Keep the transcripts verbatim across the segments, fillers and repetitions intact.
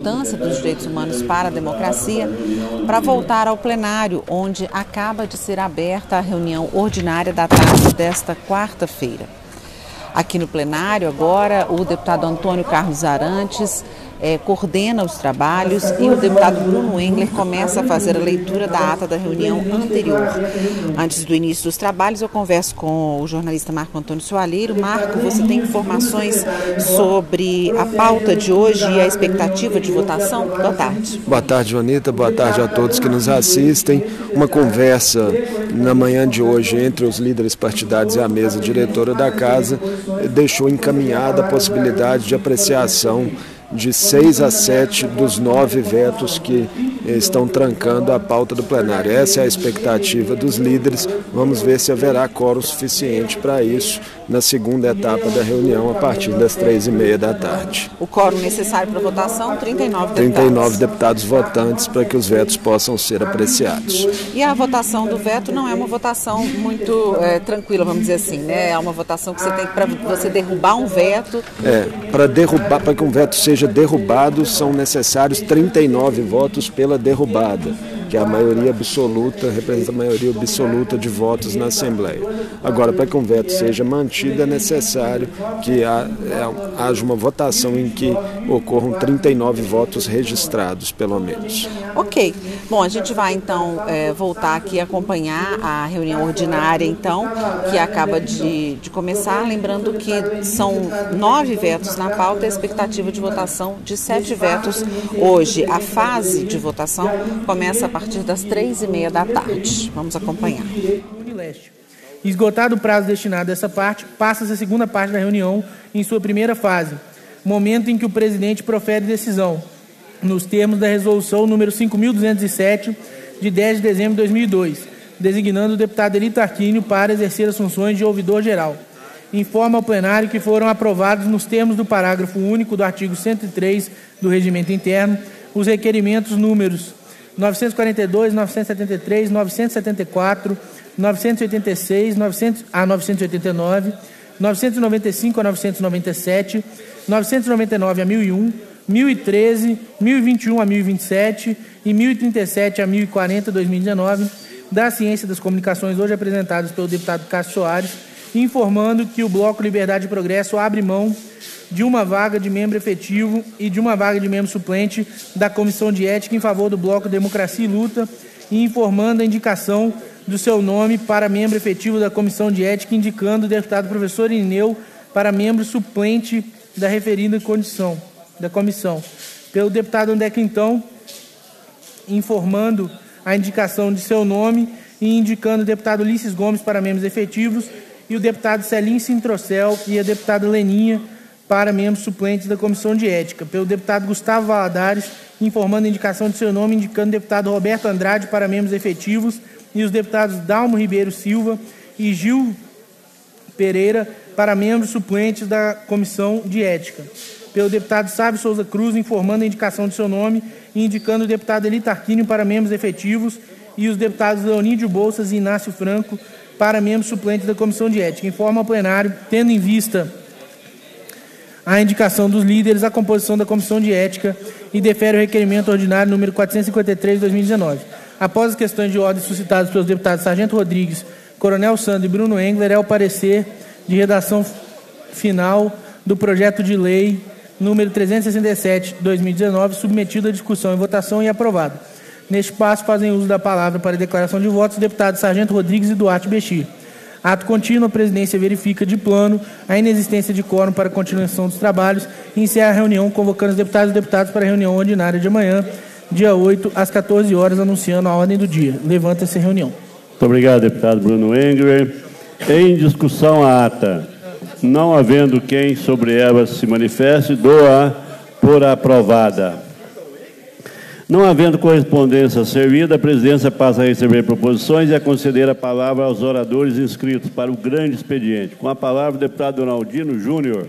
importância dos direitos humanos para a democracia, para voltar ao plenário, onde acaba de ser aberta a reunião ordinária da tarde desta quarta-feira. Aqui no plenário, agora, o deputado Antônio Carlos Arantes é, coordena os trabalhos e o deputado Bruno Engler começa a fazer a leitura da ata da reunião anterior. Antes do início dos trabalhos, eu converso com o jornalista Marco Antônio Soalheiro. Marco, você tem informações sobre a pauta de hoje e a expectativa de votação? Boa tarde. Boa tarde, Joanita. Boa tarde a todos que nos assistem. Uma conversa na manhã de hoje entre os líderes partidários e a mesa diretora da casa deixou encaminhada a possibilidade de apreciação de seis a sete dos nove vetos que estão trancando a pauta do plenário. Essa é a expectativa dos líderes. Vamos ver se haverá quórum suficiente para isso na segunda etapa da reunião, a partir das três e meia da tarde. O quórum necessário para a votação, trinta e nove deputados. trinta e nove deputados votantes para que os vetos possam ser apreciados. E a votação do veto não é uma votação muito é, tranquila, vamos dizer assim, né? É uma votação que você tem para você derrubar um veto. É, para derrubar, para que um veto seja derrubado, são necessários trinta e nove votos pela derrubada, que é a maioria absoluta, representa a maioria absoluta de votos na Assembleia. Agora, para que um veto seja mantido, é necessário que haja uma votação em que ocorram trinta e nove votos registrados, pelo menos. Ok. Bom, a gente vai, então, é, voltar aqui a acompanhar a reunião ordinária, então, que acaba de, de começar. Lembrando que são nove vetos na pauta e a expectativa de votação de sete vetos hoje. A fase de votação começa a partir das três e meia da tarde. Vamos acompanhar. Esgotado o prazo destinado a essa parte, passa-se a segunda parte da reunião em sua primeira fase, momento em que o presidente profere decisão, nos termos da resolução número cinco mil duzentos e sete, de dez de dezembro de dois mil e dois, designando o deputado Eli Tarquínio para exercer as funções de ouvidor-geral. Informa ao plenário que foram aprovados, nos termos do parágrafo único do artigo cento e três do Regimento Interno, os requerimentos números novecentos e quarenta e dois, novecentos e setenta e três, novecentos e setenta e quatro, novecentos e oitenta e seis novecentos a novecentos e oitenta e nove, novecentos e noventa e cinco a novecentos e noventa e sete, novecentos e noventa e nove a mil e um, mil e treze, mil e vinte e um a mil e vinte e sete e mil e trinta e sete a mil e quarenta, dois mil e dezenove, da Ciência das Comunicações, hoje apresentados pelo deputado Cássio Soares, informando que o Bloco Liberdade e Progresso abre mão de uma vaga de membro efetivo e de uma vaga de membro suplente da Comissão de Ética em favor do Bloco Democracia e Luta, e informando a indicação do seu nome para membro efetivo da Comissão de Ética, indicando o deputado professor Irineu para membro suplente da referida condição da comissão. Pelo deputado André Quintão, informando a indicação de seu nome e indicando o deputado Ulisses Gomes para membros efetivos e o deputado Celim Sintrocel e a deputada Leninha para membros suplentes da Comissão de Ética. Pelo deputado Gustavo Valadares, informando a indicação de seu nome, indicando o deputado Roberto Andrade para membros efetivos e os deputados Dalmo Ribeiro Silva e Gil Pereira para membros suplentes da Comissão de Ética. Pelo deputado Sábio Souza Cruz, informando a indicação de seu nome e indicando o deputado Eli Tarquínio para membros efetivos e os deputados Leonídio Bolsas e Inácio Franco para membros suplentes da Comissão de Ética. Informa ao plenário, tendo em vista a indicação dos líderes, a composição da Comissão de Ética e defere o requerimento ordinário número quatrocentos e cinquenta e três de dois mil e dezenove. Após as questões de ordem suscitadas pelos deputados Sargento Rodrigues, Coronel Sandro e Bruno Engler, é o parecer de redação final do projeto de lei número trezentos e sessenta e sete de dois mil e dezenove, submetido à discussão e votação e aprovado. Neste passo, fazem uso da palavra para a declaração de votos os deputados Sargento Rodrigues e Duarte Bechir. Ato contínuo, a presidência verifica de plano a inexistência de quórum para a continuação dos trabalhos e encerra a reunião, convocando os deputados e deputadas para a reunião ordinária de amanhã, dia oito, às quatorze horas, anunciando a ordem do dia. Levanta-se a reunião. Muito obrigado, deputado Bruno Engler. Em discussão a ata. Não havendo quem sobre ela se manifeste, dou-a por aprovada. Não havendo correspondência servida, a presidência passa a receber proposições e a conceder a palavra aos oradores inscritos para o grande expediente. Com a palavra, o deputado Donaldino Júnior.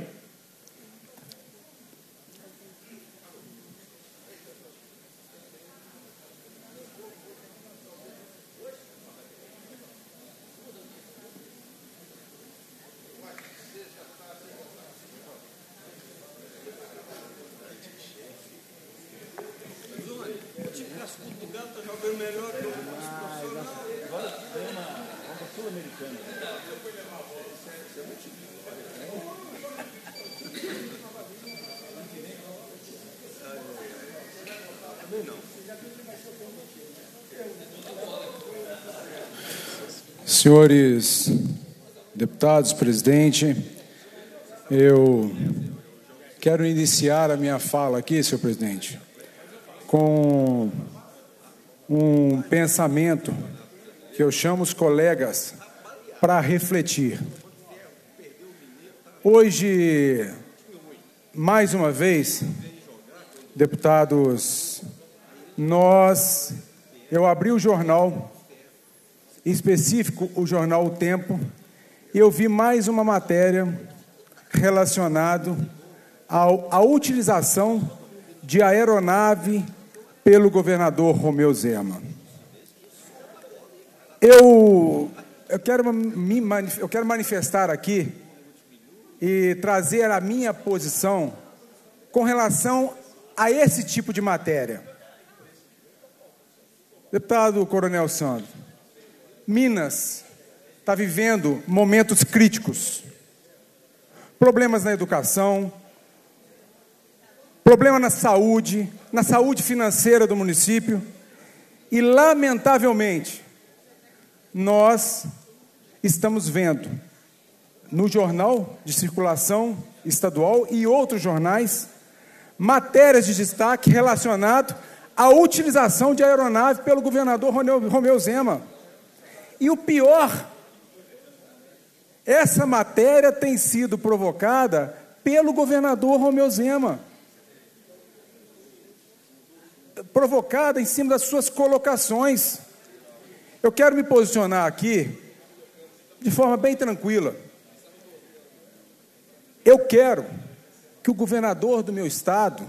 Senhores deputados, presidente, eu quero iniciar a minha fala aqui, senhor presidente, com um pensamento que eu chamo os colegas para refletir. Hoje, mais uma vez, deputados, nós, eu abri o jornal, em específico o jornal O Tempo, e eu vi mais uma matéria relacionada à utilização de aeronave pelo governador Romeu Zema. Eu, eu, quero, me, eu quero manifestar aqui e trazer a minha posição com relação a esse tipo de matéria. Deputado Coronel Sandro, Minas está vivendo momentos críticos, problemas na educação, problema na saúde, na saúde financeira do município e, lamentavelmente, nós estamos vendo no jornal de circulação estadual e outros jornais matérias de destaque relacionado à utilização de aeronave pelo governador Romeu Zema. E o pior, essa matéria tem sido provocada pelo governador Romeu Zema, provocada em cima das suas colocações. Eu quero me posicionar aqui de forma bem tranquila. Eu quero que o governador do meu estado,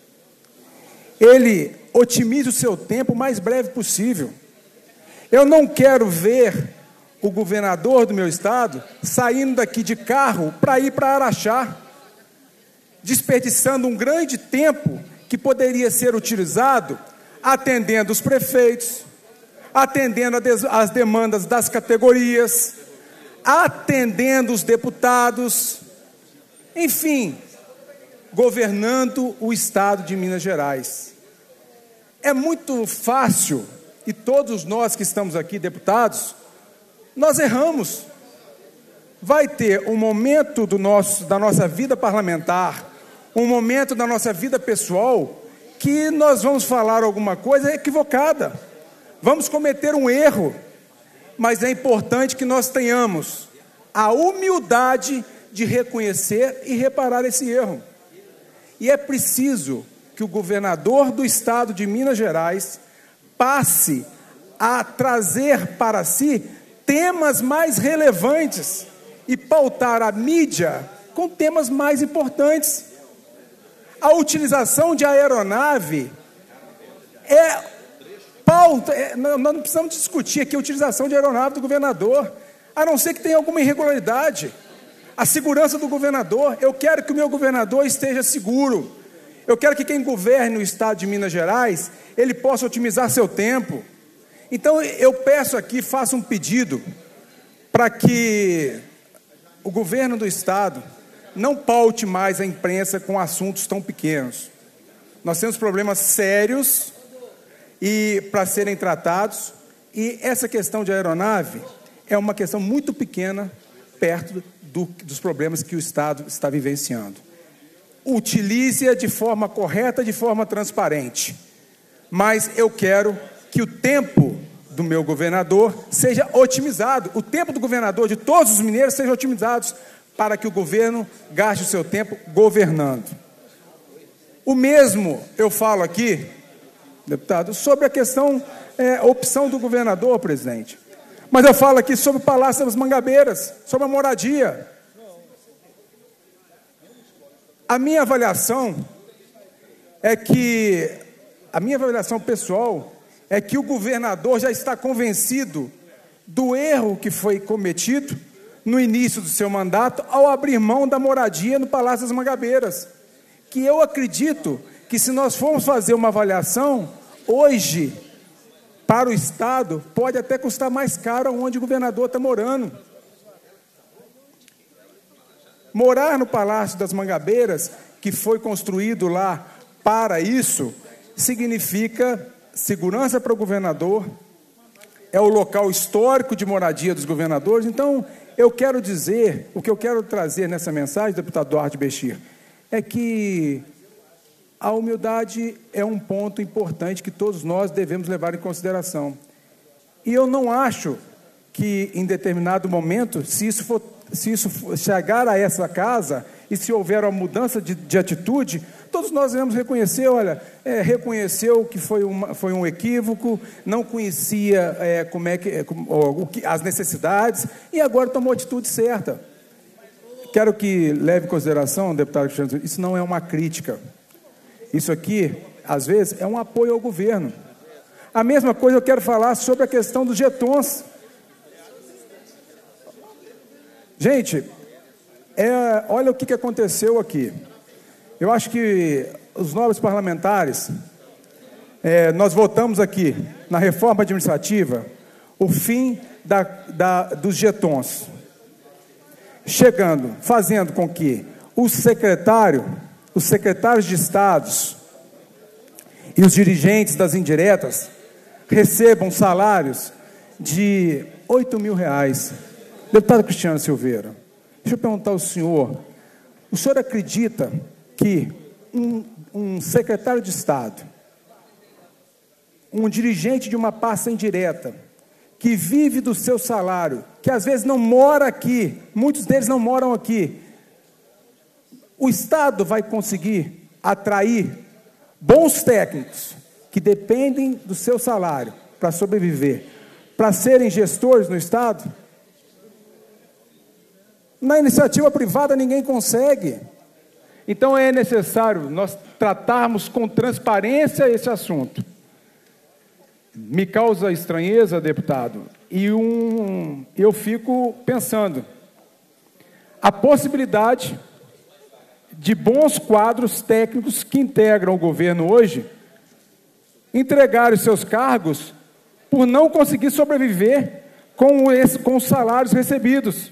ele otimize o seu tempo o mais breve possível. Eu não quero ver o governador do meu estado saindo daqui de carro para ir para Araxá, desperdiçando um grande tempo que poderia ser utilizado atendendo os prefeitos, atendendo as demandas das categorias, atendendo os deputados, enfim, governando o estado de Minas Gerais. É muito fácil, e todos nós que estamos aqui, deputados, nós erramos. Vai ter um momento do nosso, da nossa vida parlamentar, um momento da nossa vida pessoal, que nós vamos falar alguma coisa equivocada, vamos cometer um erro, mas é importante que nós tenhamos a humildade de reconhecer e reparar esse erro. E é preciso que o governador do estado de Minas Gerais passe a trazer para si temas mais relevantes e pautar a mídia com temas mais importantes. A utilização de aeronave é pauta, é, nós não precisamos discutir aqui a utilização de aeronave do governador, a não ser que tenha alguma irregularidade. A segurança do governador, eu quero que o meu governador esteja seguro, eu quero que quem governe o estado de Minas Gerais, ele possa otimizar seu tempo. Então eu peço aqui, faço um pedido para que o governo do estado não paute mais a imprensa com assuntos tão pequenos. Nós temos problemas sérios e para serem tratados, e essa questão de aeronave é uma questão muito pequena perto do, dos problemas que o estado está vivenciando. Utilize-a de forma correta, de forma transparente, mas eu quero que o tempo do meu governador seja otimizado, o tempo do governador, de todos os mineiros, sejam otimizados, para que o governo gaste o seu tempo governando. O mesmo eu falo aqui, deputado, sobre a questão, é, opção do governador, presidente. Mas eu falo aqui sobre o Palácio das Mangabeiras, sobre a moradia. A minha avaliação é que, a minha avaliação pessoal é que o governador já está convencido do erro que foi cometido no início do seu mandato ao abrir mão da moradia no Palácio das Mangabeiras. Que eu acredito que, se nós formos fazer uma avaliação, hoje, para o Estado, pode até custar mais caro onde o governador está morando. Morar no Palácio das Mangabeiras, que foi construído lá para isso, significa segurança para o governador, é o local histórico de moradia dos governadores. Então, eu quero dizer, o que eu quero trazer nessa mensagem, deputado Duarte Bechir, é que a humildade é um ponto importante que todos nós devemos levar em consideração. E eu não acho que, em determinado momento, se isso for, se isso for chegar a essa casa, e se houver uma mudança de, de atitude, todos nós devemos reconhecer, olha, é, reconheceu que foi, uma, foi um equívoco, não conhecia é, como é que, é, como, o que, as necessidades, e agora tomou a atitude certa. Quero que leve em consideração, deputado Cristiano, isso não é uma crítica. Isso aqui, às vezes, é um apoio ao governo. A mesma coisa eu quero falar sobre a questão dos jetons. Gente, é, olha o que, que aconteceu aqui. Eu acho que os nobres parlamentares, é, nós votamos aqui, na reforma administrativa, o fim da, da, dos jetons. Chegando, fazendo com que o secretário, os secretários de estados e os dirigentes das indiretas recebam salários de oito mil reais. Deputado Cristiano Silveira, deixa eu perguntar ao senhor, o senhor acredita que um, um secretário de Estado, um dirigente de uma pasta indireta, que vive do seu salário, que às vezes não mora aqui, muitos deles não moram aqui, o Estado vai conseguir atrair bons técnicos que dependem do seu salário para sobreviver, para serem gestores no Estado? Na iniciativa privada ninguém consegue. Então é necessário nós tratarmos com transparência esse assunto. Me causa estranheza, deputado, e um, eu fico pensando, a possibilidade de bons quadros técnicos que integram o governo hoje, entregar os seus cargos por não conseguir sobreviver com, esse, com os salários recebidos.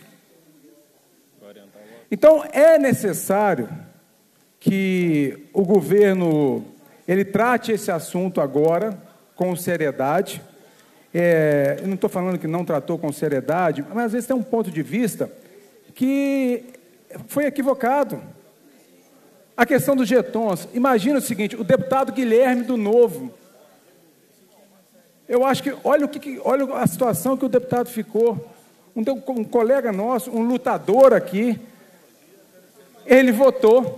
Então, é necessário que o governo ele trate esse assunto agora com seriedade. É, eu não estou falando que não tratou com seriedade, mas às vezes tem um ponto de vista que foi equivocado. A questão dos jetons, imagina o seguinte, o deputado Guilherme do Novo, eu acho que, olha, o que, olha a situação que o deputado ficou, um, um colega nosso, um lutador aqui, ele votou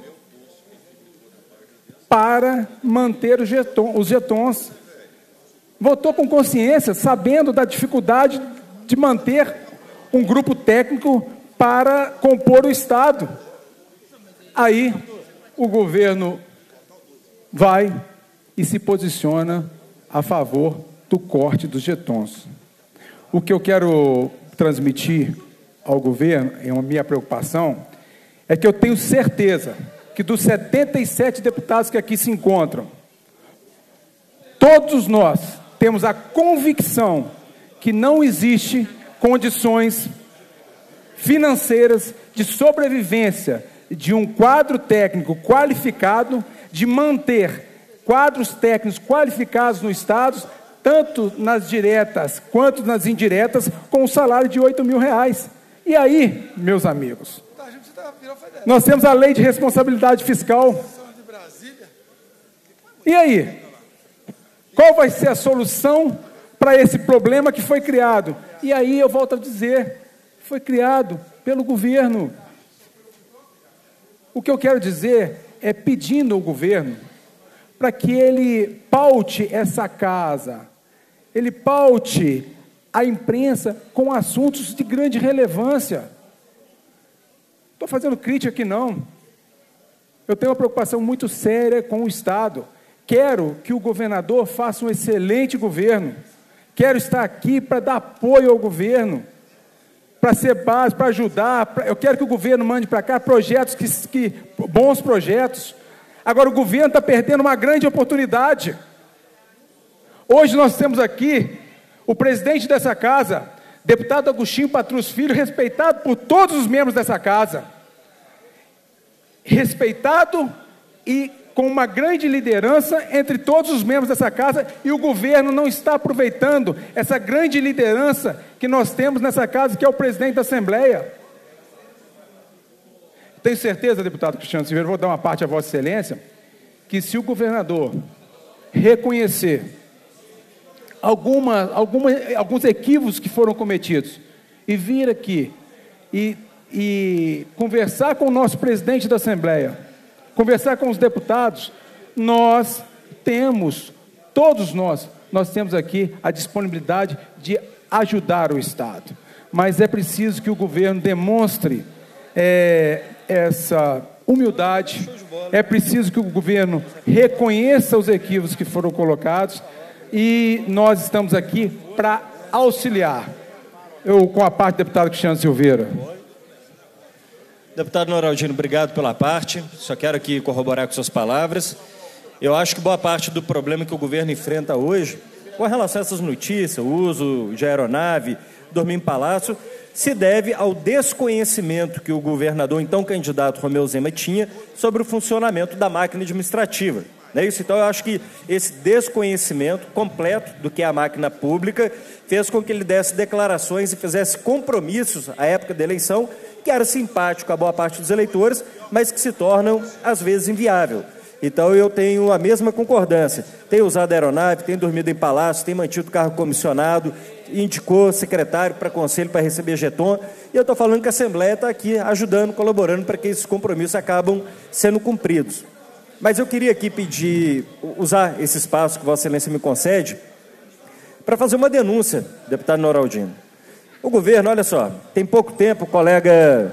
para manter os jetons, os jetons, votou com consciência, sabendo da dificuldade de manter um grupo técnico para compor o Estado. Aí, o governo vai e se posiciona a favor do corte dos jetons. O que eu quero transmitir ao governo, é a minha preocupação, é que eu tenho certeza que dos setenta e sete deputados que aqui se encontram, todos nós temos a convicção que não existe condições financeiras de sobrevivência de um quadro técnico qualificado, de manter quadros técnicos qualificados no Estado, tanto nas diretas quanto nas indiretas, com um salário de oito mil reais. E aí, meus amigos, nós temos a lei de responsabilidade fiscal. E aí? Qual vai ser a solução para esse problema que foi criado? E aí eu volto a dizer, foi criado pelo governo. O que eu quero dizer é pedindo ao governo para que ele paute essa casa, ele paute a imprensa com assuntos de grande relevância. Estou fazendo crítica aqui não. Eu tenho uma preocupação muito séria com o Estado. Quero que o governador faça um excelente governo. Quero estar aqui para dar apoio ao governo, para ser base, para ajudar. Pra... Eu quero que o governo mande para cá projetos, que, que, bons projetos. Agora, o governo está perdendo uma grande oportunidade. Hoje nós temos aqui o presidente dessa casa, deputado Agostinho Patrus Filho, respeitado por todos os membros dessa casa, respeitado e com uma grande liderança entre todos os membros dessa casa, e o governo não está aproveitando essa grande liderança que nós temos nessa casa, que é o presidente da Assembleia. Tenho certeza, deputado Cristiano Silveira, vou dar uma parte a Vossa Excelência, que se o governador reconhecer alguma, alguma, alguns equívocos que foram cometidos e vir aqui e, e conversar com o nosso presidente da Assembleia, conversar com os deputados, nós temos, todos nós, nós temos aqui a disponibilidade de ajudar o Estado. Mas é preciso que o governo demonstre é, essa humildade, é preciso que o governo reconheça os equívocos que foram colocados, e nós estamos aqui para auxiliar. Eu, com a parte do deputado Cristiano Silveira. Deputado Noraldino, obrigado pela parte. Só quero aqui corroborar com suas palavras. Eu acho que boa parte do problema que o governo enfrenta hoje, com relação a essas notícias, o uso de aeronave, dormir em palácio, se deve ao desconhecimento que o governador, então candidato Romeu Zema, tinha sobre o funcionamento da máquina administrativa. Não é isso? Então, eu acho que esse desconhecimento completo do que é a máquina pública fez com que ele desse declarações e fizesse compromissos à época da eleição, que era simpático a boa parte dos eleitores, mas que se tornam, às vezes, inviável. Então, eu tenho a mesma concordância. Tenho usado a aeronave, tenho dormido em palácio, tenho mantido o cargo comissionado, indicou secretário para conselho para receber jeton, e eu estou falando que a Assembleia está aqui ajudando, colaborando para que esses compromissos acabam sendo cumpridos. Mas eu queria aqui pedir, usar esse espaço que Vossa Excelência me concede, para fazer uma denúncia, deputado Noraldino. O governo, olha só, tem pouco tempo o colega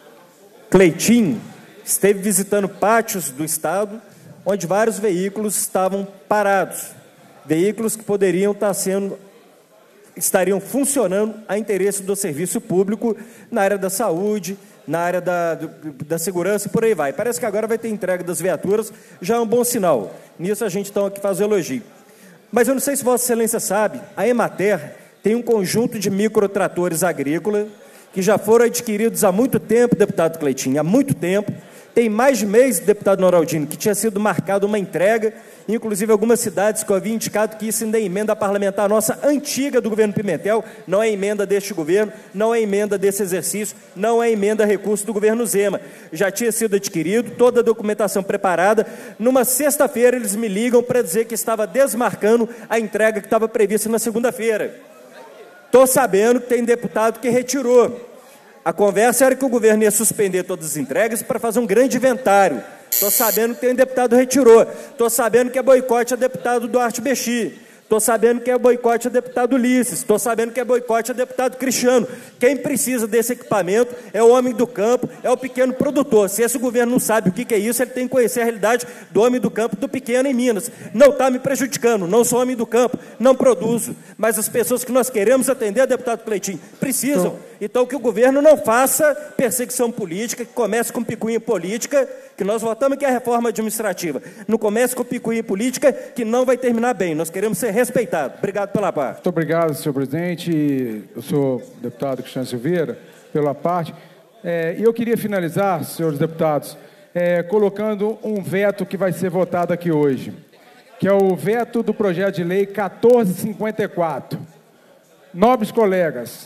Cleitinho esteve visitando pátios do Estado, onde vários veículos estavam parados, veículos que poderiam estar sendo, estariam funcionando a interesse do serviço público na área da saúde, na área da, da segurança e por aí vai. Parece que agora vai ter entrega das viaturas, já é um bom sinal. Nisso a gente então aqui faz o elogio. Mas eu não sei se Vossa Excelência sabe, a Emater tem um conjunto de microtratores agrícolas que já foram adquiridos há muito tempo, deputado Cleitinho, há muito tempo. Tem mais de mês, deputado Noraldino, que tinha sido marcada uma entrega, inclusive algumas cidades que eu havia indicado que isso ainda é emenda parlamentar nossa antiga do governo Pimentel, não é emenda deste governo, não é emenda desse exercício, não é emenda recurso do governo Zema. Já tinha sido adquirido, toda a documentação preparada. Numa sexta-feira eles me ligam para dizer que estava desmarcando a entrega que estava prevista na segunda-feira. Estou sabendo que tem deputado que retirou. A conversa era que o governo ia suspender todas as entregas para fazer um grande inventário. Estou sabendo que tem deputado que retirou. Estou sabendo que é boicote a deputado Duarte Bexi. Estou sabendo que é boicote a deputado Ulisses. Estou sabendo que é boicote a deputado Cristiano. Quem precisa desse equipamento é o homem do campo, é o pequeno produtor. Se esse governo não sabe o que é isso, ele tem que conhecer a realidade do homem do campo, do pequeno em Minas. Não está me prejudicando, não sou homem do campo, não produzo. Mas as pessoas que nós queremos atender, deputado Cleitinho, precisam. Então, que o governo não faça perseguição política, que comece com picuinha política, que nós votamos que é a reforma administrativa. Não comece com picuinha política, que não vai terminar bem. Nós queremos ser respeitados. Obrigado pela parte. Muito obrigado, senhor presidente, e o senhor deputado Cristiano Silveira, pela parte. É, e eu queria finalizar, senhores deputados, é, colocando um veto que vai ser votado aqui hoje, que é o veto do projeto de lei quatorze cinquenta e quatro. Nobres colegas,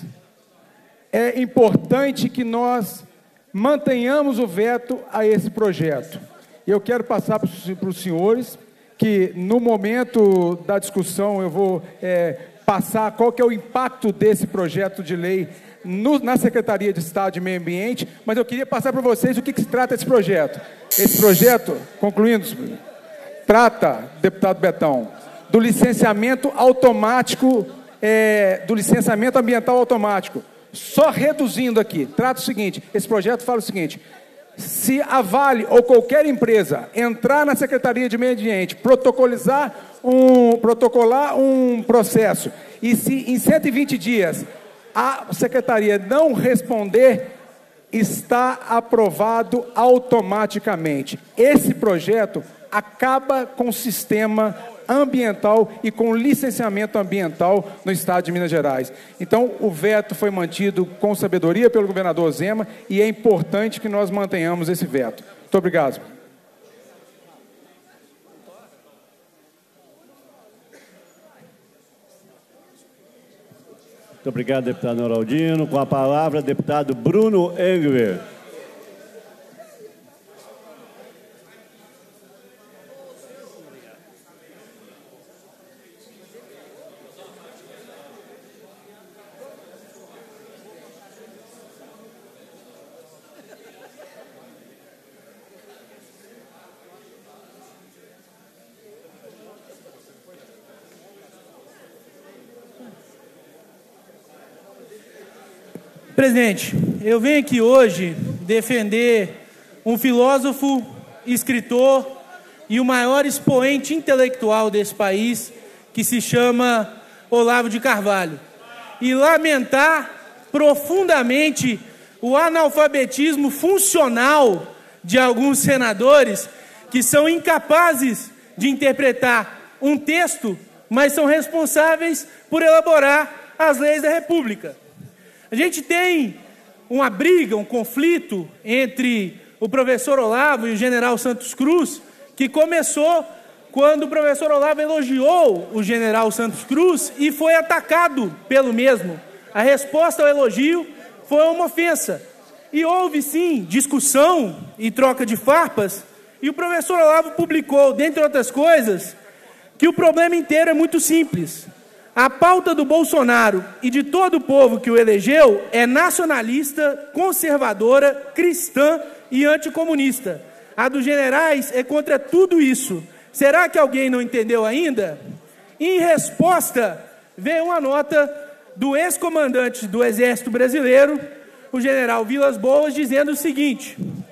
é importante que nós mantenhamos o veto a esse projeto. Eu quero passar para os senhores que, no momento da discussão, eu vou é, passar qual que é o impacto desse projeto de lei no, na Secretaria de Estado de Meio Ambiente, mas eu queria passar para vocês o que, que se trata esse projeto. Esse projeto, concluindo, trata, deputado Betão, do licenciamento automático, é, do licenciamento ambiental automático. Só reduzindo aqui, trata o seguinte, esse projeto fala o seguinte: se a Vale ou qualquer empresa entrar na Secretaria de Meio Ambiente, protocolizar um, protocolar um processo, e se em cento e vinte dias a Secretaria não responder, está aprovado automaticamente. Esse projeto acaba com o sistema ambiental e com licenciamento ambiental no estado de Minas Gerais. Então, o veto foi mantido com sabedoria pelo governador Zema e é importante que nós mantenhamos esse veto. Muito obrigado. Muito obrigado, deputado Noraldino. Com a palavra, deputado Bruno Engler. Presidente, eu venho aqui hoje defender um filósofo, escritor e o maior expoente intelectual desse país, que se chama Olavo de Carvalho, e lamentar profundamente o analfabetismo funcional de alguns senadores que são incapazes de interpretar um texto, mas são responsáveis por elaborar as leis da República. A gente tem uma briga, um conflito entre o professor Olavo e o general Santos Cruz, que começou quando o professor Olavo elogiou o general Santos Cruz e foi atacado pelo mesmo. A resposta ao elogio foi uma ofensa. E houve, sim, discussão e troca de farpas, e o professor Olavo publicou, dentre outras coisas, que o problema inteiro é muito simples. A pauta do Bolsonaro e de todo o povo que o elegeu é nacionalista, conservadora, cristã e anticomunista. A dos generais é contra tudo isso. Será que alguém não entendeu ainda? Em resposta, veio uma nota do ex-comandante do Exército Brasileiro, o general Vilas Boas, dizendo o seguinte: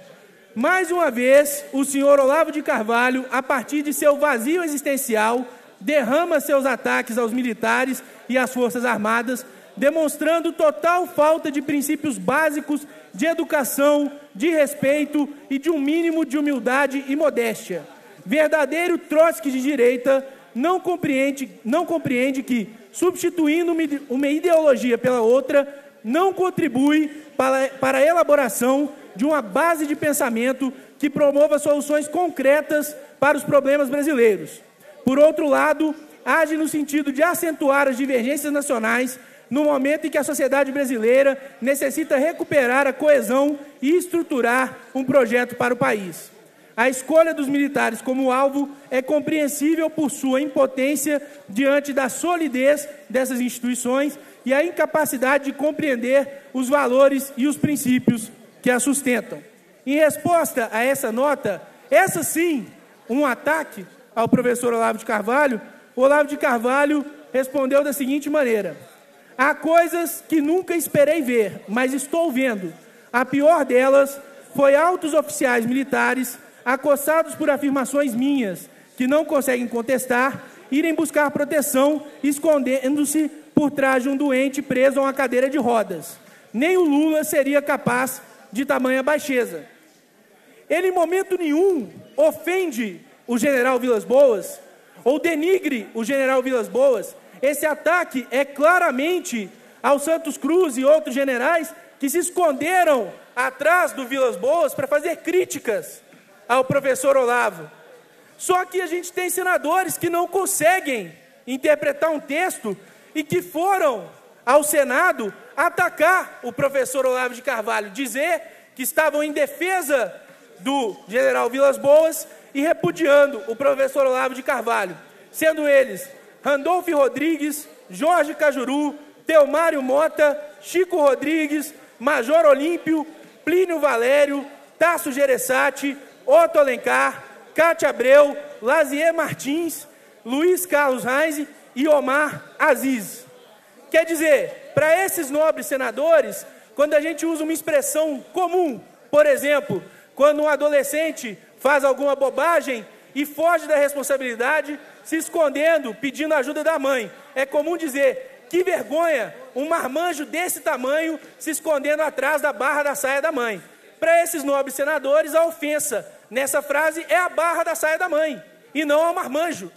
mais uma vez, o senhor Olavo de Carvalho, a partir de seu vazio existencial, derrama seus ataques aos militares e às Forças Armadas, demonstrando total falta de princípios básicos de educação, de respeito e de um mínimo de humildade e modéstia. Verdadeiro Trotsky de direita não compreende, não compreende que, substituindo uma ideologia pela outra, não contribui para, para a elaboração de uma base de pensamento que promova soluções concretas para os problemas brasileiros. Por outro lado, age no sentido de acentuar as divergências nacionais no momento em que a sociedade brasileira necessita recuperar a coesão e estruturar um projeto para o país. A escolha dos militares como alvo é compreensível por sua impotência diante da solidez dessas instituições e a incapacidade de compreender os valores e os princípios que as sustentam. Em resposta a essa nota, essa sim, um ataque ao professor Olavo de Carvalho, o Olavo de Carvalho respondeu da seguinte maneira: há coisas que nunca esperei ver, mas estou vendo. A pior delas foi altos oficiais militares, acossados por afirmações minhas, que não conseguem contestar, irem buscar proteção, escondendo-se por trás de um doente preso a uma cadeira de rodas. Nem o Lula seria capaz de tamanha baixeza. Ele, em momento nenhum, ofende o general Vilas Boas, ou denigre o general Vilas Boas. Esse ataque é claramente ao Santos Cruz e outros generais que se esconderam atrás do Vilas Boas para fazer críticas ao professor Olavo. Só que a gente tem senadores que não conseguem interpretar um texto e que foram ao Senado atacar o professor Olavo de Carvalho, dizer que estavam em defesa do general Vilas Boas e repudiando o professor Olavo de Carvalho, sendo eles Randolfo Rodrigues, Jorge Cajuru, Teomário Mota, Chico Rodrigues, Major Olímpio, Plínio Valério, Tasso Gereissati, Otto Alencar, Cátia Abreu, Lazier Martins, Luiz Carlos Reis e Omar Aziz. Quer dizer, para esses nobres senadores, quando a gente usa uma expressão comum, por exemplo, quando um adolescente faz alguma bobagem e foge da responsabilidade, se escondendo, pedindo ajuda da mãe, é comum dizer: que vergonha, um marmanjo desse tamanho se escondendo atrás da barra da saia da mãe. Para esses nobres senadores, a ofensa nessa frase é a barra da saia da mãe, e não ao marmanjo.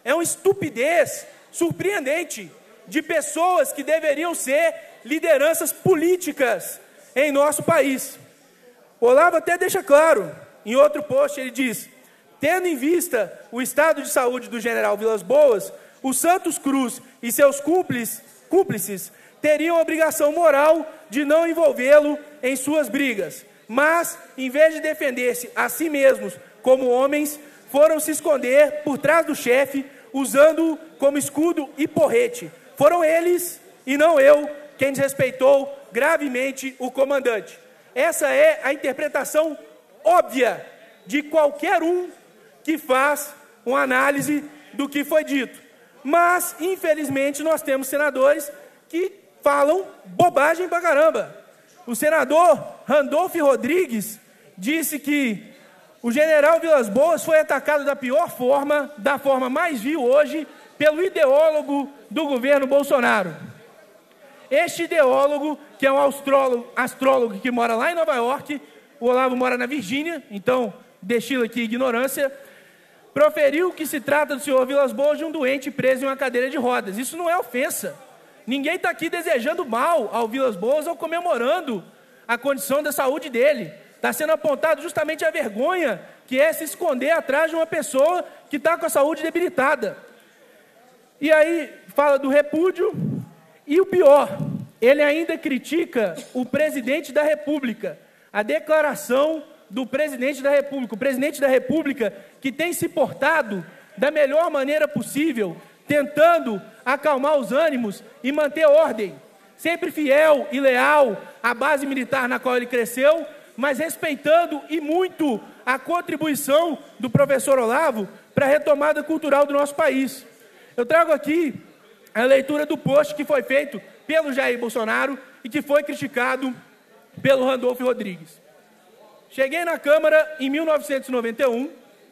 é uma estupidez surpreendente de pessoas que deveriam ser lideranças políticas em nosso país. O Olavo até deixa claro, em outro post ele diz: tendo em vista o estado de saúde do general Vilas Boas, o Santos Cruz e seus cúmplices, cúmplices teriam a obrigação moral de não envolvê-lo em suas brigas, mas, em vez de defender-se a si mesmos como homens, foram se esconder por trás do chefe, usando-o como escudo e porrete. Foram eles, e não eu, quem desrespeitou gravemente o comandante. Essa é a interpretação óbvia de qualquer um que faz uma análise do que foi dito. Mas, infelizmente, nós temos senadores que falam bobagem pra caramba. O senador Randolfo Rodrigues disse que o general Vilas Boas foi atacado da pior forma, da forma mais vil hoje, pelo ideólogo do governo Bolsonaro. Este ideólogo, que é um astrólogo, astrólogo que mora lá em Nova York, o Olavo mora na Virgínia, então destila aqui ignorância, proferiu que se trata do senhor Vilas Boas de um doente preso em uma cadeira de rodas. Isso não é ofensa. Ninguém está aqui desejando mal ao Vilas Boas ou comemorando a condição da saúde dele. Está sendo apontado justamente a vergonha que é se esconder atrás de uma pessoa que está com a saúde debilitada. E aí fala do repúdio, e o pior, ele ainda critica o presidente da República, a declaração do presidente da República, o presidente da República que tem se portado da melhor maneira possível, tentando acalmar os ânimos e manter ordem, sempre fiel e leal à base militar na qual ele cresceu, mas respeitando e muito a contribuição do professor Olavo para a retomada cultural do nosso país. Eu trago aqui a leitura do post que foi feito pelo Jair Bolsonaro e que foi criticado pelo Randolfo Rodrigues. Cheguei na Câmara em mil novecentos e noventa e um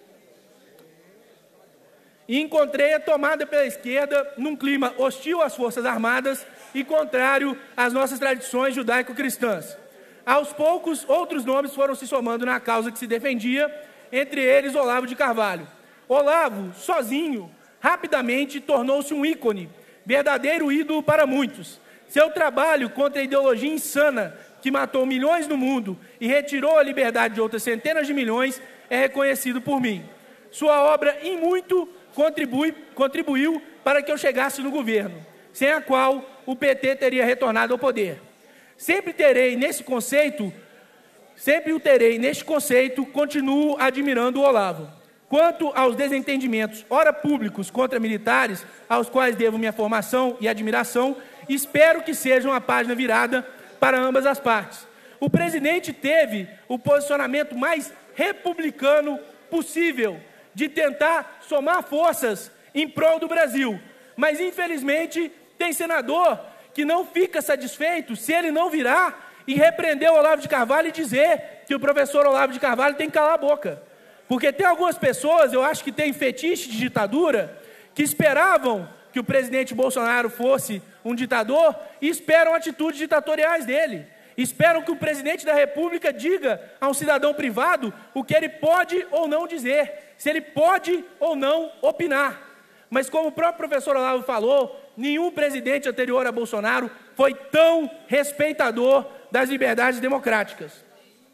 e encontrei a tomada pela esquerda num clima hostil às Forças Armadas e contrário às nossas tradições judaico-cristãs. Aos poucos, outros nomes foram se somando na causa que se defendia, entre eles Olavo de Carvalho. Olavo, sozinho, rapidamente tornou-se um ícone, verdadeiro ídolo para muitos. Seu trabalho contra a ideologia insana que matou milhões no mundo e retirou a liberdade de outras centenas de milhões é reconhecido por mim. Sua obra, em muito, contribui, contribuiu para que eu chegasse no governo, sem a qual o P T teria retornado ao poder. Sempre terei nesse conceito, sempre o terei neste conceito, continuo admirando o Olavo. Quanto aos desentendimentos, ora públicos contra militares, aos quais devo minha formação e admiração, espero que seja uma página virada para ambas as partes. O presidente teve o posicionamento mais republicano possível de tentar somar forças em prol do Brasil, mas infelizmente tem senador que não fica satisfeito se ele não virar e repreender o Olavo de Carvalho e dizer que o professor Olavo de Carvalho tem que calar a boca. Porque tem algumas pessoas, eu acho que tem fetiche de ditadura, que esperavam que o presidente Bolsonaro fosse um ditador e esperam atitudes ditatoriais dele. Esperam que o presidente da República diga a um cidadão privado o que ele pode ou não dizer, se ele pode ou não opinar. Mas como o próprio professor Olavo falou, nenhum presidente anterior a Bolsonaro foi tão respeitador das liberdades democráticas.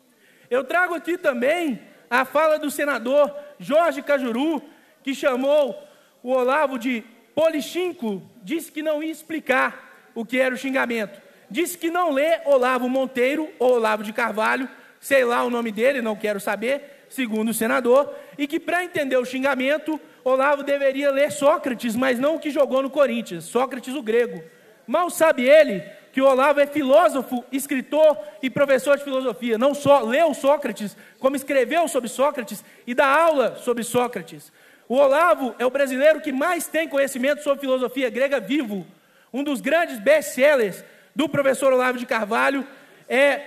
Eu trago aqui também a fala do senador Jorge Cajuru, que chamou o Olavo de polichinco, disse que não ia explicar o que era o xingamento. Disse que não lê Olavo Monteiro ou Olavo de Carvalho, sei lá o nome dele, não quero saber, segundo o senador, e que para entender o xingamento, Olavo deveria ler Sócrates, mas não o que jogou no Corinthians, Sócrates o grego. Mal sabe ele que o Olavo é filósofo, escritor e professor de filosofia. Não só leu Sócrates, como escreveu sobre Sócrates e dá aula sobre Sócrates. O Olavo é o brasileiro que mais tem conhecimento sobre filosofia grega vivo. Um dos grandes best-sellers do professor Olavo de Carvalho é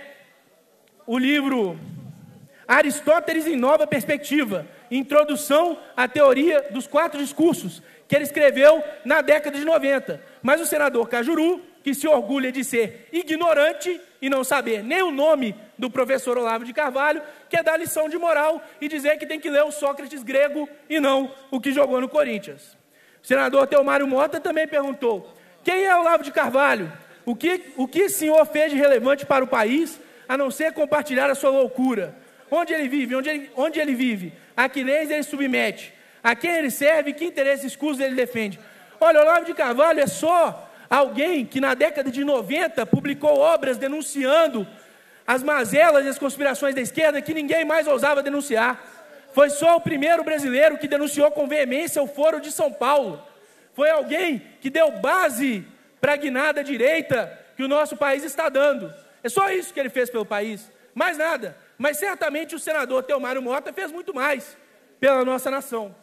o livro Aristóteles em Nova Perspectiva, Introdução à Teoria dos Quatro Discursos, que ele escreveu na década de noventa. Mas o senador Cajuru, que se orgulha de ser ignorante e não saber nem o nome do professor Olavo de Carvalho, quer dar lição de moral e dizer que tem que ler o Sócrates grego e não o que jogou no Corinthians. O senador Teomário Mota também perguntou: quem é Olavo de Carvalho? O que, o que o senhor fez de relevante para o país, a não ser compartilhar a sua loucura? Onde ele vive? Onde ele, onde ele vive? A que leis ele submete? A quem ele serve? Que interesses escusos ele defende? Olha, Olavo de Carvalho é só alguém que na década de noventa publicou obras denunciando as mazelas e as conspirações da esquerda que ninguém mais ousava denunciar. Foi só o primeiro brasileiro que denunciou com veemência o Foro de São Paulo. Foi alguém que deu base para a guinada direita que o nosso país está dando. É só isso que ele fez pelo país, mais nada. Mas certamente o senador Teomário Mota fez muito mais pela nossa nação.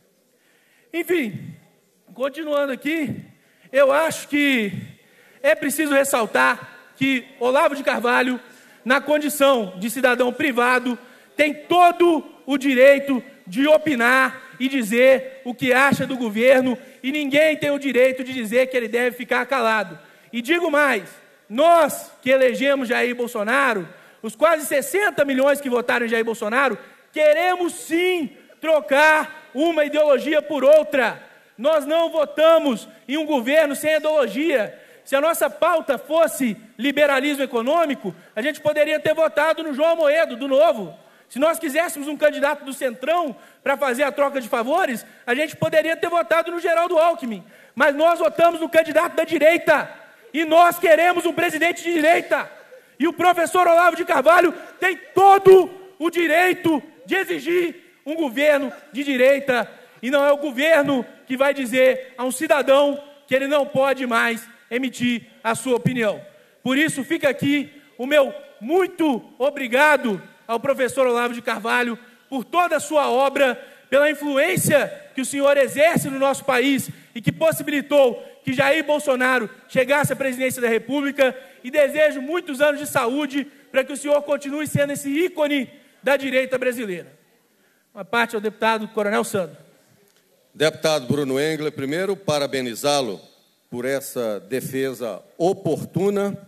Enfim, continuando aqui, eu acho que é preciso ressaltar que Olavo de Carvalho, na condição de cidadão privado, tem todo o direito de opinar e dizer o que acha do governo, e ninguém tem o direito de dizer que ele deve ficar calado. E digo mais, nós que elegemos Jair Bolsonaro, os quase sessenta milhões que votaram em Jair Bolsonaro, queremos sim trocar uma ideologia por outra. Nós não votamos em um governo sem ideologia. Se a nossa pauta fosse liberalismo econômico, a gente poderia ter votado no João Amoedo, do Novo. Se nós quiséssemos um candidato do Centrão para fazer a troca de favores, a gente poderia ter votado no Geraldo Alckmin. Mas nós votamos no candidato da direita. E nós queremos um presidente de direita. E o professor Olavo de Carvalho tem todo o direito de exigir um governo de direita. E não é o governo que vai dizer a um cidadão que ele não pode mais emitir a sua opinião. Por isso fica aqui o meu muito obrigado ao professor Olavo de Carvalho por toda a sua obra, pela influência que o senhor exerce no nosso país e que possibilitou que Jair Bolsonaro chegasse à presidência da República, e desejo muitos anos de saúde para que o senhor continue sendo esse ícone da direita brasileira. Uma parte ao deputado Coronel Sandro. Deputado Bruno Engler, primeiro parabenizá-lo por essa defesa oportuna,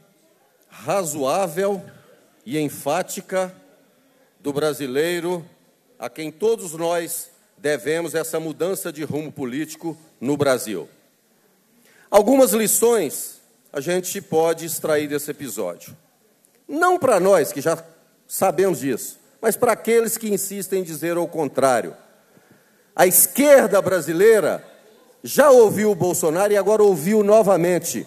razoável e enfática do brasileiro, a quem todos nós devemos essa mudança de rumo político no Brasil. Algumas lições a gente pode extrair desse episódio. Não para nós, que já sabemos disso, mas para aqueles que insistem em dizer o contrário. A esquerda brasileira já ouviu o Bolsonaro e agora ouviu novamente: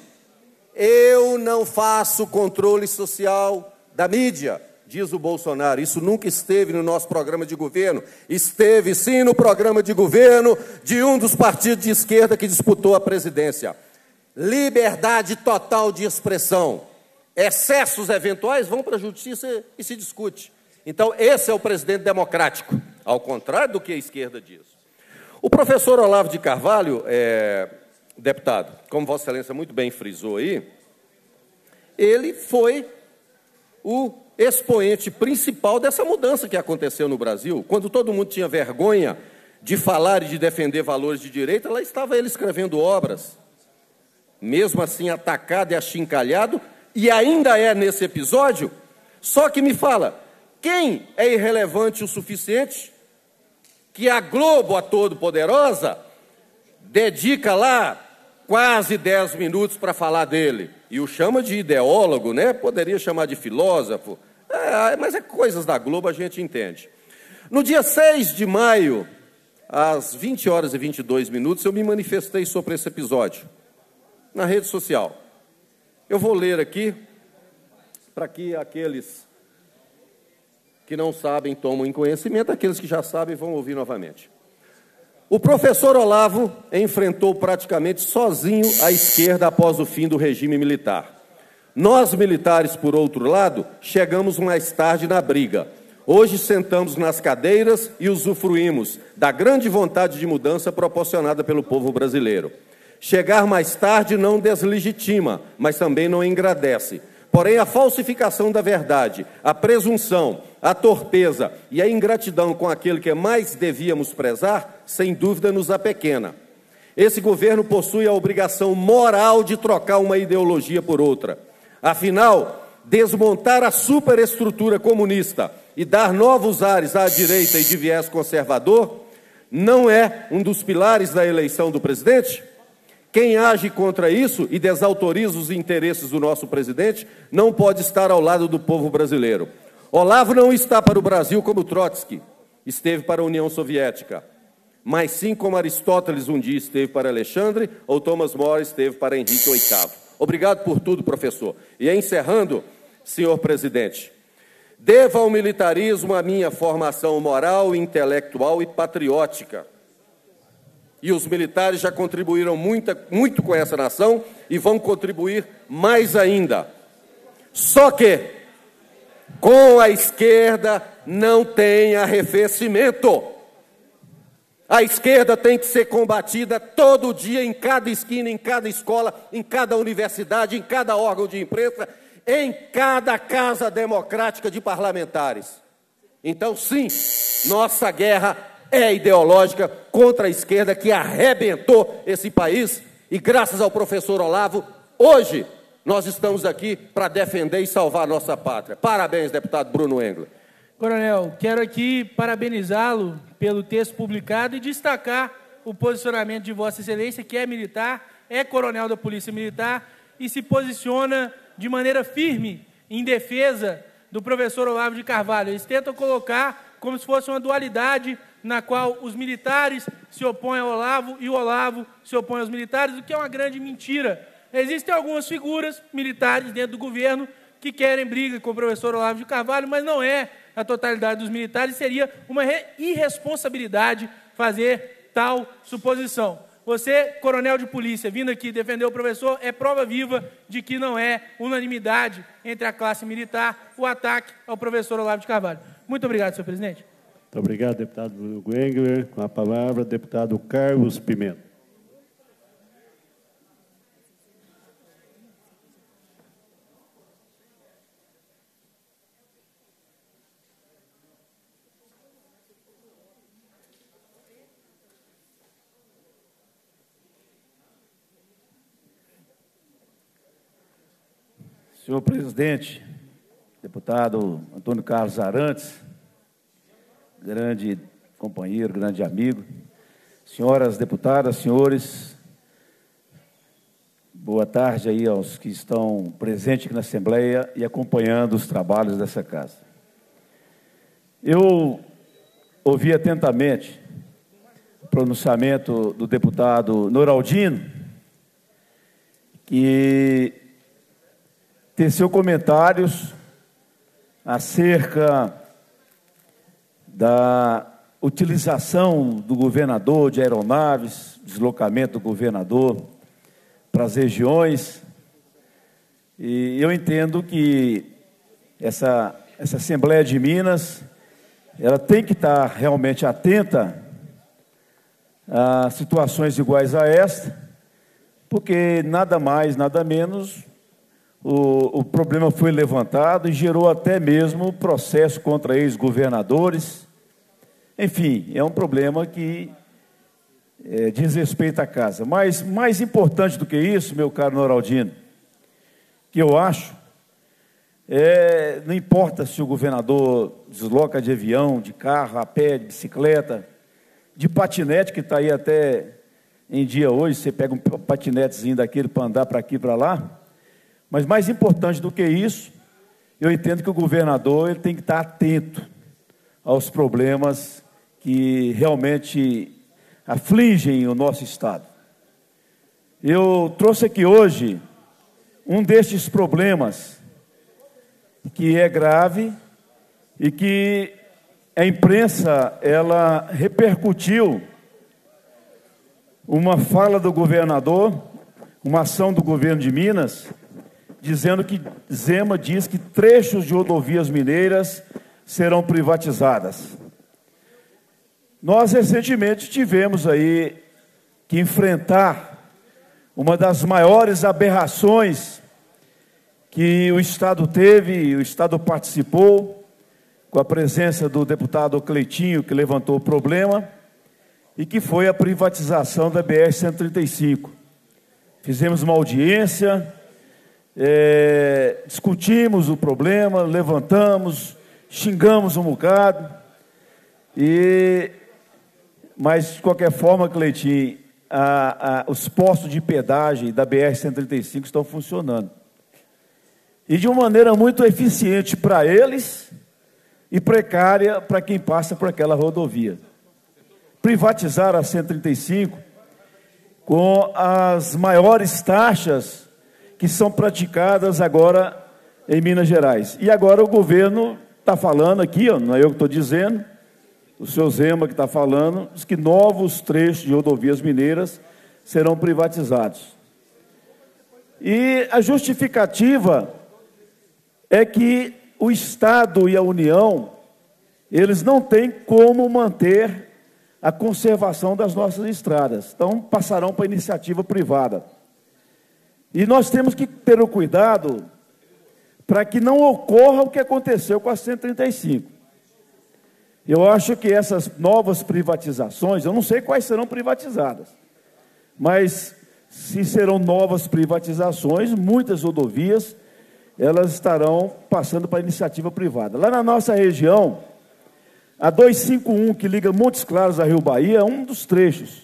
eu não faço controle social da mídia, diz o Bolsonaro. Isso nunca esteve no nosso programa de governo. Esteve sim no programa de governo de um dos partidos de esquerda que disputou a presidência. Liberdade total de expressão. Excessos eventuais vão para a justiça e se discute. Então, esse é o presidente democrático, ao contrário do que a esquerda diz. O professor Olavo de Carvalho, é, deputado, como Vossa Excelência muito bem frisou aí, ele foi o expoente principal dessa mudança que aconteceu no Brasil. Quando todo mundo tinha vergonha de falar e de defender valores de direita, lá estava ele escrevendo obras, mesmo assim atacado e achincalhado, e ainda é nesse episódio. Só que me fala, quem é irrelevante o suficiente que a Globo, a todo-poderosa, dedica lá quase dez minutos para falar dele, e o chama de ideólogo, né? Poderia chamar de filósofo, é, mas é coisas da Globo, a gente entende. No dia seis de maio, às vinte horas e vinte e dois minutos, eu me manifestei sobre esse episódio, na rede social. Eu vou ler aqui, para que aqueles que não sabem tomam em conhecimento, aqueles que já sabem vão ouvir novamente. O professor Olavo enfrentou praticamente sozinho a esquerda após o fim do regime militar. Nós, militares, por outro lado, chegamos mais tarde na briga. Hoje sentamos nas cadeiras e usufruímos da grande vontade de mudança proporcionada pelo povo brasileiro. Chegar mais tarde não deslegitima, mas também não engrandece. Porém, a falsificação da verdade, a presunção, a torpeza e a ingratidão com aquele que mais devíamos prezar, sem dúvida nos apequena. Esse governo possui a obrigação moral de trocar uma ideologia por outra. Afinal, desmontar a superestrutura comunista e dar novos ares à direita e de viés conservador não é um dos pilares da eleição do presidente? Quem age contra isso e desautoriza os interesses do nosso presidente não pode estar ao lado do povo brasileiro. Olavo não está para o Brasil como Trotsky esteve para a União Soviética, mas sim como Aristóteles um dia esteve para Alexandre ou Thomas More esteve para Henrique oitavo. Obrigado por tudo, professor. E encerrando, senhor presidente, devo ao militarismo a minha formação moral, intelectual e patriótica. E os militares já contribuíram muita, muito com essa nação e vão contribuir mais ainda. Só que, com a esquerda, não tem arrefecimento. A esquerda tem que ser combatida todo dia, em cada esquina, em cada escola, em cada universidade, em cada órgão de imprensa, em cada casa democrática de parlamentares. Então, sim, nossa guerra é ideológica contra a esquerda que arrebentou esse país e, graças ao professor Olavo, hoje nós estamos aqui para defender e salvar a nossa pátria. Parabéns, deputado Bruno Engler. Coronel, quero aqui parabenizá-lo pelo texto publicado e destacar o posicionamento de Vossa Excelência, que é militar, é coronel da Polícia Militar e se posiciona de maneira firme em defesa do professor Olavo de Carvalho. Eles tentam colocar como se fosse uma dualidade na qual os militares se opõem ao Olavo e o Olavo se opõe aos militares, o que é uma grande mentira. Existem algumas figuras militares dentro do governo que querem briga com o professor Olavo de Carvalho, mas não é a totalidade dos militares, seria uma irresponsabilidade fazer tal suposição. Você, coronel de polícia, vindo aqui defender o professor, é prova viva de que não é unanimidade entre a classe militar o ataque ao professor Olavo de Carvalho. Muito obrigado, senhor presidente. Muito obrigado, deputado Bruno Engler. Com a palavra, deputado Carlos Pimenta. Senhor presidente, deputado Antônio Carlos Arantes, grande companheiro, grande amigo, senhoras deputadas, senhores, boa tarde aí aos que estão presentes aqui na Assembleia e acompanhando os trabalhos dessa casa. Eu ouvi atentamente o pronunciamento do deputado Noraldino, que teceu comentários acerca da utilização do governador de aeronaves, deslocamento do governador para as regiões. E eu entendo que essa, essa Assembleia de Minas, ela tem que estar realmente atenta a situações iguais a esta, porque nada mais, nada menos, O, o problema foi levantado e gerou até mesmo processo contra ex-governadores. Enfim, é um problema que é, diz respeito à casa. Mas, mais importante do que isso, meu caro Noraldino, que eu acho, é, não importa se o governador desloca de avião, de carro, a pé, de bicicleta, de patinete, que está aí até em dia hoje, você pega um patinetezinho daquele para andar para aqui e para lá. Mas mais importante do que isso, eu entendo que o governador ele tem que estar atento aos problemas que realmente afligem o nosso Estado. Eu trouxe aqui hoje um destes problemas que é grave e que a imprensa ela repercutiu uma fala do governador, uma ação do governo de Minas, dizendo que Zema diz que trechos de rodovias mineiras serão privatizadas. Nós, recentemente, tivemos aí que enfrentar uma das maiores aberrações que o Estado teve, o Estado participou, com a presença do deputado Cleitinho, que levantou o problema, e que foi a privatização da B R cento e trinta e cinco. Fizemos uma audiência, É, discutimos o problema, levantamos, xingamos um bocado, e mas, de qualquer forma, Cleitinho, a, a, os postos de pedágio da B R cento e trinta e cinco estão funcionando. E de uma maneira muito eficiente para eles e precária para quem passa por aquela rodovia. Privatizar a cento e trinta e cinco com as maiores taxas que são praticadas agora em Minas Gerais. E agora o governo está falando aqui, ó, não é eu que estou dizendo, o senhor Zema que está falando, diz que novos trechos de rodovias mineiras serão privatizados. E a justificativa é que o Estado e a União, eles não têm como manter a conservação das nossas estradas. Então, passarão para a iniciativa privada. E nós temos que ter o cuidado para que não ocorra o que aconteceu com a cento e trinta e cinco. Eu acho que essas novas privatizações, eu não sei quais serão privatizadas, mas se serão novas privatizações, muitas rodovias, elas estarão passando para a iniciativa privada. Lá na nossa região, a duzentos e cinquenta e um, que liga Montes Claros a Rio Bahia, é um dos trechos.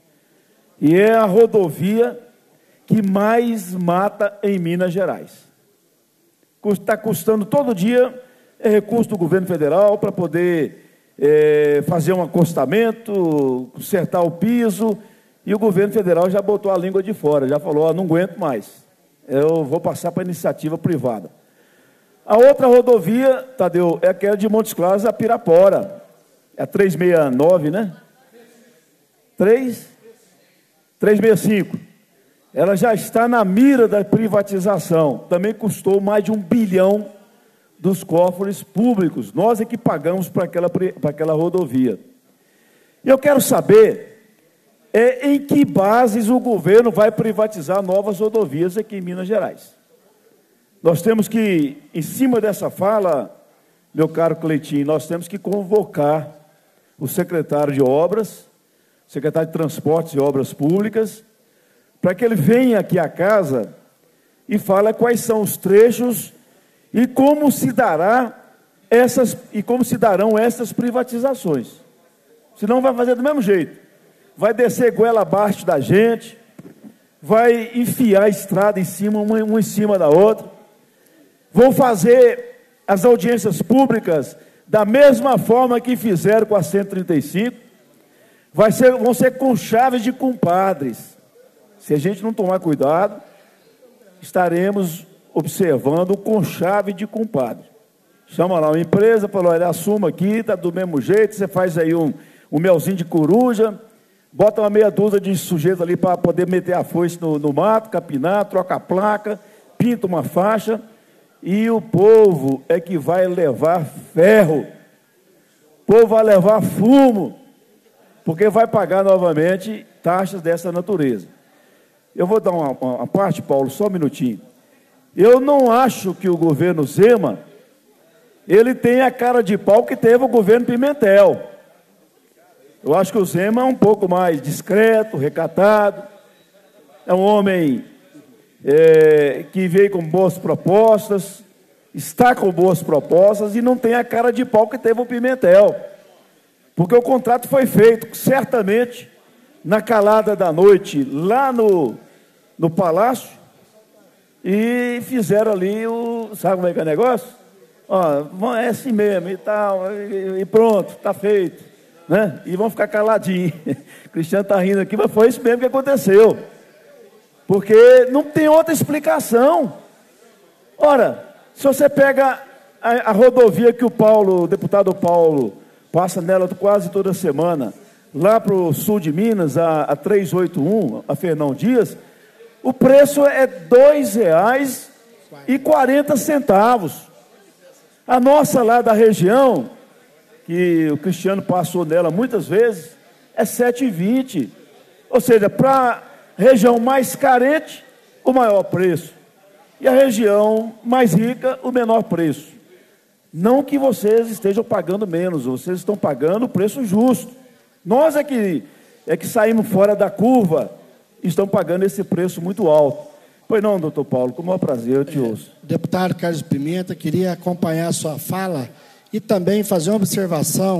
E é a rodovia que mais mata em Minas Gerais. Está custando todo dia é recurso do governo federal para poder é, fazer um acostamento, consertar o piso, e o governo federal já botou a língua de fora, já falou, ó, não aguento mais, eu vou passar para a iniciativa privada. A outra rodovia, Tadeu, é aquela de Montes Claros a Pirapora, é a trezentos e sessenta e nove, né? três? trezentos e sessenta e cinco. Ela já está na mira da privatização, também custou mais de um bilhão dos cofres públicos, nós é que pagamos para aquela, para aquela rodovia. E eu quero saber é, em que bases o governo vai privatizar novas rodovias aqui em Minas Gerais. Nós temos que, em cima dessa fala, meu caro Cleitinho, nós temos que convocar o secretário de Obras, secretário de Transportes e Obras Públicas, para que ele venha aqui à casa e fale quais são os trechos e como se dará essas e como se darão essas privatizações. Senão vai fazer do mesmo jeito. Vai descer goela abaixo da gente, vai enfiar a estrada em cima, uma, uma em cima da outra. Vão fazer as audiências públicas da mesma forma que fizeram com a cento e trinta e cinco. Vai ser, vão ser com chaves de compadres. Se a gente não tomar cuidado, estaremos observando com chave de compadre. Chama lá uma empresa, falou, olha, assuma aqui, está do mesmo jeito, você faz aí um, um melzinho de coruja, bota uma meia dúzia de sujeito ali para poder meter a foice no, no mato, capinar, troca a placa, pinta uma faixa, e o povo é que vai levar ferro, o povo vai levar fumo, porque vai pagar novamente taxas dessa natureza. Eu vou dar uma, uma parte, Paulo, só um minutinho. Eu não acho que o governo Zema, ele tem a cara de pau que teve o governo Pimentel. Eu acho que o Zema é um pouco mais discreto, recatado, é um homem é, que veio com boas propostas, está com boas propostas e não tem a cara de pau que teve o Pimentel. Porque o contrato foi feito, certamente, na calada da noite, lá no, no Palácio, e fizeram ali o... Sabe como é que é o negócio? Ó, é assim mesmo e tal, e, e pronto, está feito. Né? E vão ficar caladinhos. O Cristiano está rindo aqui, mas foi isso mesmo que aconteceu. Porque não tem outra explicação. Ora, se você pega a, a rodovia que o Paulo, o deputado Paulo, passa nela quase toda semana, lá para o sul de Minas, a, a trezentos e oitenta e um, a Fernão Dias, o preço é dois reais e quarenta centavos. A nossa lá da região, que o Cristiano passou nela muitas vezes, é sete reais e vinte centavos. Ou seja, para a região mais carente, o maior preço. E a região mais rica, o menor preço. Não que vocês estejam pagando menos, vocês estão pagando o preço justo. Nós é que, é que saímos fora da curva e estão pagando esse preço muito alto. Pois não, doutor Paulo, com o maior prazer, eu te ouço. É, deputado Carlos Pimenta, queria acompanhar a sua fala e também fazer uma observação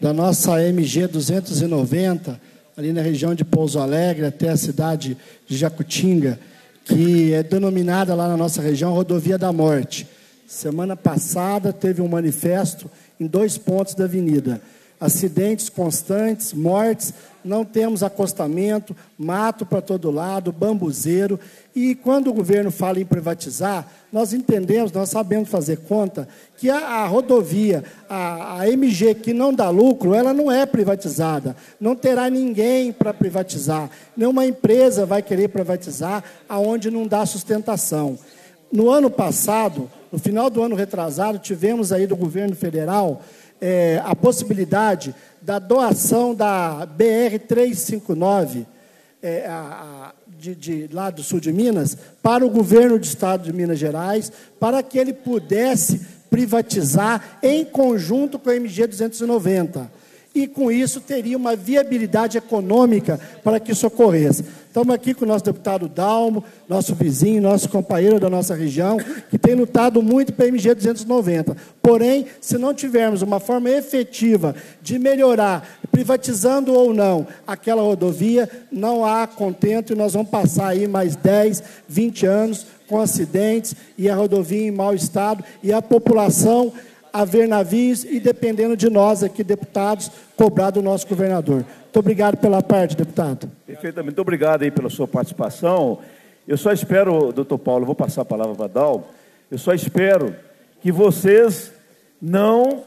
da nossa M G duzentos e noventa, ali na região de Pouso Alegre, até a cidade de Jacutinga, que é denominada lá na nossa região Rodovia da Morte. Semana passada teve um manifesto em dois pontos da avenida. Acidentes constantes, mortes, não temos acostamento, mato para todo lado, bambuzeiro. E quando o governo fala em privatizar, nós entendemos, nós sabemos fazer conta, que a, a rodovia, a, a M G que não dá lucro, ela não é privatizada. Não terá ninguém para privatizar. Nenhuma empresa vai querer privatizar aonde não dá sustentação. No ano passado, no final do ano retrasado, tivemos aí do governo federal É, a possibilidade da doação da B R trezentos e cinquenta e nove, é, a, a, de, de, lá do sul de Minas, para o governo do estado de Minas Gerais, para que ele pudesse privatizar em conjunto com a M G duzentos e noventa. E, com isso, teria uma viabilidade econômica para que isso ocorresse. Estamos aqui com o nosso deputado Dalmo, nosso vizinho, nosso companheiro da nossa região, que tem lutado muito para a M G duzentos e noventa. Porém, se não tivermos uma forma efetiva de melhorar, privatizando ou não, aquela rodovia, não há contento e nós vamos passar aí mais dez, vinte anos com acidentes e a rodovia em mau estado e a população a ver navios e, dependendo de nós aqui, deputados, cobrar do nosso governador. Muito obrigado pela parte, deputado. Perfeitamente. Muito obrigado aí pela sua participação. Eu só espero, doutor Paulo, eu vou passar a palavra para Dal, eu só espero que vocês não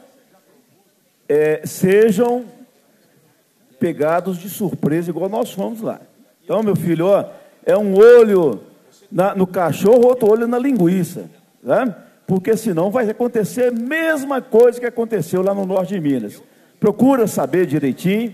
é, sejam pegados de surpresa, igual nós fomos lá. Então, meu filho, ó, é um olho na, no cachorro, outro olho na linguiça, tá? Porque senão vai acontecer a mesma coisa que aconteceu lá no norte de Minas. Procura saber direitinho,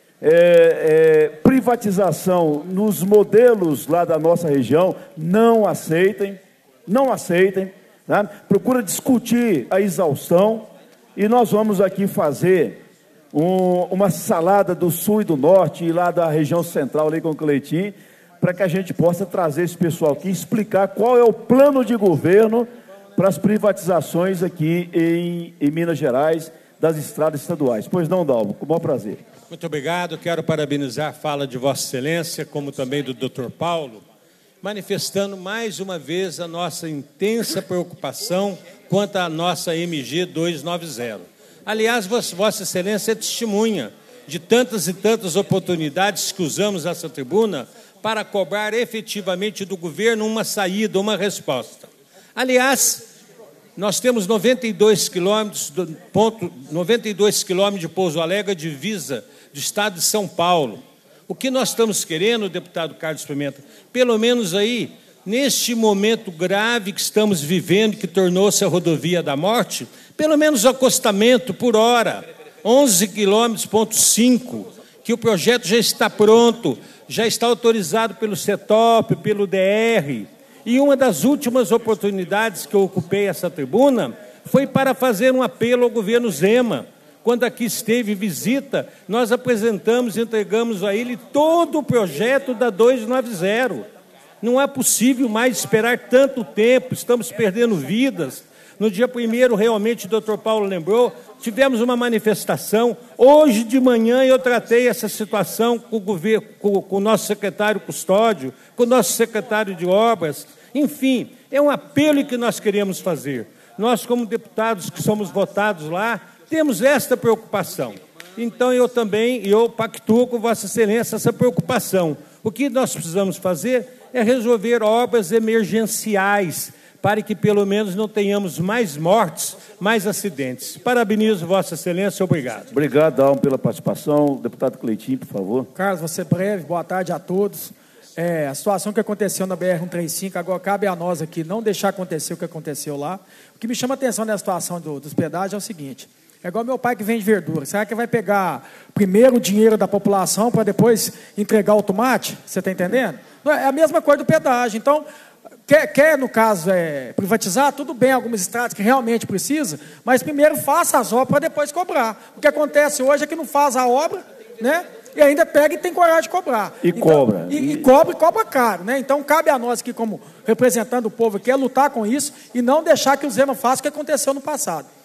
é, é, privatização nos modelos lá da nossa região, não aceitem, não aceitem, tá? Procura discutir a exaustão e nós vamos aqui fazer um, uma salada do sul e do norte e lá da região central, ali com o Cleitinho, para que a gente possa trazer esse pessoal aqui e explicar qual é o plano de governo para as privatizações aqui em, em Minas Gerais, das estradas estaduais. Pois não, Dalmo, com o maior prazer. Muito obrigado. Quero parabenizar a fala de Vossa Excelência, como também do doutor Paulo, manifestando mais uma vez a nossa intensa preocupação quanto à nossa M G duzentos e noventa. Aliás, Vossa Excelência é testemunha de tantas e tantas oportunidades que usamos essa tribuna para cobrar efetivamente do governo uma saída, uma resposta. Aliás, nós temos noventa e dois quilômetros, do ponto, noventa e dois quilômetros de Pouso Alegre, divisa do estado de São Paulo. O que nós estamos querendo, deputado Carlos Pimenta, pelo menos aí, neste momento grave que estamos vivendo, que tornou-se a rodovia da morte, pelo menos o acostamento por hora, onze quilômetros, ponto cinco, que o projeto já está pronto, já está autorizado pelo CETOP, pelo D R. E uma das últimas oportunidades que eu ocupei essa tribuna foi para fazer um apelo ao governo Zema. Quando aqui esteve visita, nós apresentamos e entregamos a ele todo o projeto da duzentos e noventa. Não é possível mais esperar tanto tempo, estamos perdendo vidas. No dia primeiro, realmente, o doutor Paulo lembrou, tivemos uma manifestação. Hoje de manhã eu tratei essa situação com o, governo, com, com o nosso secretário Custódio, com o nosso secretário de Obras. Enfim, é um apelo que nós queremos fazer. Nós, como deputados que somos votados lá, temos esta preocupação. Então, eu também, eu pactuo com Vossa Excelência essa preocupação. O que nós precisamos fazer é resolver obras emergenciais, para que pelo menos não tenhamos mais mortes, mais acidentes. Parabenizo Vossa Excelência, obrigado. Obrigado, Dalmo, pela participação. Deputado Cleitinho, por favor. Carlos, você é breve, boa tarde a todos. É, a situação que aconteceu na B R cento e trinta e cinco, agora cabe a nós aqui não deixar acontecer o que aconteceu lá. O que me chama a atenção nessa situação do, dos pedágios é o seguinte, é igual meu pai que vende verdura. Será que vai pegar primeiro o dinheiro da população para depois entregar o tomate? Você está entendendo? É a mesma coisa do pedágio. Então, quer, quer no caso, é, privatizar, tudo bem, algumas estradas que realmente precisa, mas primeiro faça as obras para depois cobrar. O que acontece hoje é que não faz a obra, né? E ainda pega e tem coragem de cobrar. E então, cobra. E, e cobra e cobra caro, né? Então, cabe a nós aqui, como representando o povo aqui, é lutar com isso e não deixar que o Zema faça o que aconteceu no passado.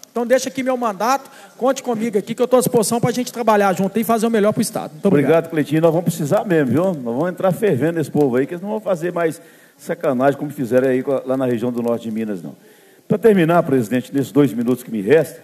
Então, deixa aqui meu mandato, conte comigo aqui, que eu estou à disposição para a gente trabalhar junto e fazer o melhor para o Estado. Muito obrigado. Obrigado, Cleitinho. Nós vamos precisar mesmo, viu? Nós vamos entrar fervendo nesse povo aí, que eles não vão fazer mais sacanagem como fizeram aí lá na região do norte de Minas, não. Para terminar, presidente, nesses dois minutos que me restam,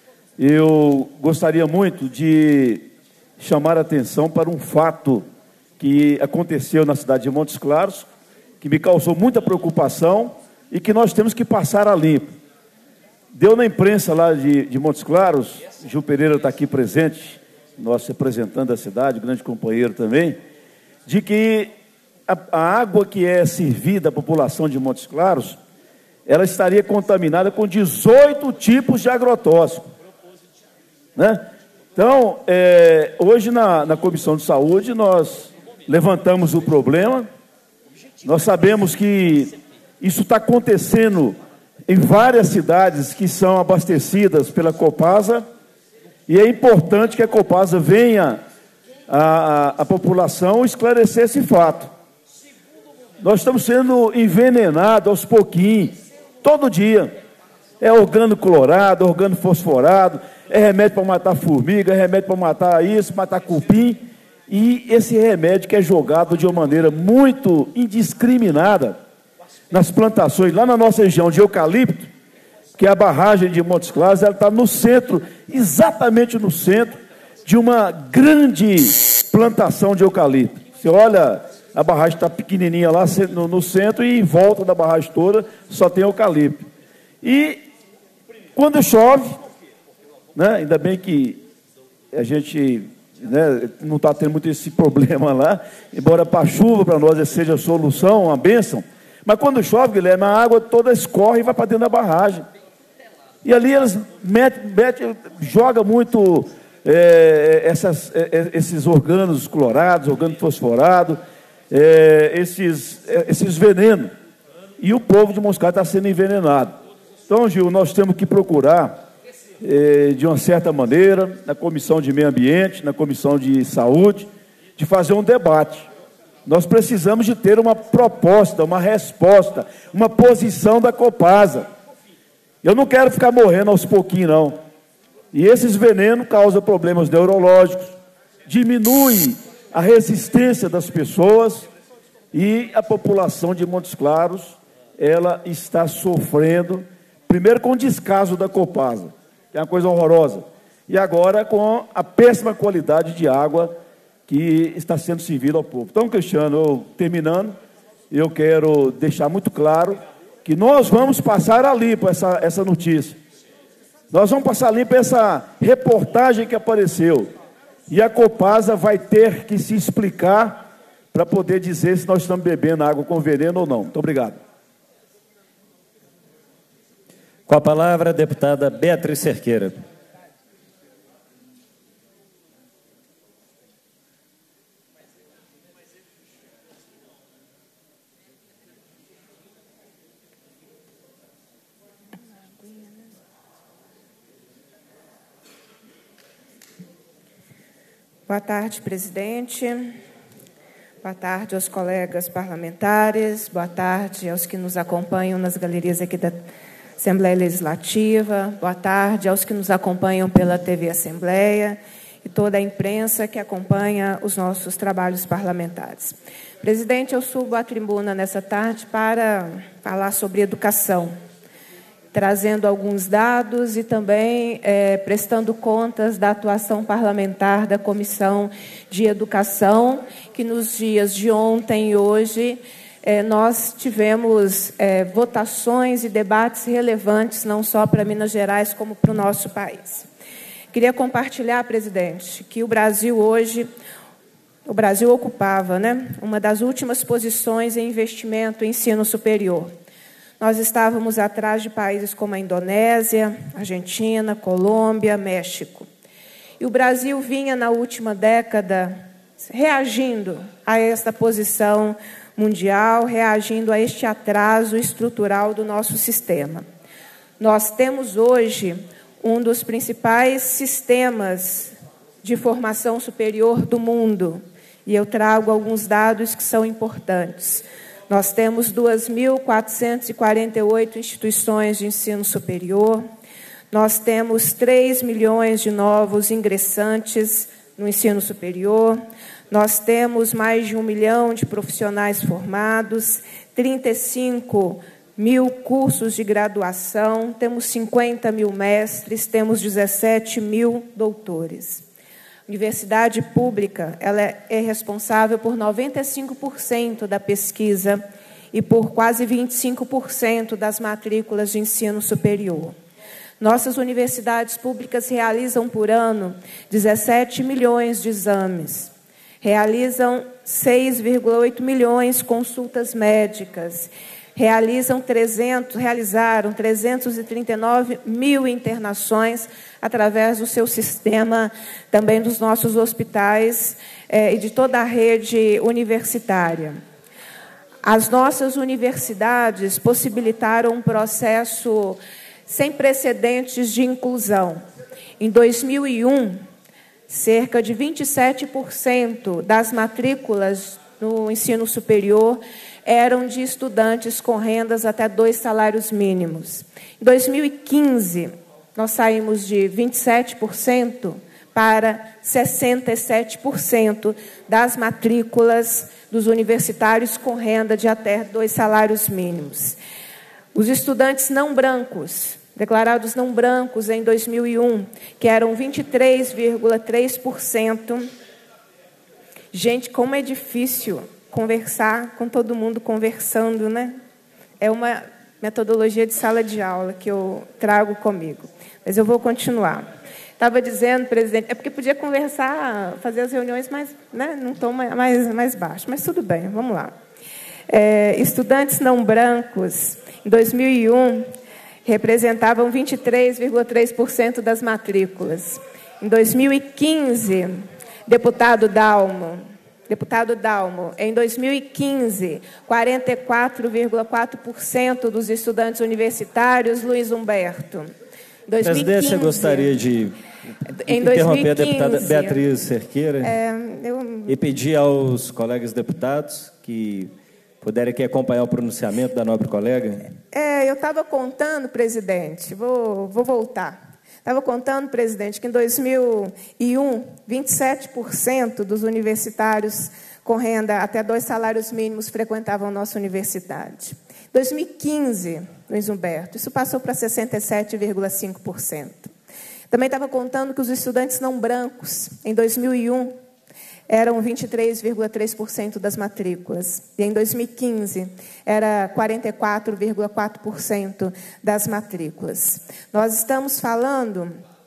eu gostaria muito de chamar a atenção para um fato que aconteceu na cidade de Montes Claros, que me causou muita preocupação e que nós temos que passar a limpo. Deu na imprensa lá de, de Montes Claros, Gil Pereira está aqui presente, nosso representante da cidade, grande companheiro também, de que a, a água que é servida à população de Montes Claros, ela estaria contaminada com dezoito tipos de agrotóxico, né? Então, é, hoje na, na Comissão de Saúde, nós levantamos o problema, nós sabemos que isso está acontecendo em várias cidades que são abastecidas pela Copasa, e é importante que a Copasa venha à, à população esclarecer esse fato. Nós estamos sendo envenenados aos pouquinhos, todo dia. É organo clorado, organo fosforado, é remédio para matar formiga, é remédio para matar isso, matar cupim, e esse remédio que é jogado de uma maneira muito indiscriminada nas plantações, lá na nossa região de eucalipto, que é a barragem de Montes Claros, ela está no centro, exatamente no centro, de uma grande plantação de eucalipto. Você olha, a barragem está pequenininha lá no, no centro, e em volta da barragem toda só tem eucalipto. E quando chove, né, ainda bem que a gente, né, não está tendo muito esse problema lá, embora para a chuva, para nós, seja a solução, uma bênção. Mas quando chove, Guilherme, a água toda escorre e vai para dentro da barragem. E ali eles metem, metem, jogam muito é, essas, é, esses organos clorados, organos fosforados, é, esses, é, esses venenos. E o povo de Montes Claros está sendo envenenado. Então, Gil, nós temos que procurar, é, de uma certa maneira, na Comissão de Meio Ambiente, na Comissão de Saúde, de fazer um debate. Nós precisamos de ter uma proposta, uma resposta, uma posição da Copasa. Eu não quero ficar morrendo aos pouquinhos, não. E esses venenos causam problemas neurológicos, diminui a resistência das pessoas, e a população de Montes Claros, ela está sofrendo, primeiro com o descaso da Copasa, que é uma coisa horrorosa, e agora com a péssima qualidade de água que está sendo servido ao povo. Então, Cristiano, eu, terminando, eu quero deixar muito claro que nós vamos passar a limpo essa, essa notícia. Nós vamos passar a limpo essa reportagem que apareceu. E a Copasa vai ter que se explicar para poder dizer se nós estamos bebendo água com veneno ou não. Muito obrigado. Com a palavra, a deputada Beatriz Cerqueira. Boa tarde, presidente. Boa tarde aos colegas parlamentares. Boa tarde aos que nos acompanham nas galerias aqui da Assembleia Legislativa. Boa tarde aos que nos acompanham pela T V Assembleia e toda a imprensa que acompanha os nossos trabalhos parlamentares. Presidente, eu subo à tribuna nessa tarde para falar sobre educação, trazendo alguns dados e também é, prestando contas da atuação parlamentar da Comissão de Educação, que nos dias de ontem e hoje é, nós tivemos é, votações e debates relevantes, não só para Minas Gerais, como para o nosso país. Queria compartilhar, presidente, que o Brasil hoje, o Brasil ocupava, né, uma das últimas posições em investimento em ensino superior. Nós estávamos atrás de países como a Indonésia, Argentina, Colômbia, México. E o Brasil vinha, na última década, reagindo a esta posição mundial, reagindo a este atraso estrutural do nosso sistema. Nós temos hoje um dos principais sistemas de formação superior do mundo, e eu trago alguns dados que são importantes. Nós temos duas mil quatrocentas e quarenta e oito instituições de ensino superior, Nós temos três milhões de novos ingressantes no ensino superior, nós temos mais de um milhão de profissionais formados, trinta e cinco mil cursos de graduação, temos cinquenta mil mestres, temos dezessete mil doutores. A universidade pública ela é responsável por noventa e cinco por cento da pesquisa e por quase vinte e cinco por cento das matrículas de ensino superior. Nossas universidades públicas realizam por ano dezessete milhões de exames, realizam seis vírgula oito milhões de consultas médicas, realizam trezentos, realizaram trezentos e trinta e nove mil internações através do seu sistema, também dos nossos hospitais eh, e de toda a rede universitária. As nossas universidades possibilitaram um processo sem precedentes de inclusão. Em dois mil e um, cerca de vinte e sete por cento das matrículas no ensino superior eram de estudantes com rendas até dois salários mínimos. Em dois mil e quinze, nós saímos de vinte e sete por cento para sessenta e sete por cento das matrículas dos universitários com renda de até dois salários mínimos. Os estudantes não brancos, declarados não brancos em dois mil e um, que eram vinte e três vírgula três por cento. Gente, como é difícil conversar com todo mundo conversando, né? É uma metodologia de sala de aula que eu trago comigo. Mas eu vou continuar. Estava dizendo, presidente, é porque podia conversar, fazer as reuniões mais, né, num tom mais, mais baixo, mas tudo bem, vamos lá. É, estudantes não brancos, em dois mil e um, representavam vinte e três vírgula três por cento das matrículas. Em dois mil e quinze, deputado Dalmo, deputado Dalmo, em dois mil e quinze, quarenta e quatro vírgula quatro por cento dos estudantes universitários, Luiz Humberto. dois mil e quinze, Presidente, eu gostaria de em interromper a dois mil e quinze, deputada Beatriz Cerqueira é, eu... e pedir aos colegas deputados que puderem aqui acompanhar o pronunciamento da nobre colega. É, eu estava contando, presidente, vou, vou voltar. Estava contando, presidente, que em dois mil e um, vinte e sete por cento dos universitários com renda até dois salários mínimos frequentavam nossa universidade. Em dois mil e quinze, Luiz Humberto, isso passou para sessenta e sete vírgula cinco por cento. Também estava contando que os estudantes não brancos, em dois mil e um, eram vinte e três vírgula três por cento das matrículas. E em dois mil e quinze, era quarenta e quatro vírgula quatro por cento das matrículas. Nós estamos falando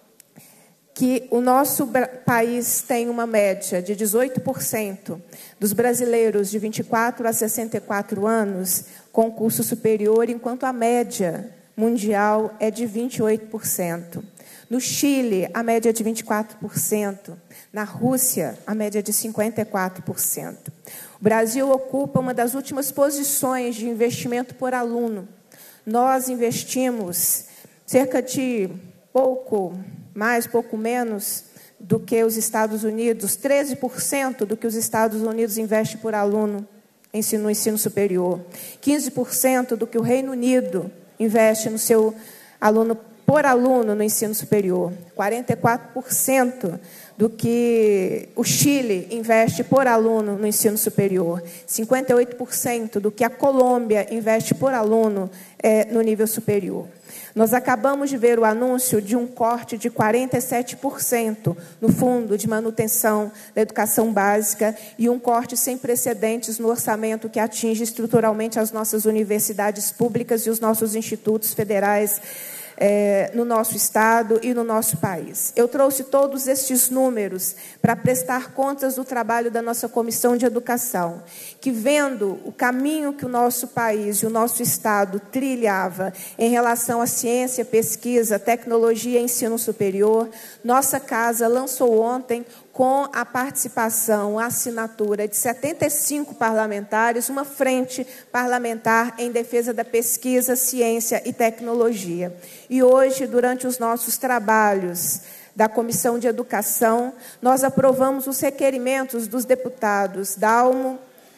que o nosso país tem uma média de dezoito por cento dos brasileiros de vinte e quatro a sessenta e quatro anos com curso superior, enquanto a média mundial é de vinte e oito por cento. No Chile, a média é de vinte e quatro por cento. Na Rússia, a média é de cinquenta e quatro por cento. O Brasil ocupa uma das últimas posições de investimento por aluno. Nós investimos cerca de pouco mais, pouco menos do que os Estados Unidos, treze por cento do que os Estados Unidos investem por aluno no ensino superior, quinze por cento do que o Reino Unido investe no seu aluno por aluno no ensino superior, quarenta e quatro por cento do que o Chile investe por aluno no ensino superior, cinquenta e oito por cento do que a Colômbia investe por aluno é, no nível superior. Nós acabamos de ver o anúncio de um corte de quarenta e sete por cento no Fundo de Manutenção da Educação Básica e um corte sem precedentes no orçamento que atinge estruturalmente as nossas universidades públicas e os nossos institutos federais É, no nosso Estado e no nosso país. Eu trouxe todos estes números para prestar contas do trabalho da nossa Comissão de Educação, que, vendo o caminho que o nosso país e o nosso Estado trilhava em relação à ciência, pesquisa, tecnologia e ensino superior, nossa casa lançou ontem, com a participação, a assinatura de setenta e cinco parlamentares, uma frente parlamentar em defesa da pesquisa, ciência e tecnologia. E hoje, durante os nossos trabalhos da Comissão de Educação, nós aprovamos os requerimentos dos deputados Dalmo,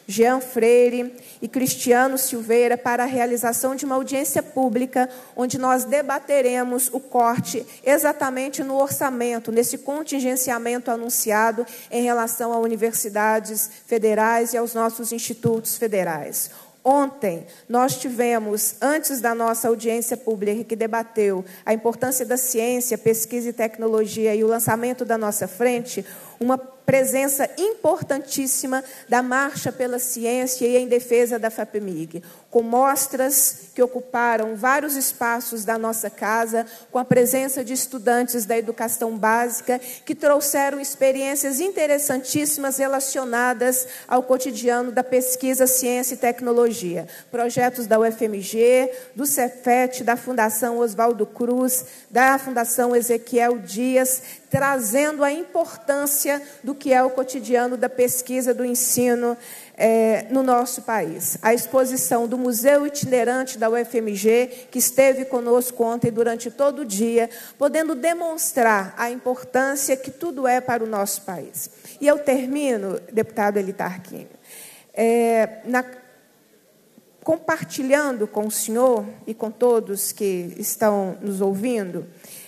Jean Freire e Cristiano Silveira para a realização de uma audiência pública, onde nós debateremos o corte exatamente no orçamento, nesse contingenciamento anunciado em relação a universidades federais e aos nossos institutos federais. Ontem, nós tivemos, antes da nossa audiência pública, que debateu a importância da ciência, pesquisa e tecnologia e o lançamento da nossa frente, uma presença importantíssima da Marcha pela Ciência e em defesa da FAPEMIG, com mostras que ocuparam vários espaços da nossa casa, com a presença de estudantes da educação básica, que trouxeram experiências interessantíssimas relacionadas ao cotidiano da pesquisa, ciência e tecnologia. Projetos da U F M G, do Cefet, da Fundação Oswaldo Cruz, da Fundação Ezequiel Dias, trazendo a importância do que é o cotidiano da pesquisa, do ensino é, no nosso país. A exposição do Museu Itinerante da U F M G, que esteve conosco ontem durante todo o dia, podendo demonstrar a importância que tudo é para o nosso país. E eu termino, deputado Eli Tarquínio, é, na, compartilhando com o senhor e com todos que estão nos ouvindo,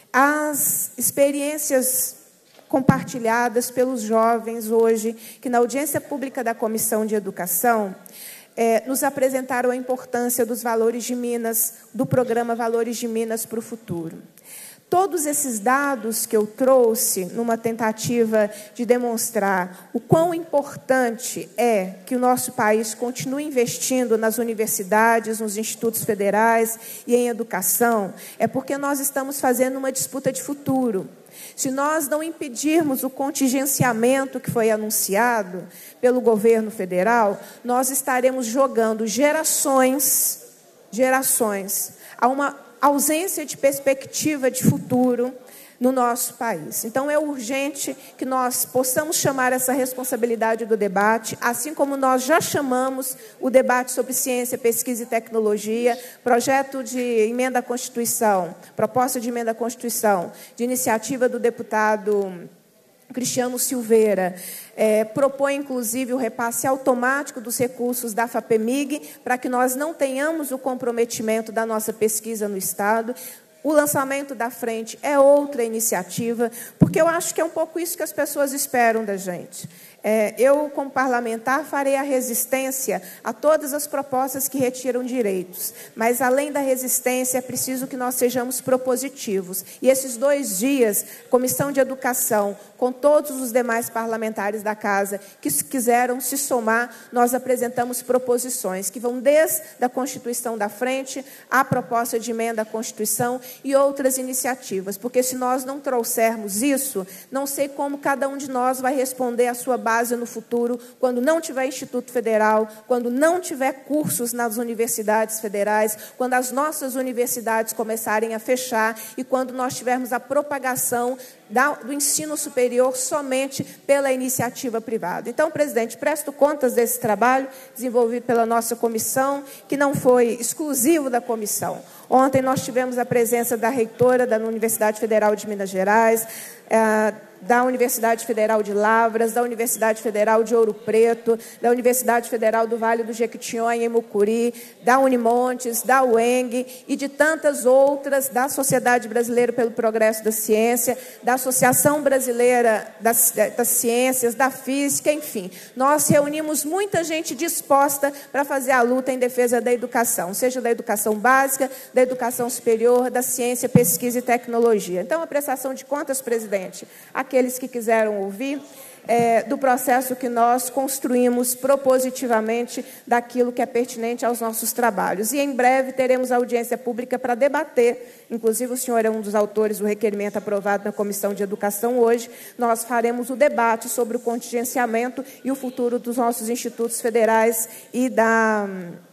as experiências compartilhadas pelos jovens hoje, que na audiência pública da Comissão de Educação, eh, nos apresentaram a importância dos valores de Minas, do programa Valores de Minas para o Futuro. Todos esses dados que eu trouxe, numa tentativa de demonstrar o quão importante é que o nosso país continue investindo nas universidades, nos institutos federais e em educação, é porque nós estamos fazendo uma disputa de futuro. Se nós não impedirmos o contingenciamento que foi anunciado pelo governo federal, nós estaremos jogando gerações, gerações, a uma ausência de perspectiva de futuro no nosso país. Então, é urgente que nós possamos chamar essa responsabilidade do debate, assim como nós já chamamos o debate sobre ciência, pesquisa e tecnologia, projeto de emenda à Constituição, proposta de emenda à Constituição, de iniciativa do deputado Cristiano Silveira, é, propõe, inclusive, o repasse automático dos recursos da FAPEMIG, para que nós não tenhamos o comprometimento da nossa pesquisa no Estado. O lançamento da frente é outra iniciativa, porque eu acho que é um pouco isso que as pessoas esperam da gente. É, eu, como parlamentar, farei a resistência a todas as propostas que retiram direitos, mas, além da resistência, é preciso que nós sejamos propositivos. E esses dois dias, Comissão de Educação, com todos os demais parlamentares da Casa que quiseram se somar, nós apresentamos proposições que vão desde a Constituição da Frente, à proposta de emenda à Constituição e outras iniciativas, porque se nós não trouxermos isso, não sei como cada um de nós vai responder à sua base no futuro, quando não tiver Instituto Federal, quando não tiver cursos nas universidades federais, quando as nossas universidades começarem a fechar e quando nós tivermos a propagação da, do ensino superior somente pela iniciativa privada. Então, presidente, presto contas desse trabalho desenvolvido pela nossa comissão, que não foi exclusivo da comissão. Ontem nós tivemos a presença da reitora da Universidade Federal de Minas Gerais, eh, da Universidade Federal de Lavras, da Universidade Federal de Ouro Preto, da Universidade Federal do Vale do Jequitinhonha, em Mucuri, da Unimontes, da U E N G e de tantas outras, da Sociedade Brasileira pelo Progresso da Ciência, da Associação Brasileira das, das Ciências, da Física, enfim. Nós reunimos muita gente disposta para fazer a luta em defesa da educação, seja da educação básica, da educação superior, da ciência, pesquisa e tecnologia. Então, a prestação de contas, presidente, aqueles que quiseram ouvir, é, do processo que nós construímos propositivamente daquilo que é pertinente aos nossos trabalhos. E, em breve, teremos audiência pública para debater, inclusive o senhor é um dos autores do requerimento aprovado na Comissão de Educação hoje, nós faremos o debate sobre o contingenciamento e o futuro dos nossos institutos federais e da,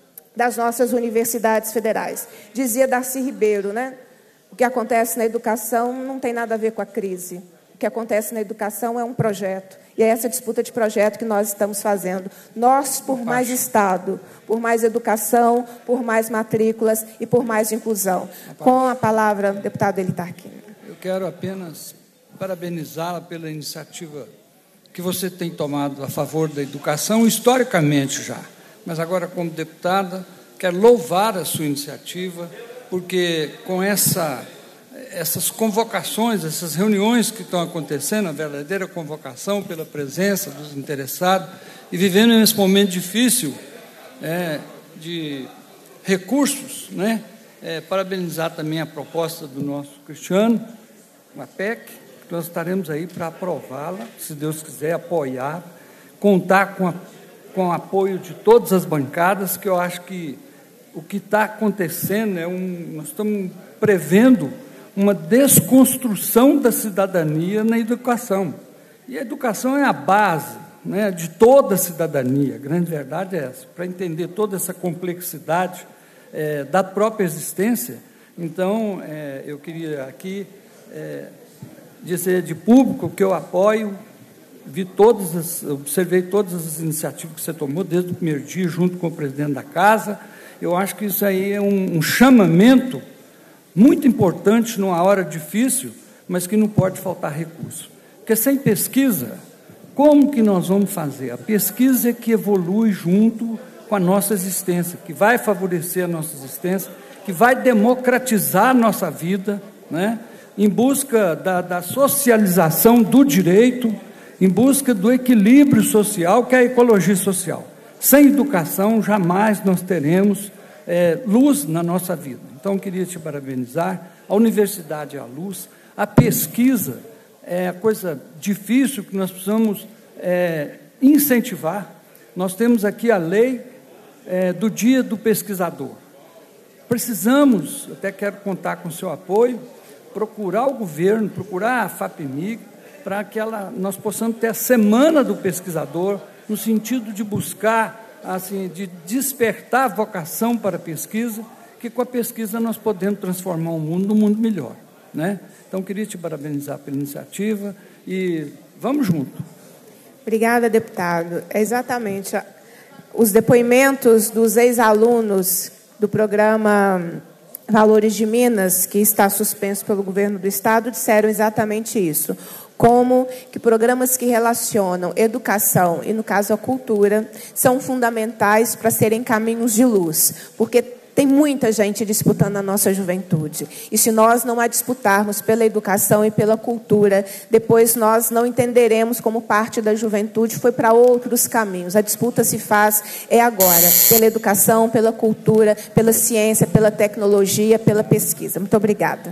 das nossas universidades federais. Dizia Darcy Ribeiro, né? O que acontece na educação não tem nada a ver com a crise. O que acontece na educação é um projeto. E é essa disputa de projeto que nós estamos fazendo. Nós, por mais Estado, por mais educação, por mais matrículas e por mais inclusão. Com a palavra, deputado Eli Tarquínio. Eu quero apenas parabenizá-la pela iniciativa que você tem tomado a favor da educação, historicamente já. Mas agora, como deputada, quero louvar a sua iniciativa, porque com essa, essas convocações, essas reuniões que estão acontecendo, a verdadeira convocação pela presença dos interessados, e vivendo nesse momento difícil é, de recursos, né? É, parabenizar também a proposta do nosso Cristiano, uma P E C, que nós estaremos aí para aprová-la, se Deus quiser, apoiar, contar com, a, com o apoio de todas as bancadas, que eu acho que o que está acontecendo é um... Nós estamos prevendo uma desconstrução da cidadania na educação. E a educação é a base, né, de toda a cidadania, a grande verdade é essa, para entender toda essa complexidade é, da própria existência. Então, é, eu queria aqui é, dizer de público que eu apoio, vi todas as, observei todas as iniciativas que você tomou desde o primeiro dia, junto com o presidente da casa. Eu acho que isso aí é um, um chamamento muito importante numa hora difícil, mas que não pode faltar recurso. Porque sem pesquisa, como que nós vamos fazer? A pesquisa é que evolui junto com a nossa existência, que vai favorecer a nossa existência, que vai democratizar a nossa vida, né? Em busca da, da socialização do direito, em busca do equilíbrio social, que é a ecologia social. Sem educação, jamais nós teremos é, luz na nossa vida. Então, eu queria te parabenizar. A universidade é a luz, a pesquisa é a coisa difícil que nós precisamos é, incentivar. Nós temos aqui a lei é, do dia do pesquisador. Precisamos, até quero contar com o seu apoio, procurar o governo, procurar a FAPEMIG, para que ela, nós possamos ter a semana do pesquisador, no sentido de buscar, assim, de despertar a vocação para a pesquisa, que com a pesquisa nós podemos transformar o mundo num mundo melhor, né? Então, queria te parabenizar pela iniciativa e vamos junto. Obrigada, deputado. É exatamente os depoimentos dos ex-alunos do programa Valores de Minas, que está suspenso pelo governo do Estado, disseram exatamente isso. Como que programas que relacionam educação e, no caso, a cultura, são fundamentais para serem caminhos de luz, porque tem muita gente disputando a nossa juventude. E se nós não a disputarmos pela educação e pela cultura, depois nós não entenderemos como parte da juventude foi para outros caminhos. A disputa se faz é agora, pela educação, pela cultura, pela ciência, pela tecnologia, pela pesquisa. Muito obrigada.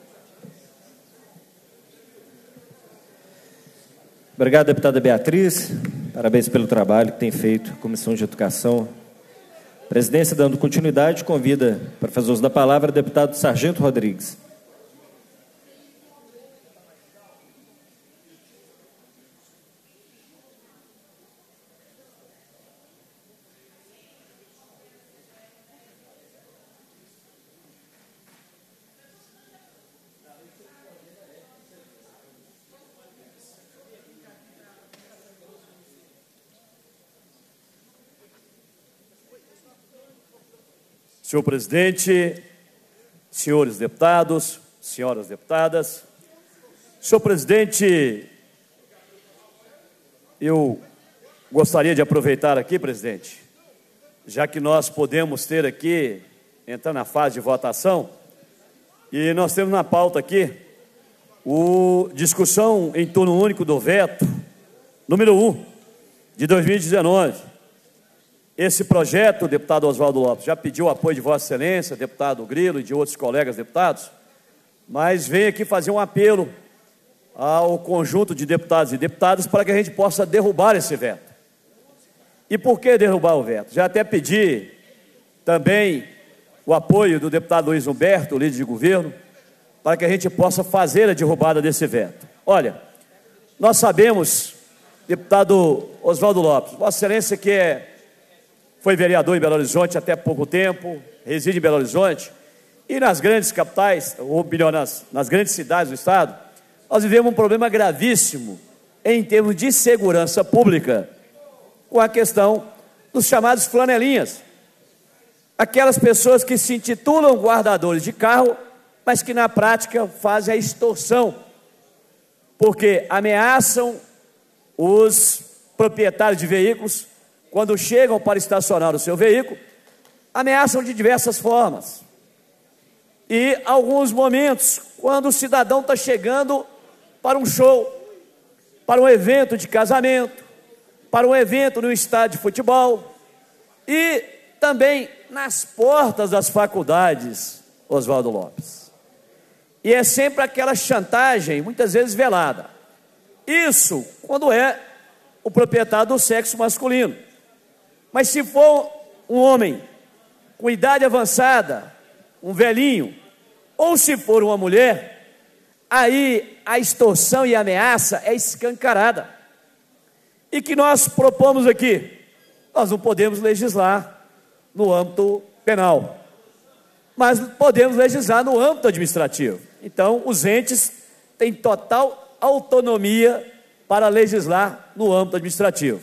Obrigado, deputada Beatriz. Parabéns pelo trabalho que tem feito a Comissão de Educação. Presidência, dando continuidade, convida para fazer uso da palavra o deputado Sargento Rodrigues. Senhor presidente, senhores deputados, senhoras deputadas, senhor presidente, eu gostaria de aproveitar aqui, presidente, já que nós podemos ter aqui, entrar na fase de votação, e nós temos na pauta aqui o discussão em turno único do veto, número um, de dois mil e dezenove. Esse projeto, o deputado Oswaldo Lopes, já pediu o apoio de Vossa Excelência, deputado Grilo e de outros colegas deputados, mas vem aqui fazer um apelo ao conjunto de deputados e deputadas para que a gente possa derrubar esse veto. E por que derrubar o veto? Já até pedi também o apoio do deputado Luiz Humberto, líder de governo, para que a gente possa fazer a derrubada desse veto. Olha, nós sabemos, deputado Oswaldo Lopes, Vossa Excelência que é foi vereador em Belo Horizonte até pouco tempo, reside em Belo Horizonte, e nas grandes capitais, ou melhor, nas, nas grandes cidades do Estado, nós vivemos um problema gravíssimo em termos de segurança pública, com a questão dos chamados flanelinhas. Aquelas pessoas que se intitulam guardadores de carro, mas que na prática fazem a extorsão, porque ameaçam os proprietários de veículos, quando chegam para estacionar o seu veículo, ameaçam de diversas formas. E alguns momentos, quando o cidadão está chegando para um show, para um evento de casamento, para um evento no estádio de futebol e também nas portas das faculdades, Oswaldo Lopes. E é sempre aquela chantagem, muitas vezes velada. Isso quando é o proprietário do sexo masculino. Mas se for um homem com idade avançada, um velhinho, ou se for uma mulher, aí a extorsão e a ameaça é escancarada. E que nós propomos aqui, nós não podemos legislar no âmbito penal, mas podemos legislar no âmbito administrativo. Então, os entes têm total autonomia para legislar no âmbito administrativo.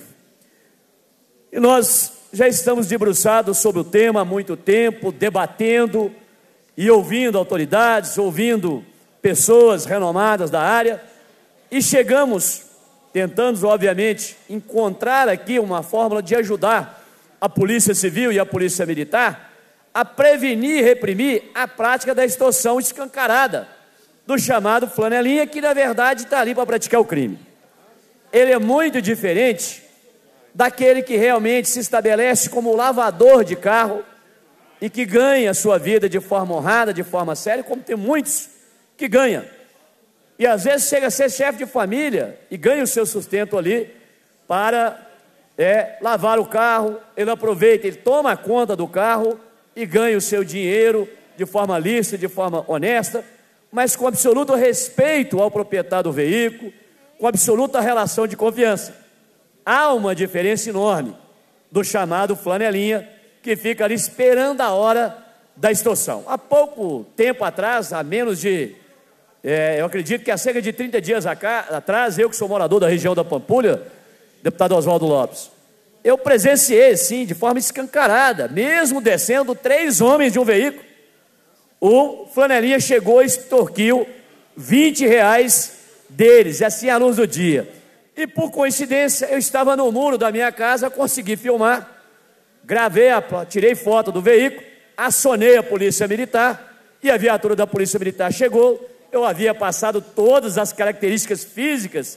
E nós já estamos debruçados sobre o tema há muito tempo, debatendo e ouvindo autoridades, ouvindo pessoas renomadas da área, e chegamos, tentando, obviamente, encontrar aqui uma fórmula de ajudar a Polícia Civil e a Polícia Militar a prevenir e reprimir a prática da extorsão escancarada do chamado flanelinha, que na verdade está ali para praticar o crime. Ele é muito diferente daquele que realmente se estabelece como lavador de carro e que ganha a sua vida de forma honrada, de forma séria, como tem muitos que ganham. E às vezes chega a ser chefe de família e ganha o seu sustento ali para é, lavar o carro. Ele aproveita, ele toma conta do carro e ganha o seu dinheiro de forma lícita, de forma honesta, mas com absoluto respeito ao proprietário do veículo, com absoluta relação de confiança. Há uma diferença enorme do chamado flanelinha, que fica ali esperando a hora da extorsão. Há pouco tempo atrás, há menos de, é, eu acredito que há cerca de trinta dias atrás, eu que sou morador da região da Pampulha, deputado Oswaldo Lopes, eu presenciei, sim, de forma escancarada, mesmo descendo três homens de um veículo, o flanelinha chegou e extorquiu vinte reais deles, e assim à luz do dia. E por coincidência, eu estava no muro da minha casa, consegui filmar, gravei, a, tirei foto do veículo, acionei a Polícia Militar, e a viatura da Polícia Militar chegou. Eu havia passado todas as características físicas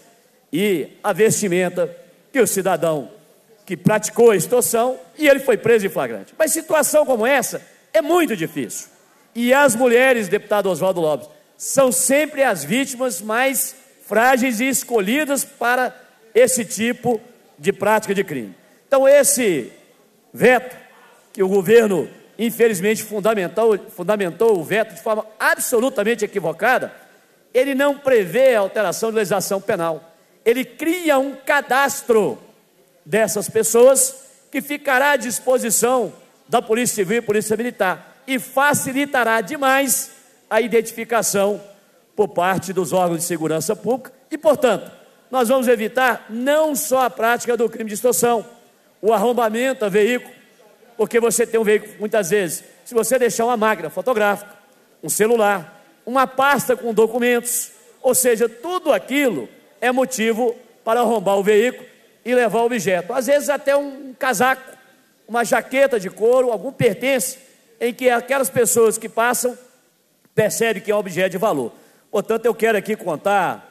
e a vestimenta que o cidadão que praticou a extorsão, e ele foi preso em flagrante. Mas situação como essa é muito difícil. E as mulheres, deputado Oswaldo Lopes, são sempre as vítimas mais frágeis e escolhidas para esse tipo de prática de crime. Então, esse veto, que o governo, infelizmente, fundamentou, fundamentou o veto de forma absolutamente equivocada, ele não prevê a alteração de legislação penal. Ele cria um cadastro dessas pessoas que ficará à disposição da Polícia Civil e Polícia Militar e facilitará demais a identificação por parte dos órgãos de segurança pública e, portanto, nós vamos evitar não só a prática do crime de extorsão, o arrombamento a veículo, porque você tem um veículo, muitas vezes, se você deixar uma máquina fotográfica, um celular, uma pasta com documentos, ou seja, tudo aquilo é motivo para arrombar o veículo e levar o objeto. Às vezes até um casaco, uma jaqueta de couro, algum pertence em que aquelas pessoas que passam percebem que é um objeto de valor. Portanto, eu quero aqui contar,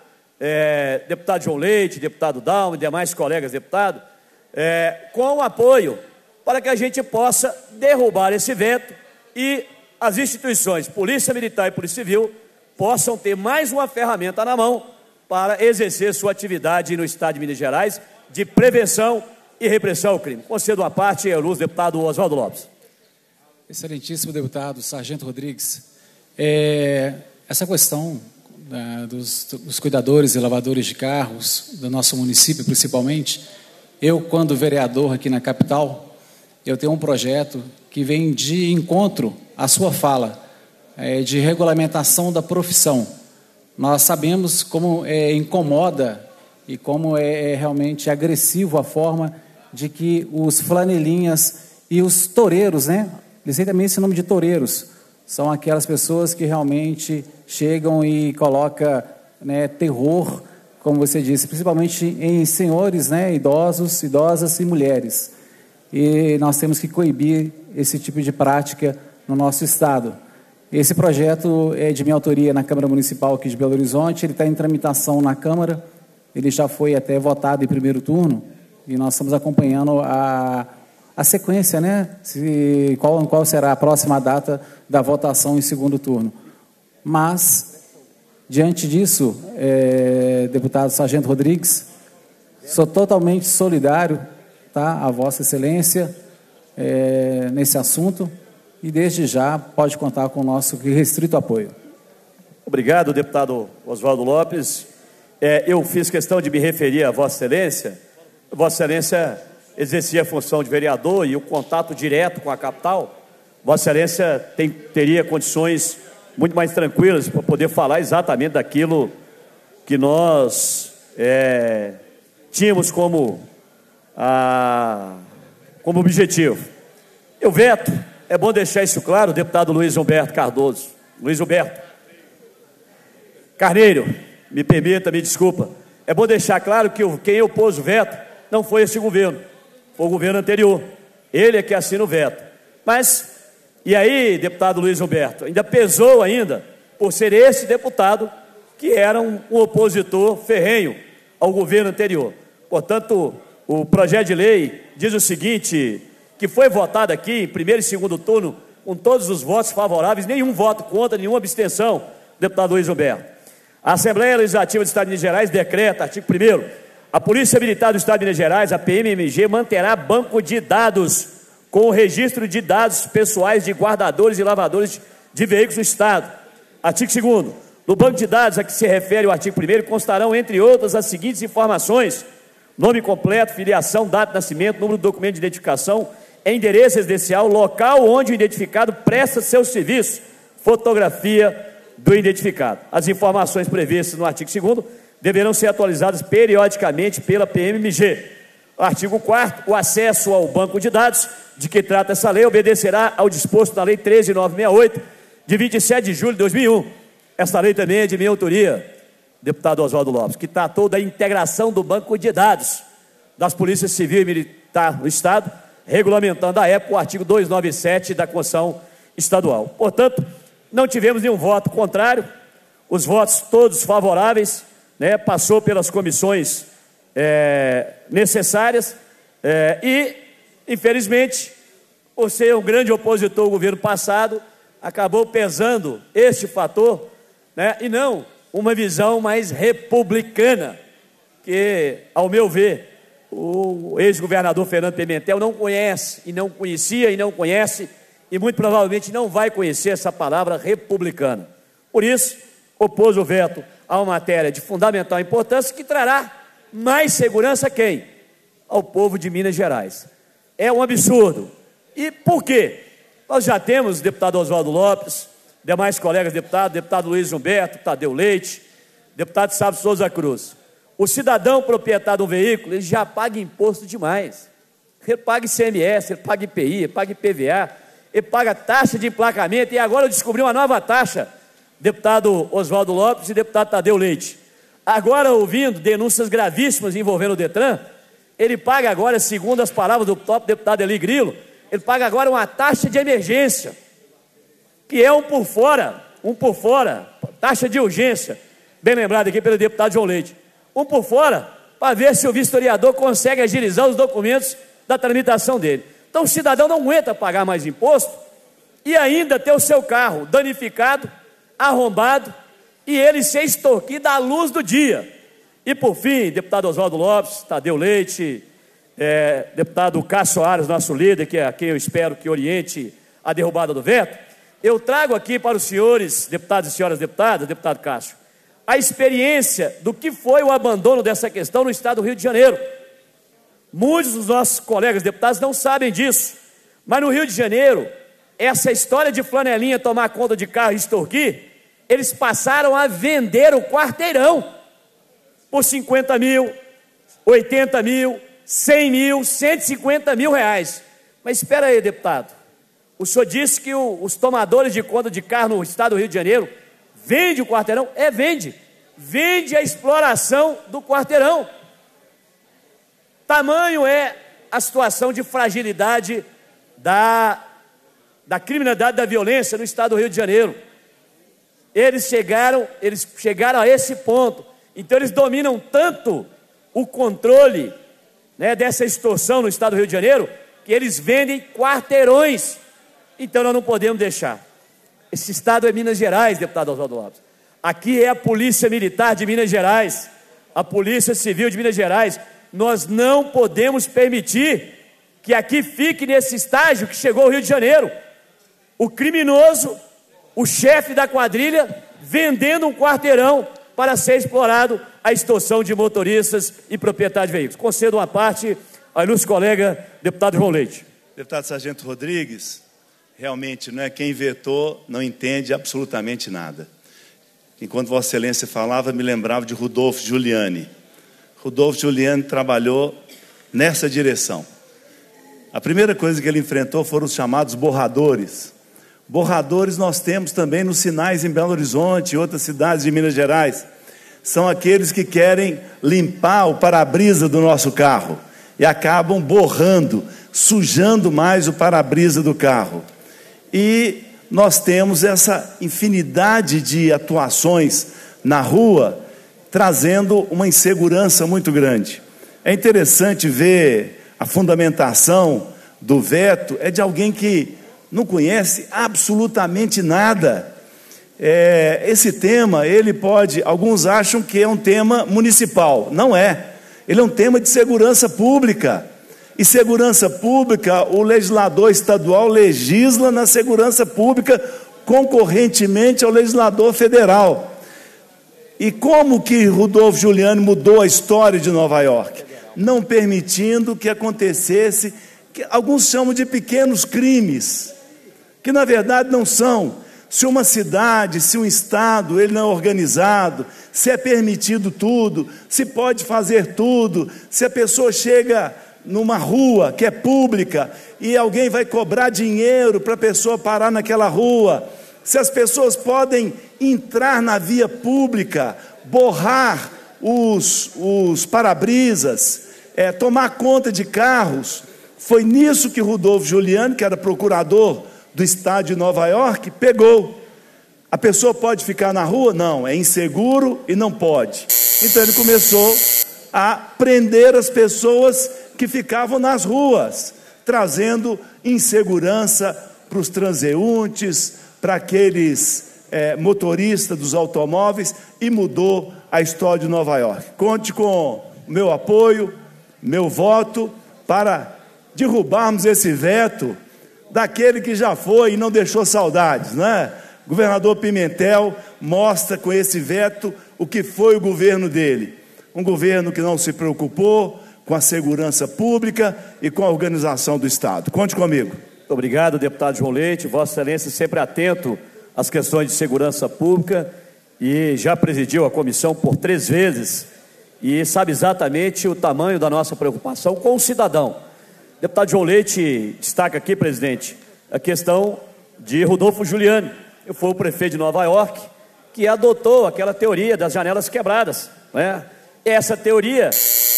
é, deputado João Leite, deputado Dalma e demais colegas deputados, é, com o apoio para que a gente possa derrubar esse veto e as instituições, Polícia Militar e Polícia Civil, possam ter mais uma ferramenta na mão para exercer sua atividade no Estado de Minas Gerais de prevenção e repressão ao crime. Concedo uma parte ao uso, deputado Oswaldo Lopes. Excelentíssimo deputado Sargento Rodrigues, é, essa questão da, dos, dos cuidadores e lavadores de carros do nosso município, principalmente, eu, quando vereador aqui na capital, eu tenho um projeto que vem de encontro à sua fala, é, de regulamentação da profissão. Nós sabemos como é, incomoda e como é, é realmente agressivo a forma de que os flanelinhas e os toureiros, né? Eles têm também esse nome de toureiros, são aquelas pessoas que realmente chegam e colocam, né, terror como você disse, principalmente em senhores, né, idosos, idosas e mulheres. E nós temos que coibir esse tipo de prática no nosso estado. Esse projeto é de minha autoria na Câmara Municipal aqui de Belo Horizonte, ele está em tramitação na Câmara, ele já foi até votado em primeiro turno, e nós estamos acompanhando a, a sequência, né, se, qual, qual será a próxima data da votação em segundo turno. Mas, diante disso, é, deputado Sargento Rodrigues, sou totalmente solidário, tá, a Vossa Excelência é, nesse assunto e, desde já, pode contar com o nosso restrito apoio. Obrigado, deputado Oswaldo Lopes. É, eu fiz questão de me referir a Vossa Excelência. Vossa Excelência exercia a função de vereador e o contato direto com a capital. Vossa Excelência tem, teria condições muito mais tranquilas para poder falar exatamente daquilo que nós é, tínhamos como, a, como objetivo. Eu veto, é bom deixar isso claro, o deputado Luiz Humberto Cardoso, Luiz Humberto Carneiro, me permita, me desculpa, é bom deixar claro que o, quem opôs o veto não foi esse governo, foi o governo anterior, ele é que assina o veto, mas... E aí, deputado Luiz Humberto, ainda pesou ainda por ser esse deputado que era um, um opositor ferrenho ao governo anterior. Portanto, o projeto de lei diz o seguinte, que foi votado aqui em primeiro e segundo turno com todos os votos favoráveis, nenhum voto contra, nenhuma abstenção, deputado Luiz Humberto. A Assembleia Legislativa do Estado de Minas Gerais decreta, artigo primeiro, a Polícia Militar do Estado de Minas Gerais, a P M M G, manterá banco de dados com o registro de dados pessoais de guardadores e lavadores de veículos do Estado. Artigo segundo. No banco de dados a que se refere o artigo primeiro constarão, entre outras, as seguintes informações: nome completo, filiação, data de nascimento, número do documento de identificação, endereço residencial, local onde o identificado presta seu serviço, fotografia do identificado. As informações previstas no artigo segundo deverão ser atualizadas periodicamente pela P M M G. Artigo quarto. O acesso ao banco de dados de que trata essa lei obedecerá ao disposto na Lei treze mil novecentos e sessenta e oito, de vinte e sete de julho de dois mil e um. Essa lei também é de minha autoria, deputado Oswaldo Lopes, que tratou da integração do banco de dados das polícias civil e militar do Estado, regulamentando à época o artigo duzentos e noventa e sete da Constituição Estadual. Portanto, não tivemos nenhum voto contrário, os votos todos favoráveis, né, passou pelas comissões é, necessárias é, e, infelizmente, por ser um grande opositor ao governo passado, acabou pesando este fator, né, e não uma visão mais republicana, que, ao meu ver, o ex-governador Fernando Pimentel não conhece, e não conhecia, e não conhece, e muito provavelmente não vai conhecer essa palavra republicana. Por isso, opôs o veto a uma matéria de fundamental importância que trará mais segurança a quem? Ao povo de Minas Gerais. É um absurdo. E por quê? Nós já temos o deputado Oswaldo Lopes, demais colegas deputados, deputado Luiz Humberto, Tadeu Leite, deputado Sábio Souza Cruz. O cidadão proprietário de um veículo, ele já paga imposto demais. Ele paga I C M S, ele paga I P I, ele paga I P V A, ele paga taxa de emplacamento, e agora eu descobri uma nova taxa, deputado Oswaldo Lopes e deputado Tadeu Leite. Agora, ouvindo denúncias gravíssimas envolvendo o Detran, ele paga agora, segundo as palavras do próprio deputado Eli Grilo, ele paga agora uma taxa de emergência, que é um por fora, um por fora, taxa de urgência, bem lembrado aqui pelo deputado João Leite, um por fora, para ver se o vistoriador consegue agilizar os documentos da tramitação dele. Então o cidadão não aguenta pagar mais imposto e ainda ter o seu carro danificado, arrombado, e ele ser extorquido à luz do dia. E por fim, deputado Oswaldo Lopes, Tadeu Leite, é, deputado Cássio Soares, nosso líder, que é a quem eu espero que oriente a derrubada do veto, eu trago aqui para os senhores deputados e senhoras deputadas, deputado Cássio, a experiência do que foi o abandono dessa questão no estado do Rio de Janeiro. Muitos dos nossos colegas deputados não sabem disso, mas no Rio de Janeiro, essa história de flanelinha tomar conta de carro e extorquir, eles passaram a vender o quarteirão por cinquenta mil, oitenta mil, cem mil, cento e cinquenta mil reais. Mas espera aí, deputado, o senhor disse que o, os tomadores de conta de carro no estado do Rio de Janeiro vende o quarteirão? É, vende. vende a exploração do quarteirão. Tamanho é a situação de fragilidade da, da criminalidade, da violência no estado do Rio de Janeiro. Eles chegaram, eles chegaram a esse ponto. Então eles dominam tanto o controle, né, dessa extorsão no estado do Rio de Janeiro, que eles vendem quarteirões. Então nós não podemos deixar. Esse estado é Minas Gerais, deputado Oswaldo Lopes. Aqui é a Polícia Militar de Minas Gerais, a Polícia Civil de Minas Gerais. Nós não podemos permitir que aqui fique nesse estágio que chegou ao Rio de Janeiro. O criminoso, o chefe da quadrilha, vendendo um quarteirão para ser explorado a extorsão de motoristas e proprietários de veículos. Concedo uma parte ao ilustre colega, deputado João Leite. Deputado Sargento Rodrigues, realmente, não é, quem vetou não entende absolutamente nada. Enquanto Vossa Excelência falava, me lembrava de Rudolfo Giuliani. Rudolfo Giuliani trabalhou nessa direção. A primeira coisa que ele enfrentou foram os chamados borradores. Borradores nós temos também nos sinais em Belo Horizonte e outras cidades de Minas Gerais. São aqueles que querem limpar o para-brisa do nosso carro e acabam borrando, sujando mais o para-brisa do carro. E nós temos essa infinidade de atuações na rua, trazendo uma insegurança muito grande. É interessante ver a fundamentação do veto, é de alguém que não conhece absolutamente nada. É, esse tema, ele pode, alguns acham que é um tema municipal, não é. Ele é um tema de segurança pública. E segurança pública, o legislador estadual legisla na segurança pública concorrentemente ao legislador federal. E como que Rudolfo Giuliani mudou a história de Nova York? Não permitindo que acontecesse, que alguns chamam de pequenos crimes, que na verdade não são. Se uma cidade, se um estado, ele não é organizado, se é permitido tudo, se pode fazer tudo, se a pessoa chega numa rua que é pública e alguém vai cobrar dinheiro para a pessoa parar naquela rua, se as pessoas podem entrar na via pública, borrar os, os para-brisas, é, tomar conta de carros, foi nisso que Rudolfo Giuliani, que era procurador do estado de Nova York, pegou. A pessoa pode ficar na rua? Não, é inseguro e não pode. Então ele começou a prender as pessoas que ficavam nas ruas, trazendo insegurança para os transeuntes, para aqueles é, motoristas dos automóveis, e mudou a história de Nova York. Conte com meu apoio, meu voto, para derrubarmos esse veto daquele que já foi e não deixou saudades, né? Governador Pimentel mostra com esse veto o que foi o governo dele. Um governo que não se preocupou com a segurança pública e com a organização do Estado. Conte comigo. Muito obrigado, deputado João Leite. Vossa Excelência sempre atento às questões de segurança pública e já presidiu a comissão por três vezes e sabe exatamente o tamanho da nossa preocupação com o cidadão. Deputado João Leite destaca aqui, presidente, a questão de Rudolfo Giuliani. Eu fui o prefeito de Nova York que adotou aquela teoria das janelas quebradas, né? Essa teoria,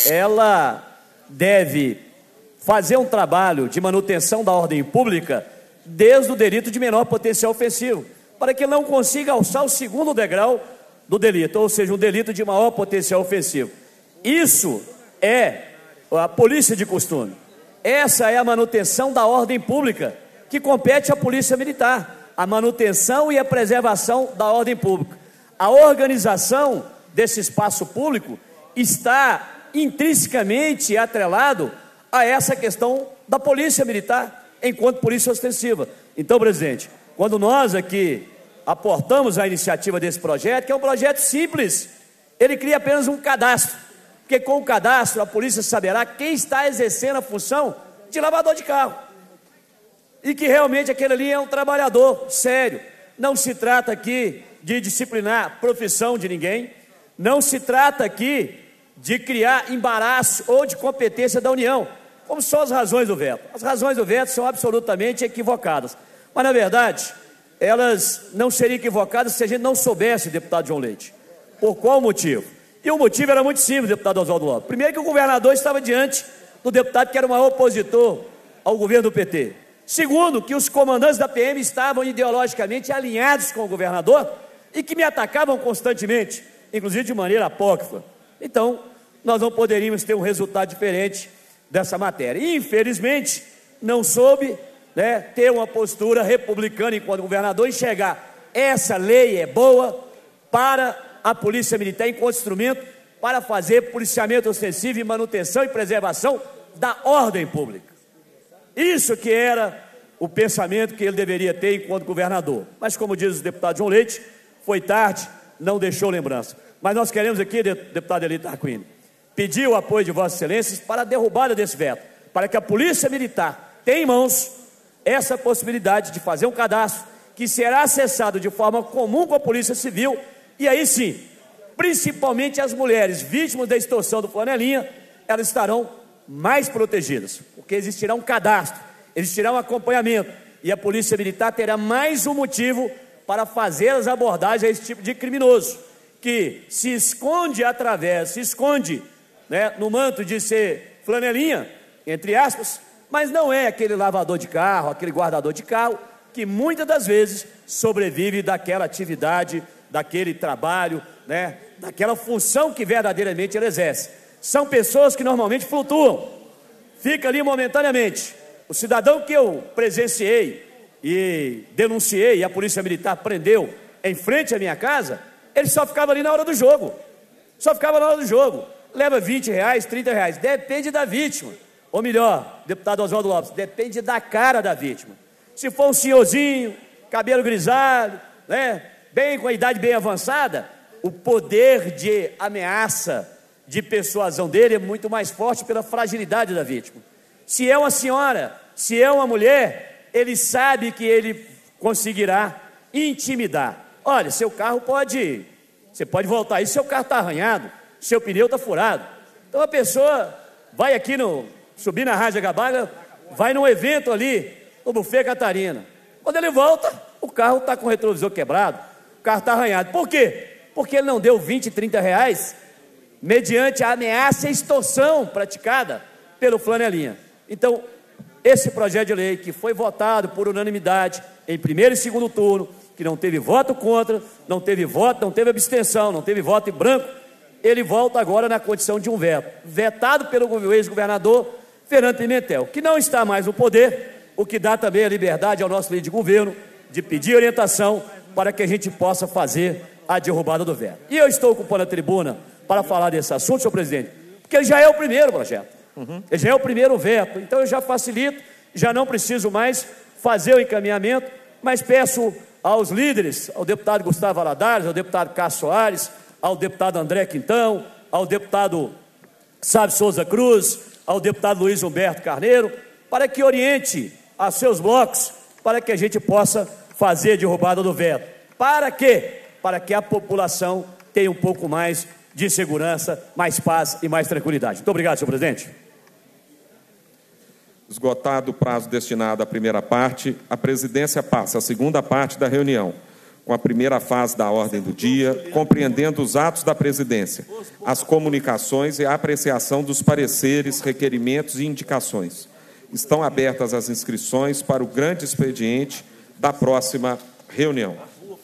ela deve fazer um trabalho de manutenção da ordem pública desde o delito de menor potencial ofensivo, para que não consiga alçar o segundo degrau do delito, ou seja, um delito de maior potencial ofensivo. Isso é a polícia de costume. Essa é a manutenção da ordem pública, que compete à polícia militar, a manutenção e a preservação da ordem pública. A organização desse espaço público está intrinsecamente atrelado a essa questão da polícia militar, enquanto polícia ostensiva. Então, presidente, quando nós aqui aportamos a iniciativa desse projeto, que é um projeto simples, ele cria apenas um cadastro, porque com o cadastro a polícia saberá quem está exercendo a função de lavador de carro, e que realmente aquele ali é um trabalhador sério. Não se trata aqui de disciplinar profissão de ninguém, não se trata aqui de criar embaraço ou de competência da União, como são as razões do veto. As razões do veto são absolutamente equivocadas, mas na verdade elas não seriam equivocadas se a gente não soubesse, deputado João Leite, Por qual motivo? E o motivo era muito simples, deputado Oswaldo Lopes. Primeiro que o governador estava diante do deputado que era o maior opositor ao governo do P T. Segundo, que os comandantes da P M estavam ideologicamente alinhados com o governador e que me atacavam constantemente, inclusive de maneira apócrifa. Então, nós não poderíamos ter um resultado diferente dessa matéria. E, infelizmente, não soube, né, ter uma postura republicana enquanto governador, enxergar essa lei é boa para a Polícia Militar enquanto instrumento para fazer policiamento ostensivo e manutenção e preservação da ordem pública. Isso que era o pensamento que ele deveria ter enquanto governador. Mas, como diz o deputado João Leite, foi tarde, não deixou lembrança. Mas nós queremos aqui, deputado Eli Tarquini, pedir o apoio de Vossa Excelência para a derrubada desse veto, para que a Polícia Militar tenha em mãos essa possibilidade de fazer um cadastro que será acessado de forma comum com a Polícia Civil, e aí sim, principalmente as mulheres vítimas da extorsão do Flanelinha, elas estarão mais protegidas, porque existirá um cadastro, existirá um acompanhamento, e a Polícia Militar terá mais um motivo para fazer as abordagens a esse tipo de criminoso, que se esconde através, se esconde, né, no manto de ser flanelinha, entre aspas, mas não é aquele lavador de carro, aquele guardador de carro, que muitas das vezes sobrevive daquela atividade, daquele trabalho, né, daquela função que verdadeiramente ele exerce. São pessoas que normalmente flutuam, fica ali momentaneamente. O cidadão que eu presenciei e denunciei, e a Polícia Militar prendeu em frente à minha casa, ele só ficava ali na hora do jogo, só ficava na hora do jogo, leva vinte reais, trinta reais, depende da vítima, ou melhor, deputado Oswaldo Lopes, depende da cara da vítima. Se for um senhorzinho, cabelo grisalho, né, bem com a idade bem avançada, o poder de ameaça, de persuasão dele é muito mais forte pela fragilidade da vítima. Se é uma senhora, se é uma mulher, ele sabe que ele conseguirá intimidar. Olha, seu carro pode, você pode voltar aí, seu carro está arranhado, seu pneu está furado. Então a pessoa vai aqui no, subir na Rádio Gabaga, vai num evento ali, no Buffet Catarina. Quando ele volta, o carro está com o retrovisor quebrado, o carro está arranhado. Por quê? Porque ele não deu vinte, trinta reais mediante a ameaça e extorsão praticada pelo Flanelinha. Então, esse projeto de lei que foi votado por unanimidade em primeiro e segundo turno, que não teve voto contra, não teve voto, não teve abstenção, não teve voto em branco, ele volta agora na condição de um veto, vetado pelo ex-governador Fernando Pimentel, que não está mais no poder, o que dá também a liberdade ao nosso líder de governo de pedir orientação para que a gente possa fazer a derrubada do veto. E eu estou ocupando a tribuna para falar desse assunto, senhor presidente, porque ele já é o primeiro projeto, uhum. ele já é o primeiro veto, então eu já facilito, já não preciso mais fazer o encaminhamento, mas peço aos líderes, ao deputado Gustavo Valadares, ao deputado Cássio Soares, ao deputado André Quintão, ao deputado Sábio Souza Cruz, ao deputado Luiz Humberto Carneiro, para que oriente a seus blocos, para que a gente possa fazer a derrubada do veto. Para quê? Para que a população tenha um pouco mais de segurança, mais paz e mais tranquilidade. Muito obrigado, senhor presidente. Esgotado o prazo destinado à primeira parte, a presidência passa à segunda parte da reunião, com a primeira fase da ordem do dia, compreendendo os atos da presidência, as comunicações e a apreciação dos pareceres, requerimentos e indicações. Estão abertas as inscrições para o grande expediente da próxima reunião.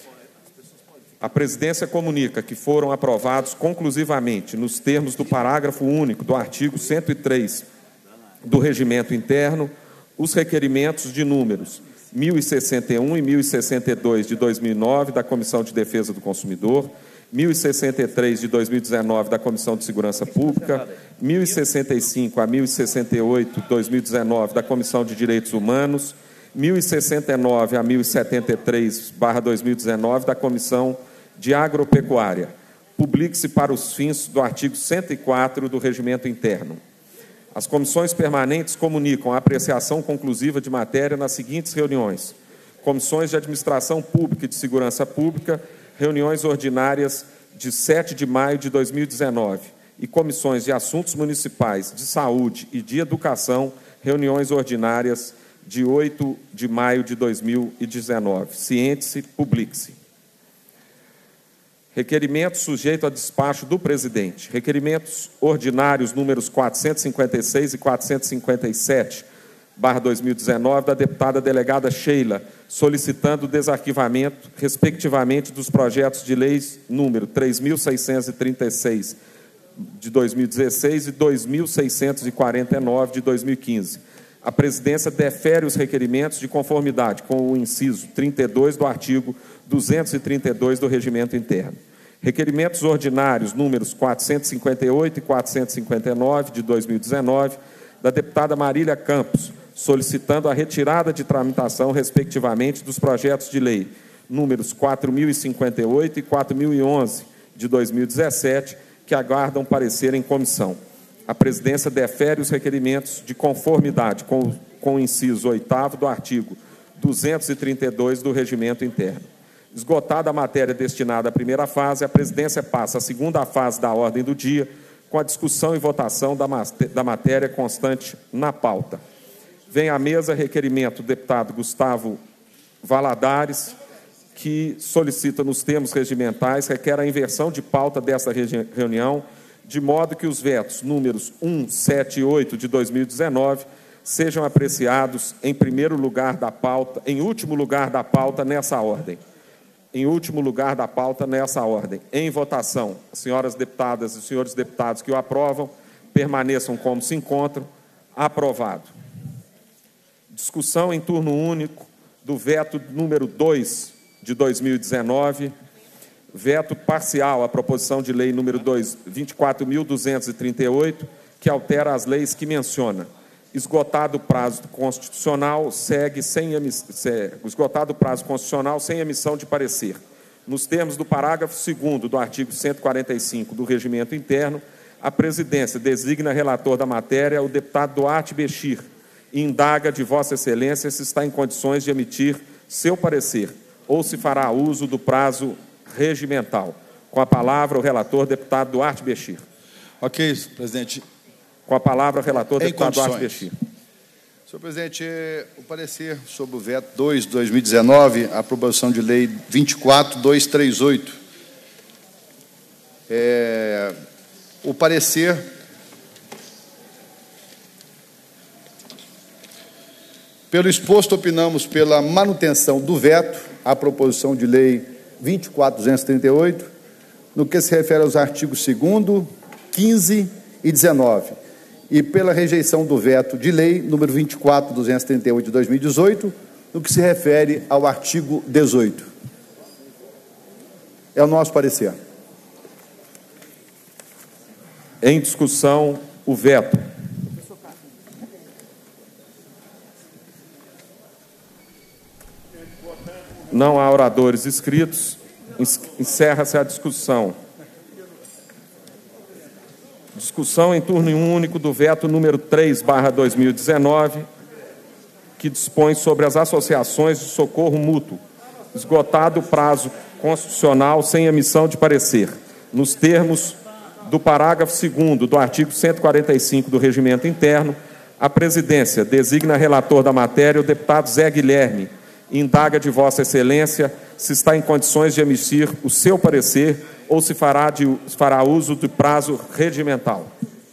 A presidência comunica que foram aprovados conclusivamente, nos termos do parágrafo único do artigo cento e três do Regimento Interno, os requerimentos de números mil e sessenta e um e mil e sessenta e dois de dois mil e nove da Comissão de Defesa do Consumidor, mil e sessenta e três de dois mil e dezenove da Comissão de Segurança Pública, mil e sessenta e cinco a mil e sessenta e oito de dois mil e dezenove da Comissão de Direitos Humanos, mil e sessenta e nove a mil e setenta e três barra dois mil e dezenove da Comissão de Agropecuária. Publique-se para os fins do artigo cento e quatro do Regimento Interno. As comissões permanentes comunicam a apreciação conclusiva de matéria nas seguintes reuniões: comissões de Administração Pública e de Segurança Pública, reuniões ordinárias de sete de maio de dois mil e dezenove, e comissões de Assuntos Municipais, de Saúde e de Educação, reuniões ordinárias de oito de maio de dois mil e dezenove. Ciente-se, publique-se. Requerimentos sujeitos a despacho do presidente. Requerimentos ordinários números quatrocentos e cinquenta e seis e quatrocentos e cinquenta e sete, barra dois mil e dezenove, da deputada delegada Sheila, solicitando o desarquivamento, respectivamente, dos projetos de leis número três mil seiscentos e trinta e seis, de dois mil e dezesseis, e dois mil seiscentos e quarenta e nove, de dois mil e quinze. A presidência defere os requerimentos de conformidade com o inciso trinta e dois do artigo duzentos e trinta e dois do Regimento Interno. Requerimentos ordinários números quatrocentos e cinquenta e oito e quatrocentos e cinquenta e nove, de dois mil e dezenove, da deputada Marília Campos, solicitando a retirada de tramitação, respectivamente, dos projetos de lei números quatro mil e cinquenta e oito e quatro mil e onze, de dois mil e dezessete, que aguardam parecer em comissão. A presidência defere os requerimentos de conformidade com, com o inciso oitavo do artigo duzentos e trinta e dois do Regimento Interno. Esgotada a matéria destinada à primeira fase, a presidência passa à segunda fase da ordem do dia, com a discussão e votação da, da matéria constante na pauta. Vem à mesa requerimento do deputado Gustavo Valadares, que solicita, nos termos regimentais, requer a inversão de pauta desta reunião, de modo que os vetos números um, sete e oito de dois mil e dezenove sejam apreciados em primeiro lugar da pauta, em último lugar da pauta nessa ordem. Em último lugar da pauta nessa ordem. Em votação, as senhoras deputadas e os senhores deputados que o aprovam, permaneçam como se encontram. Aprovado. Discussão em turno único do veto número dois de dois mil e dezenove, veto parcial à proposição de lei número vinte e quatro mil duzentos e trinta e oito, que altera as leis que menciona. Esgotado o prazo constitucional, segue sem emiss... esgotado o prazo constitucional sem emissão de parecer. Nos termos do parágrafo segundo do artigo cento e quarenta e cinco do Regimento Interno, a presidência designa relator da matéria o deputado Duarte Bechir e indaga de Vossa Excelência se está em condições de emitir seu parecer ou se fará uso do prazo regimental. Com a palavra, o relator, deputado Duarte Bechir. Ok, presidente. Com a palavra, o relator, em deputado condições. Duarte Bechir. Senhor presidente, o parecer sobre o veto dois de dois mil e dezenove, a aprovação de lei vinte e quatro mil duzentos e trinta e oito. É, o parecer pelo exposto, opinamos pela manutenção do veto à proposição de lei vinte e quatro mil duzentos e trinta e oito, no que se refere aos artigos segundo, quinze e dezenove, e pela rejeição do veto de lei número vinte e quatro mil duzentos e trinta e oito de dois mil e dezoito, no que se refere ao artigo dezoito. É o nosso parecer. Em discussão, o veto. Não há oradores inscritos. Encerra-se a discussão. Discussão em turno único do veto número três barra dois mil e dezenove, que dispõe sobre as associações de socorro mútuo, esgotado o prazo constitucional sem emissão de parecer, nos termos do parágrafo segundo do artigo cento e quarenta e cinco do Regimento Interno. A presidência designa relator da matéria o deputado Zé Guilherme e indaga de Vossa Excelência se está em condições de emitir o seu parecer ou se fará, de, fará uso do prazo regimental.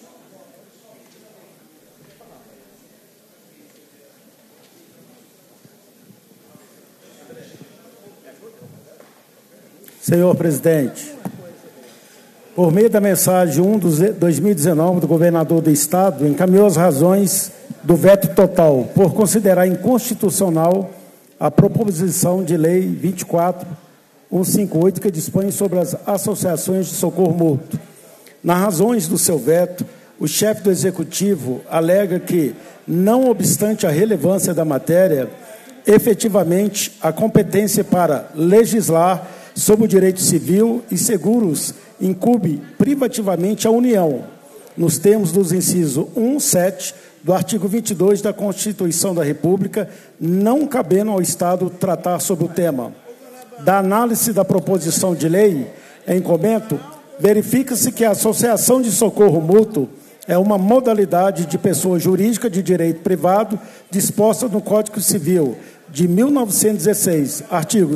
Senhor presidente, por meio da mensagem um de dois mil e dezenove do governador do Estado, encaminhou as razões do veto total, por considerar inconstitucional a proposição de lei vinte e quatro mil cento e cinquenta e oito, que dispõe sobre as associações de socorro mútuo. Nas razões do seu veto, o chefe do Executivo alega que, não obstante a relevância da matéria, efetivamente a competência para legislar sobre o direito civil e seguros incumbe privativamente a União, nos termos dos incisos um, sete do artigo vinte e dois da Constituição da República, não cabendo ao Estado tratar sobre o tema. Da análise da proposição de lei em comento, verifica-se que a associação de socorro mútuo é uma modalidade de pessoa jurídica de direito privado disposta no Código Civil de mil novecentos e dezesseis, artigos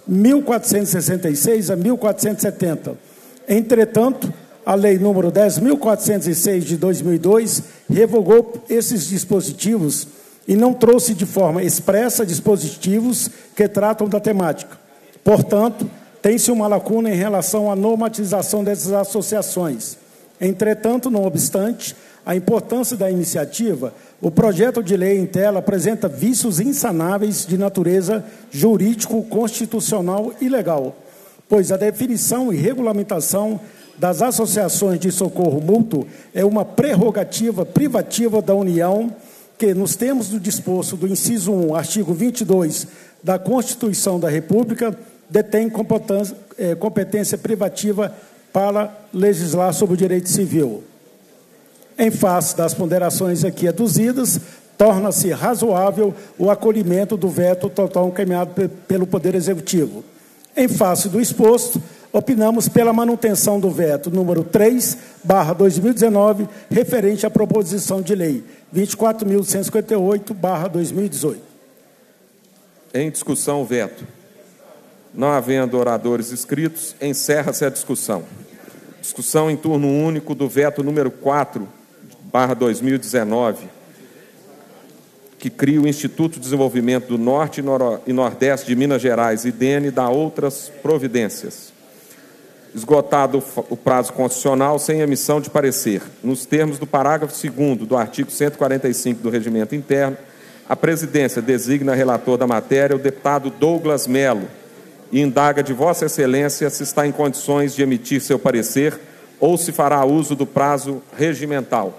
mil quatrocentos e sessenta e seis a mil quatrocentos e setenta. Entretanto, a Lei número dez mil quatrocentos e seis de dois mil e dois revogou esses dispositivos e não trouxe de forma expressa dispositivos que tratam da temática. Portanto, tem-se uma lacuna em relação à normatização dessas associações. Entretanto, não obstante a importância da iniciativa, o projeto de lei em tela apresenta vícios insanáveis de natureza jurídico, constitucional e legal, pois a definição e regulamentação das associações de socorro mútuo é uma prerrogativa privativa da União que, nos termos do disposto do inciso um, artigo vinte e dois da Constituição da República, detém competência, eh, competência privativa para legislar sobre o direito civil. Em face das ponderações aqui aduzidas, torna-se razoável o acolhimento do veto total encaminhado pelo Poder Executivo. Em face do exposto, opinamos pela manutenção do veto número três barra dois mil e dezenove, referente à proposição de lei vinte e quatro mil cento e cinquenta e oito barra dois mil e dezoito. Em discussão, o veto. Não havendo oradores inscritos, encerra-se a discussão. Discussão em turno único do veto número quatro barra dois mil e dezenove, que cria o Instituto de Desenvolvimento do Norte e, Nor e Nordeste de Minas Gerais, I D N, e dá outras providências. Esgotado o prazo constitucional sem emissão de parecer, nos termos do parágrafo segundo do artigo cento e quarenta e cinco do Regimento Interno, a presidência designa relator da matéria o deputado Douglas Melo e indaga de Vossa Excelência se está em condições de emitir seu parecer ou se fará uso do prazo regimental.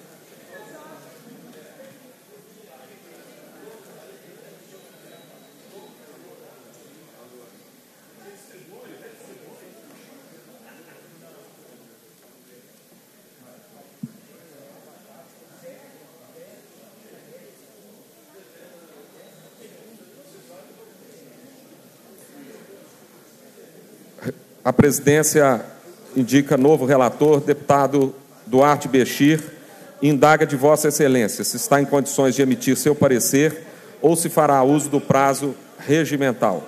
A presidência indica novo relator, deputado Duarte Bechir, e indaga de Vossa Excelência se está em condições de emitir seu parecer ou se fará uso do prazo regimental.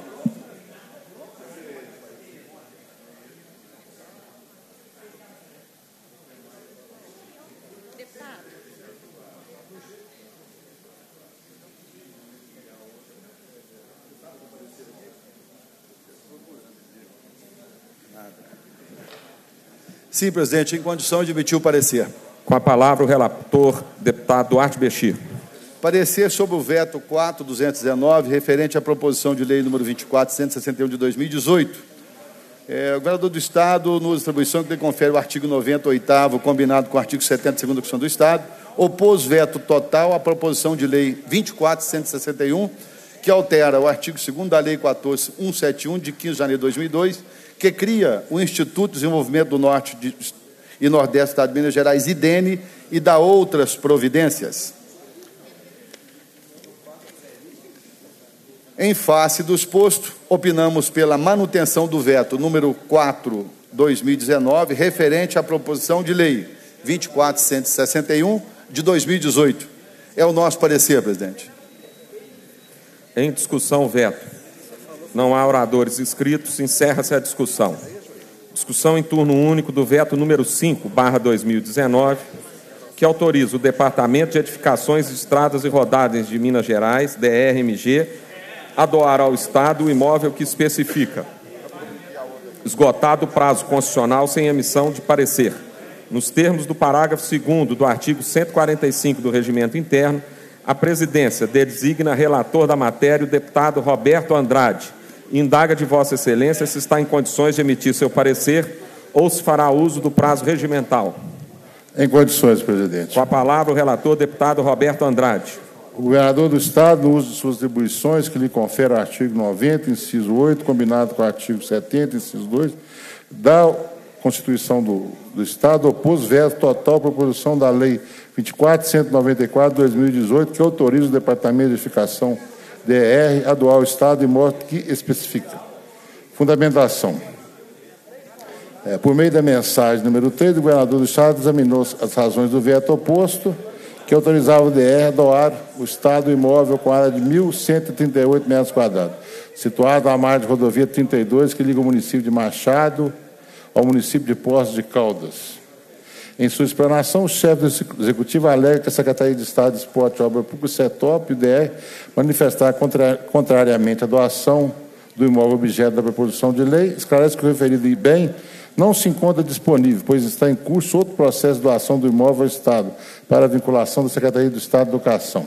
Sim, presidente, em condição de emitir o parecer. Com a palavra o relator, deputado Duarte Bechir. Parecer sobre o veto quatro mil duzentos e dezenove, referente à proposição de lei número vinte e quatro mil cento e sessenta e um de dois mil e dezoito. É, o governador do Estado, nos distribuição que lhe confere o artigo noventa e oito, combinado com o artigo setenta, segunda Constituição do Estado, opôs veto total à proposição de lei vinte e quatro mil cento e sessenta e um, que altera o artigo segundo da Lei quatorze mil cento e setenta e um, de quinze de janeiro de dois mil e dois, que cria o Instituto de Desenvolvimento do Norte de, e Nordeste do Estado de Minas Gerais, I D N, e dá outras providências. Em face do exposto, opinamos pela manutenção do veto número quatro barra dois mil e dezenove, referente à proposição de lei vinte e quatro mil cento e sessenta e um, de dois mil e dezoito. É o nosso parecer, presidente. Em discussão, veto. Não há oradores inscritos, encerra-se a discussão. Discussão em turno único do veto número cinco barra dois mil e dezenove, que autoriza o Departamento de Edificações de Estradas e Rodagens de Minas Gerais, D R M G, a doar ao Estado o imóvel que especifica. Esgotado o prazo constitucional sem emissão de parecer. Nos termos do parágrafo segundo do artigo cento e quarenta e cinco do Regimento Interno, a presidência designa relator da matéria o deputado Roberto Andrade, e indaga de Vossa Excelência se está em condições de emitir seu parecer ou se fará uso do prazo regimental. Em condições, presidente. Com a palavra o relator, deputado Roberto Andrade. O governador do Estado, no uso de suas atribuições, que lhe confere o artigo noventa, inciso oito, combinado com o artigo setenta, inciso dois, da Constituição do, do Estado, opôs veto total à proposição da Lei vinte e quatro mil cento e noventa e quatro de dois mil e dezoito, que autoriza o Departamento de Edificação D R a doar ao Estado imóvel que especifica. Fundamentação. É, por meio da mensagem número três, o governador do Estado examinou as razões do veto oposto, que autorizava o D R a doar o Estado imóvel com área de mil cento e trinta e oito metros quadrados, situado à margem de rodovia trinta e dois, que liga o município de Machado ao município de Poços de Caldas. Em sua explanação, o chefe do Executivo alega que a Secretaria de Estado de Esporte e Obra Pública, o CETOP e o D R, manifestar contra, contrariamente a doação do imóvel objeto da proposição de lei, esclarece que o referido bem não se encontra disponível, pois está em curso outro processo de doação do imóvel ao Estado para a vinculação da Secretaria do Estado de Educação.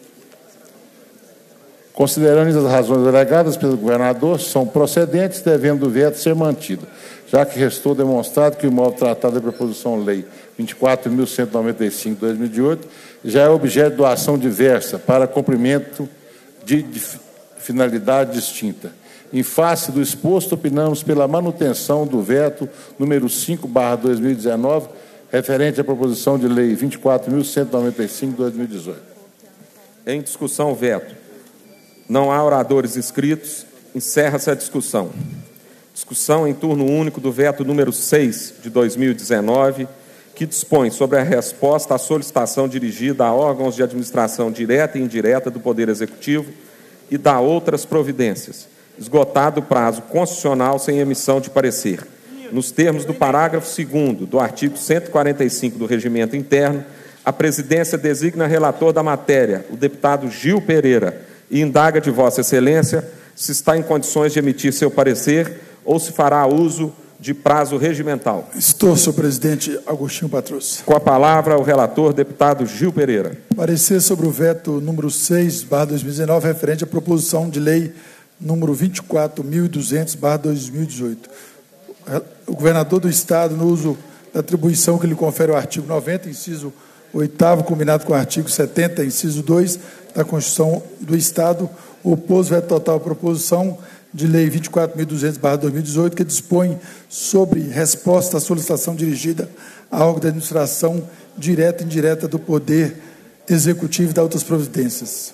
Considerando as razões alegadas pelo governador, são procedentes, devendo o veto ser mantido, já que restou demonstrado que o imóvel tratado da proposição lei vinte e quatro mil cento e noventa e cinco de dois mil e oito já é objeto de doação diversa para cumprimento de, de finalidade distinta. Em face do exposto, opinamos pela manutenção do veto número cinco barra dois mil e dezenove, referente à proposição de lei vinte e quatro mil cento e noventa e cinco de dois mil e dezoito. Em discussão, veto. Não há oradores inscritos. Encerra-se a discussão. Discussão em turno único do veto número seis de dois mil e dezenove, que dispõe sobre a resposta à solicitação dirigida a órgãos de administração direta e indireta do Poder Executivo e dá outras providências, esgotado o prazo constitucional sem emissão de parecer. Nos termos do parágrafo segundo do artigo cento e quarenta e cinco do Regimento Interno, a presidência designa relator da matéria, o deputado Gil Pereira, e indaga de Vossa Excelência se está em condições de emitir seu parecer ou se fará uso de prazo regimental. Estou, senhor presidente. Agostinho Patrus. Com a palavra, o relator, deputado Gil Pereira. Parecer sobre o veto número seis barra dois mil e dezenove, referente à proposição de lei número vinte e quatro mil e duzentos barra dois mil e dezoito. O governador do Estado, no uso da atribuição que lhe confere o artigo noventa, inciso oitavo, combinado com o artigo setenta, inciso dois, da Constituição do Estado, opôs veto total à proposição de lei vinte e quatro mil e duzentos barra dois mil e dezoito, que dispõe sobre resposta à solicitação dirigida a órgão da administração direta e indireta do Poder Executivo e da outras providências.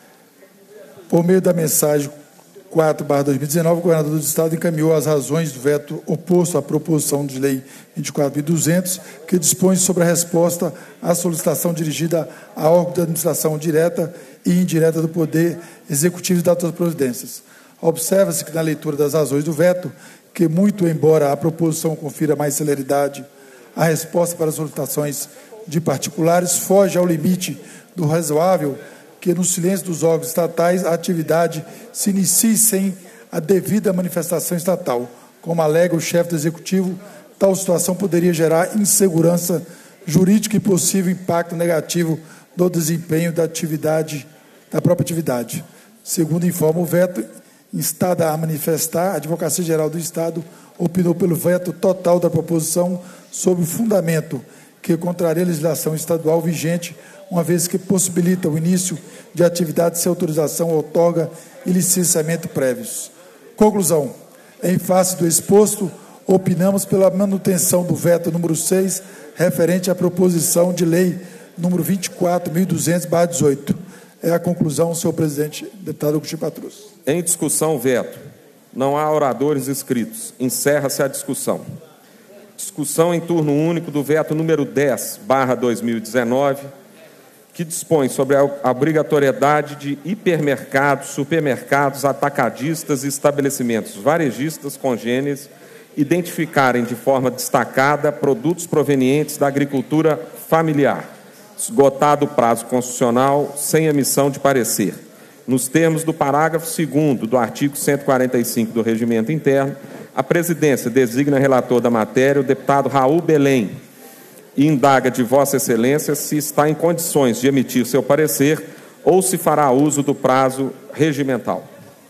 Por meio da mensagem quatro barra dois mil e dezenove, o governador do Estado encaminhou as razões do veto oposto à proposição de lei vinte e quatro mil e duzentos, que dispõe sobre a resposta à solicitação dirigida a órgão da administração direta e indireta do Poder Executivo e das outras providências. Observa-se que, na leitura das razões do veto, que, muito embora a proposição confira mais celeridade, a resposta para as solicitações de particulares foge ao limite do razoável que, no silêncio dos órgãos estatais, a atividade se inicie sem a devida manifestação estatal. Como alega o chefe do Executivo, tal situação poderia gerar insegurança jurídica e possível impacto negativo no desempenho da atividade, da própria atividade. Segundo informa o veto, instada a manifestar, a Advocacia Geral do Estado opinou pelo veto total da proposição sob o fundamento que contraria a legislação estadual vigente, uma vez que possibilita o início de atividade sem autorização, outorga e licenciamento prévios. Conclusão. Em face do exposto, opinamos pela manutenção do veto número seis, referente à proposição de lei número vinte e quatro mil e duzentos barra dezoito. É a conclusão, senhor presidente, deputado Agostinho Patrus. Em discussão, veto. Não há oradores inscritos. Encerra-se a discussão. Discussão em turno único do veto número dez barra dois mil e dezenove, que dispõe sobre a obrigatoriedade de hipermercados, supermercados, atacadistas e estabelecimentos varejistas congêneres identificarem de forma destacada produtos provenientes da agricultura familiar, esgotado o prazo constitucional sem emissão de parecer. Nos termos do parágrafo segundo do artigo cento e quarenta e cinco do Regimento Interno, a presidência designa relator da matéria o deputado Raul Belém e indaga de Vossa Excelência se está em condições de emitir seu parecer ou se fará uso do prazo regimental.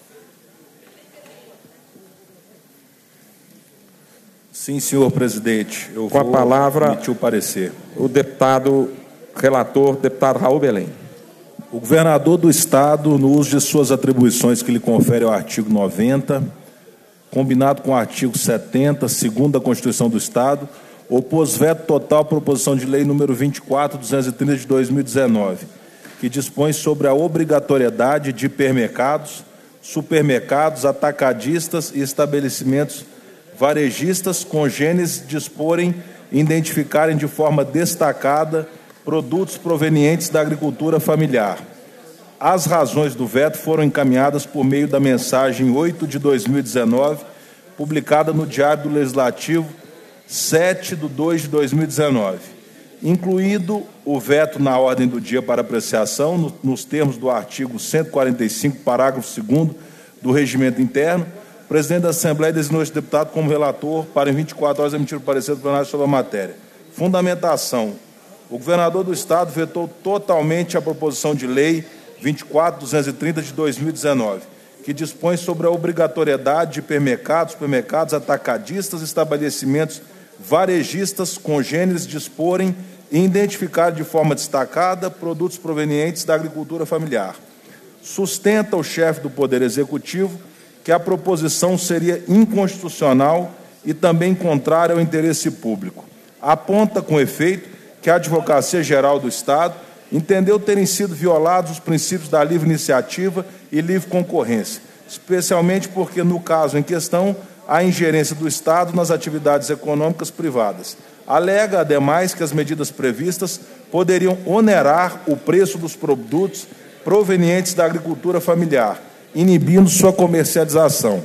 Sim, senhor presidente. Eu Com vou a palavra, emitir o parecer. O deputado relator, deputado Raul Belém. O governador do Estado, no uso de suas atribuições que lhe confere o artigo noventa, combinado com o artigo setenta, segundo da Constituição do Estado, opôs veto total à proposição de lei número vinte e quatro mil duzentos e trinta de dois mil e dezenove, que dispõe sobre a obrigatoriedade de hipermercados, supermercados, atacadistas e estabelecimentos varejistas congêneres disporem e identificarem de forma destacada produtos provenientes da agricultura familiar. as razões do veto foram encaminhadas por meio da mensagem oito de dois mil e dezenove, publicada no Diário do Legislativo, sete de dois de dois mil e dezenove, incluído o veto na ordem do dia para apreciação, no, nos termos do artigo cento e quarenta e cinco, parágrafo segundo do Regimento Interno. O presidente da Assembleia designou este deputado como relator para, em vinte e quatro horas, emitir o parecer do plenário sobre a matéria. Fundamentação. O governador do Estado vetou totalmente a proposição de lei vinte e quatro, duzentos e trinta de dois mil e dezenove, que dispõe sobre a obrigatoriedade de hipermercados, supermercados, atacadistas, estabelecimentos varejistas congêneres disporem e identificar de forma destacada produtos provenientes da agricultura familiar. Sustenta o chefe do Poder Executivo que a proposição seria inconstitucional e também contrária ao interesse público. Aponta, com efeito, que a Advocacia Geral do Estado entendeu terem sido violados os princípios da livre iniciativa e livre concorrência, especialmente porque, no caso em questão, há ingerência do Estado nas atividades econômicas privadas. Alega, ademais, que as medidas previstas poderiam onerar o preço dos produtos provenientes da agricultura familiar, inibindo sua comercialização.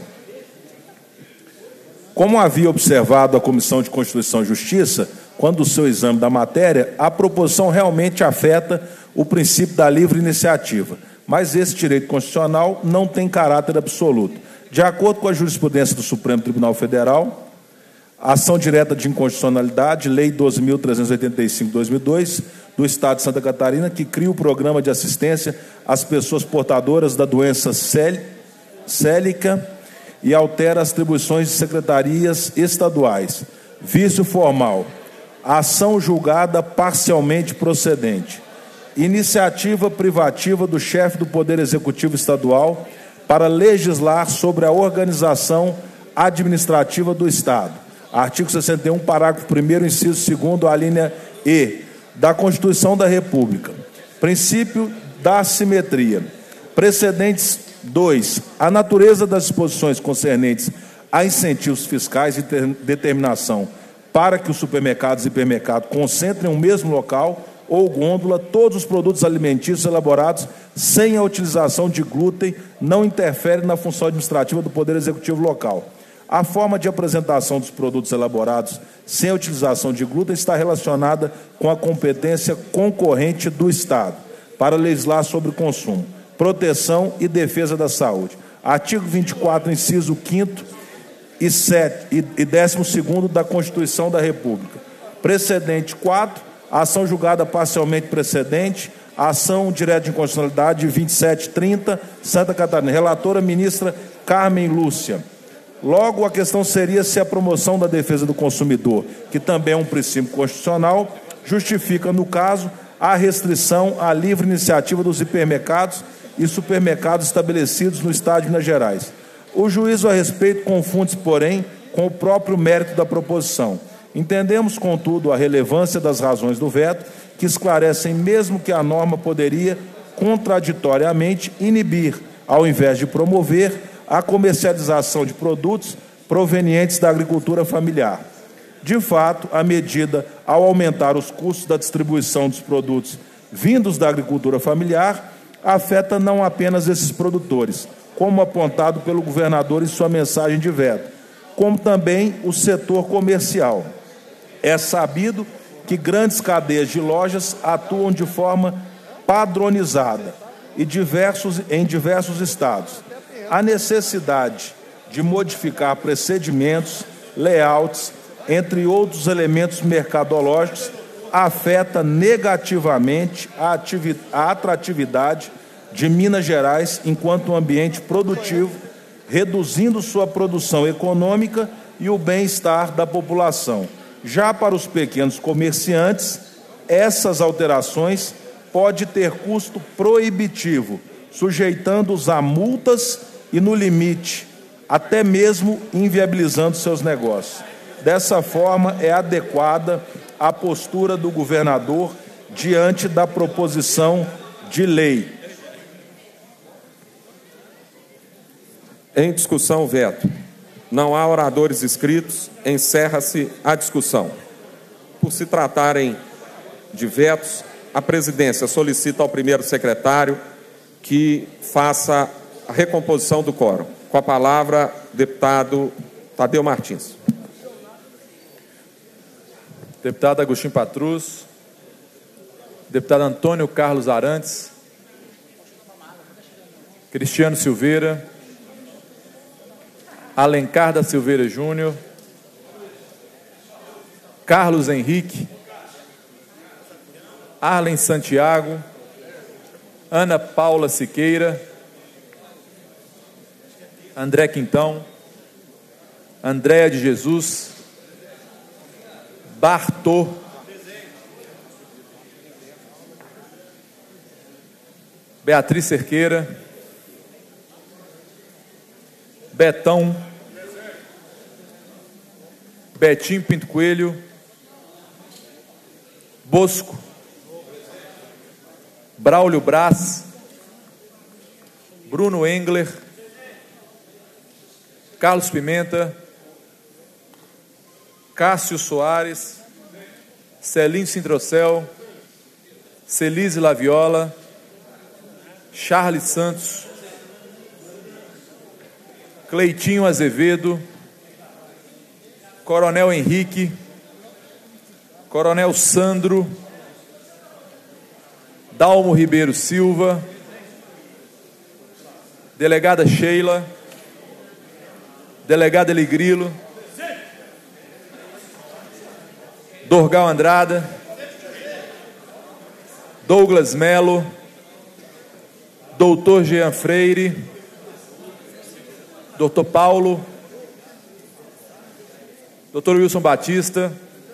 Como havia observado a Comissão de Constituição e Justiça, quando o seu exame da matéria, a proposição realmente afeta o princípio da livre iniciativa, mas esse direito constitucional não tem caráter absoluto. De acordo com a jurisprudência do Supremo Tribunal Federal, a ação direta de inconstitucionalidade, Lei doze mil trezentos e oitenta e cinco de dois mil e dois, do Estado de Santa Catarina, que cria o programa de assistência às pessoas portadoras da doença célica e altera as atribuições de secretarias estaduais. Vício formal. Ação julgada parcialmente procedente. Iniciativa privativa do chefe do Poder Executivo Estadual para legislar sobre a organização administrativa do Estado. Artigo sessenta e um, parágrafo primeiro, inciso segundo, a linha E, da Constituição da República. Princípio da assimetria. Precedentes dois. A natureza das disposições concernentes a incentivos fiscais e determinação para que os supermercados e hipermercados concentrem no mesmo local ou gôndola todos os produtos alimentícios elaborados sem a utilização de glúten não interfere na função administrativa do Poder Executivo local. A forma de apresentação dos produtos elaborados sem a utilização de glúten está relacionada com a competência concorrente do Estado para legislar sobre o consumo, proteção e defesa da saúde. Artigo vinte e quatro, inciso quinto e, sete, e décimo segundo da Constituição da República. Precedente quatro, ação julgada parcialmente precedente, ação direta de inconstitucionalidade vinte e sete trinta, Santa Catarina. Relatora, ministra Carmen Lúcia. Logo, a questão seria se a promoção da defesa do consumidor, que também é um princípio constitucional, justifica, no caso, a restrição à livre iniciativa dos hipermercados e supermercados estabelecidos no Estado de Minas Gerais. O juízo a respeito confunde-se, porém, com o próprio mérito da proposição. Entendemos, contudo, a relevância das razões do veto, que esclarecem mesmo que a norma poderia, contraditoriamente, inibir, ao invés de promover, a comercialização de produtos provenientes da agricultura familiar. De fato, a medida, ao aumentar os custos da distribuição dos produtos vindos da agricultura familiar, afeta não apenas esses produtores, como apontado pelo governador em sua mensagem de veto, como também o setor comercial. É sabido que grandes cadeias de lojas atuam de forma padronizada e diversos, em diversos estados. A necessidade de modificar procedimentos, layouts, entre outros elementos mercadológicos, afeta negativamente a, a atratividade de Minas Gerais enquanto um ambiente produtivo, reduzindo sua produção econômica e o bem-estar da população. Já para os pequenos comerciantes, essas alterações podem ter custo proibitivo, sujeitando-os a multas e, no limite, até mesmo inviabilizando seus negócios. Dessa forma, é adequada a postura do governador diante da proposição de lei. Em discussão, o veto. Não há oradores inscritos, encerra-se a discussão. Por se tratarem de vetos, a presidência solicita ao primeiro secretário que faça a recomposição do quórum. Com a palavra, deputado Tadeu Martins. Deputado Agostinho Patrus, deputado Antônio Carlos Arantes, Cristiano Silveira, Alencar da Silveira Júnior, Carlos Henrique, Arlen Santiago, Ana Paula Siqueira, André Quintão, Andréa de Jesus, Bartô, Beatriz Cerqueira, Betão, Betinho Pinto Coelho, Bosco, Braulio Braz, Bruno Engler, Carlos Pimenta, Cássio Soares, Celinho Sintrocel, Celise Laviola, Charles Santos, Cleitinho Azevedo, Coronel Henrique, Coronel Sandro, Dalmo Ribeiro Silva, Delegada Sheila, Delegado Eligrilo, Dorgal Andrada, Douglas Melo, Doutor Jean Freire, Doutor Paulo, Doutor Wilson Batista,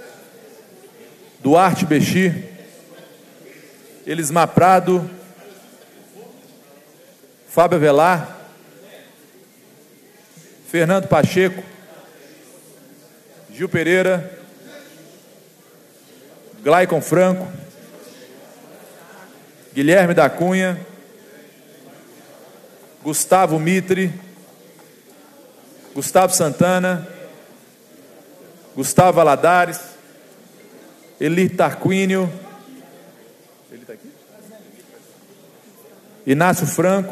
Duarte Bexi, Elismar Prado, Fábio Avelar, Fernando Pacheco, Gil Pereira, Glaicon Franco, Guilherme da Cunha, Gustavo Mitre, Gustavo Santana, Gustavo Valadares, Elir Tarquínio, ele tá aqui? Inácio Franco,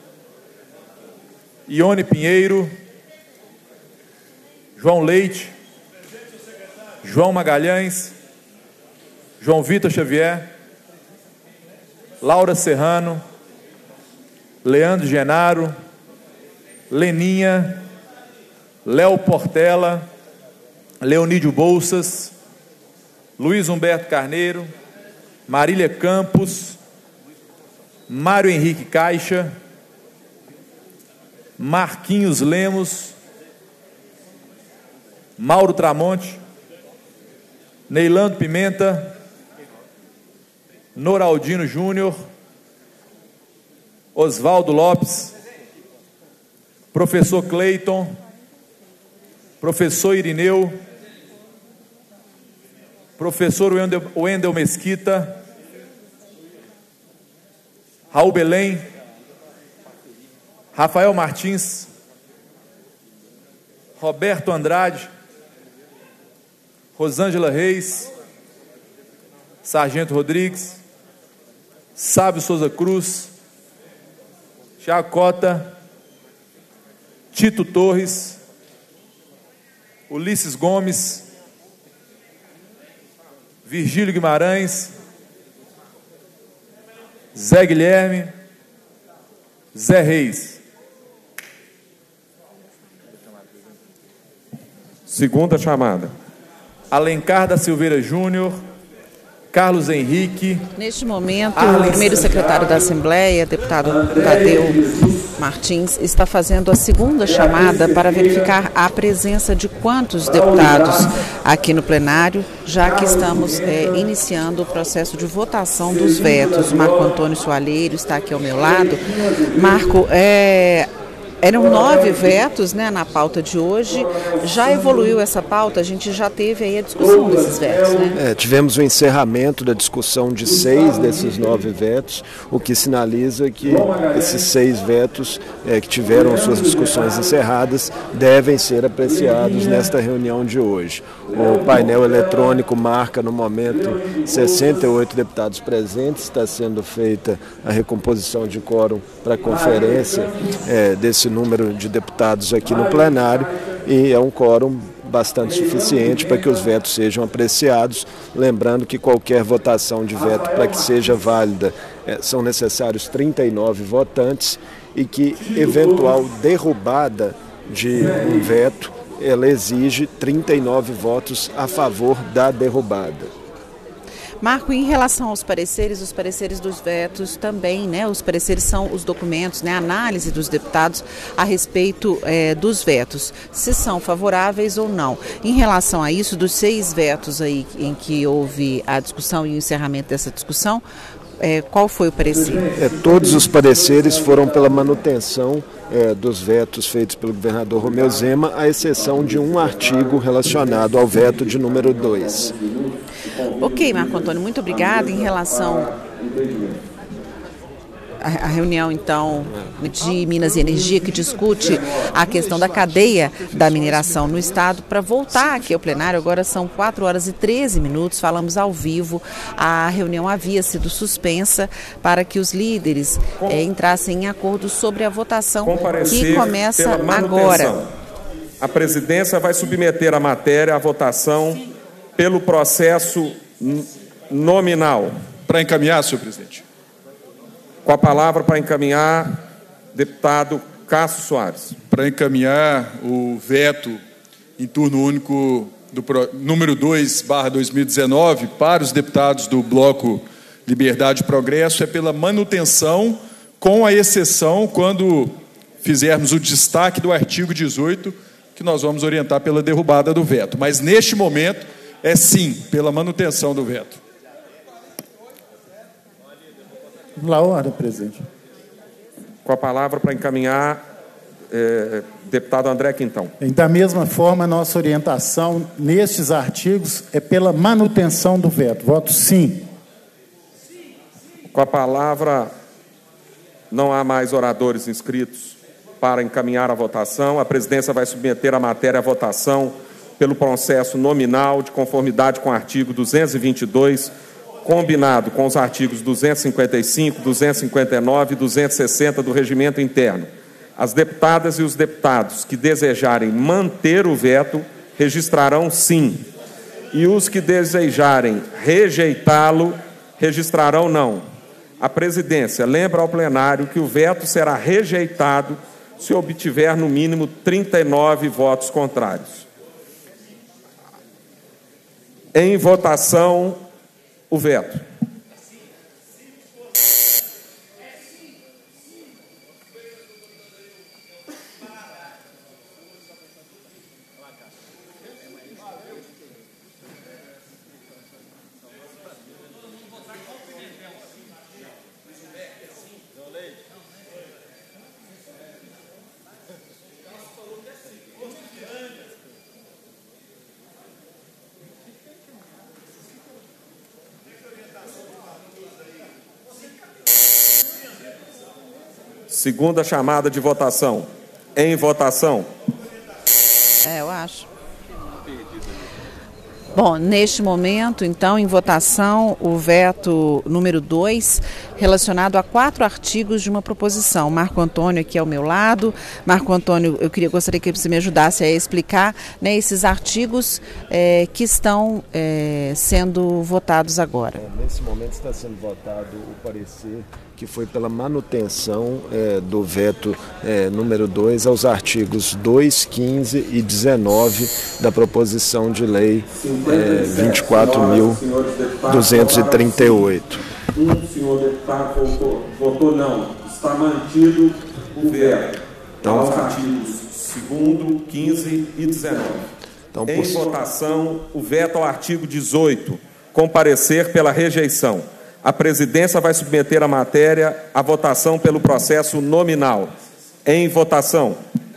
Ione Pinheiro, João Leite, João Magalhães, João Vitor Xavier, Laura Serrano, Leandro Genaro, Leninha, Léo Portela, Leonídio Bolsas, Luiz Humberto Carneiro, Marília Campos, Mário Henrique Caixa, Marquinhos Lemos, Mauro Tramonte, Neilando Pimenta, Noraldino Júnior, Oswaldo Lopes, Professor Cleiton, Professor Irineu, Professor Wendel, Wendel Mesquita, Raul Belém, Rafael Martins, Roberto Andrade, Rosângela Reis, Sargento Rodrigues, Sábio Souza Cruz, Thiago Cota, Tito Torres, Ulisses Gomes, Virgílio Guimarães, Zé Guilherme, Zé Reis. Segunda chamada. Alencar da Silveira Júnior, Carlos Henrique. Neste momento, o primeiro secretário da Assembleia, deputado Tadeu Martins, está fazendo a segunda chamada para verificar a presença de quantos deputados aqui no plenário, já que estamos é, iniciando o processo de votação dos vetos. Marco Antônio Soalheiro está aqui ao meu lado. Marco, é, Eram nove vetos, né, na pauta de hoje. Já evoluiu essa pauta? A gente já teve aí a discussão desses vetos, né? É, tivemos o encerramento da discussão de seis desses nove vetos, o que sinaliza que esses seis vetos é, que tiveram suas discussões encerradas devem ser apreciados nesta reunião de hoje. O painel eletrônico marca no momento sessenta e oito deputados presentes, está sendo feita a recomposição de quórum para a conferência é, desse número de deputados aqui no plenário, e é um quórum bastante suficiente para que os vetos sejam apreciados, lembrando que qualquer votação de veto, para que seja válida, é, são necessários trinta e nove votantes, e que eventual derrubada de um veto, ela exige trinta e nove votos a favor da derrubada. Marco, em relação aos pareceres, os pareceres dos vetos também, né? Os pareceres são os documentos, né? A análise dos deputados a respeito é, dos vetos, se são favoráveis ou não. Em relação a isso, dos seis vetos aí em que houve a discussão e o encerramento dessa discussão, é, qual foi o parecer? É, todos os pareceres foram pela manutenção é, dos vetos feitos pelo governador Romeu Zema, à exceção de um artigo relacionado ao veto de número dois. Ok, Marco Antônio, muito obrigada. Em relação à reunião, então, de Minas e Energia, que discute a questão da cadeia da mineração no Estado, para voltar aqui ao plenário, agora são quatro horas e treze minutos, falamos ao vivo. A reunião havia sido suspensa para que os líderes é, entrassem em acordo sobre a votação que começa agora. A presidência vai submeter a matéria à votação pelo processo nominal. Para encaminhar, senhor presidente. Com a palavra para encaminhar, deputado Cássio Soares. Para encaminhar o veto em turno único do pro, número dois barra dois mil e dezenove para os deputados do bloco Liberdade e Progresso é pela manutenção, com a exceção quando fizermos o destaque do artigo dezoito, que nós vamos orientar pela derrubada do veto. Mas neste momento é sim, pela manutenção do veto. Vamos lá, ordem, presidente. Com a palavra para encaminhar, é, deputado André Quintão. Da mesma forma, nossa orientação nestes artigos é pela manutenção do veto. Voto sim. Com a palavra, não há mais oradores inscritos para encaminhar a votação. A presidência vai submeter a matéria à votação pelo processo nominal, de conformidade com o artigo duzentos e vinte e dois, combinado com os artigos duzentos e cinquenta e cinco, duzentos e cinquenta e nove e duzentos e sessenta do Regimento Interno. As deputadas e os deputados que desejarem manter o veto registrarão sim, e os que desejarem rejeitá-lo registrarão não. A presidência lembra ao plenário que o veto será rejeitado se obtiver no mínimo trinta e nove votos contrários. Em votação, o veto. Segunda chamada de votação. Em votação. É, eu acho. Bom, neste momento, então, em votação, o veto número dois, relacionado a quatro artigos de uma proposição. Marco Antônio aqui ao meu lado. Marco Antônio, eu queria gostaria que você me ajudasse a explicar, né, esses artigos é, que estão é, sendo votados agora. É, nesse momento está sendo votado o parecer que foi pela manutenção é, do veto é, número dois aos artigos dois, quinze e dezenove da proposição de lei é, vinte e quatro mil duzentos e trinta e oito. Um senhor deputado votou, votou não. Está mantido o veto então, aos artigos segundo, quinze e dezenove. Então, em por... votação, o veto ao artigo dezoito, com parecer pela rejeição. A presidência vai submeter a matéria à votação pelo processo nominal. Em votação.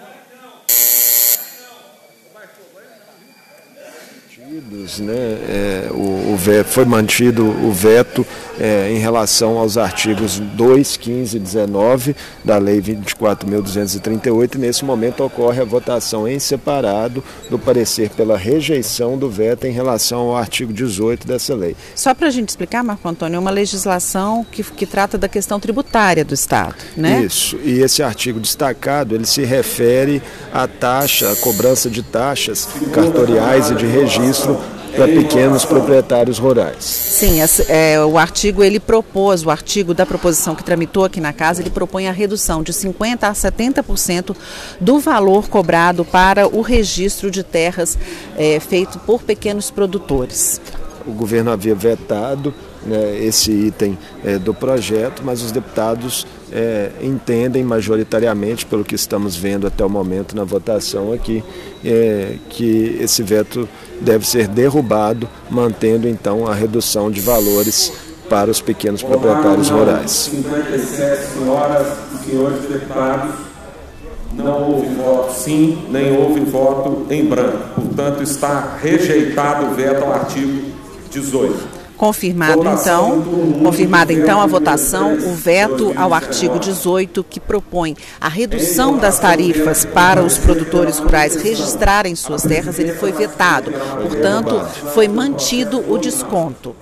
Né, é, o, o veto, foi mantido o veto é, em relação aos artigos dois, quinze e dezenove da Lei vinte e quatro mil duzentos e trinta e oito, e nesse momento ocorre a votação em separado do parecer pela rejeição do veto em relação ao artigo dezoito dessa lei. Só para a gente explicar, Marco Antônio, é uma legislação que, que trata da questão tributária do Estado, né? Isso, e esse artigo destacado, ele se refere à taxa, à cobrança de taxas cartoriais e de registro para pequenos proprietários rurais. Sim, é, o artigo ele propôs, o artigo da proposição que tramitou aqui na casa, ele propõe a redução de cinquenta por cento a setenta por cento do valor cobrado para o registro de terras é, feito por pequenos produtores. O governo havia vetado, né, esse item é, do projeto, mas os deputados é, entendem majoritariamente, pelo que estamos vendo até o momento na votação aqui, é, que esse veto deve ser derrubado, mantendo então a redução de valores para os pequenos proprietários rurais. cinquenta e sete senhoras e senhores deputados, não houve voto sim, nem houve voto em branco. Portanto, está rejeitado o veto ao artigo dezoito. Confirmado então, confirmada então a votação, o veto ao artigo dezoito, que propõe a redução das tarifas para os produtores rurais registrarem suas terras, ele foi vetado. Portanto, foi mantido o desconto.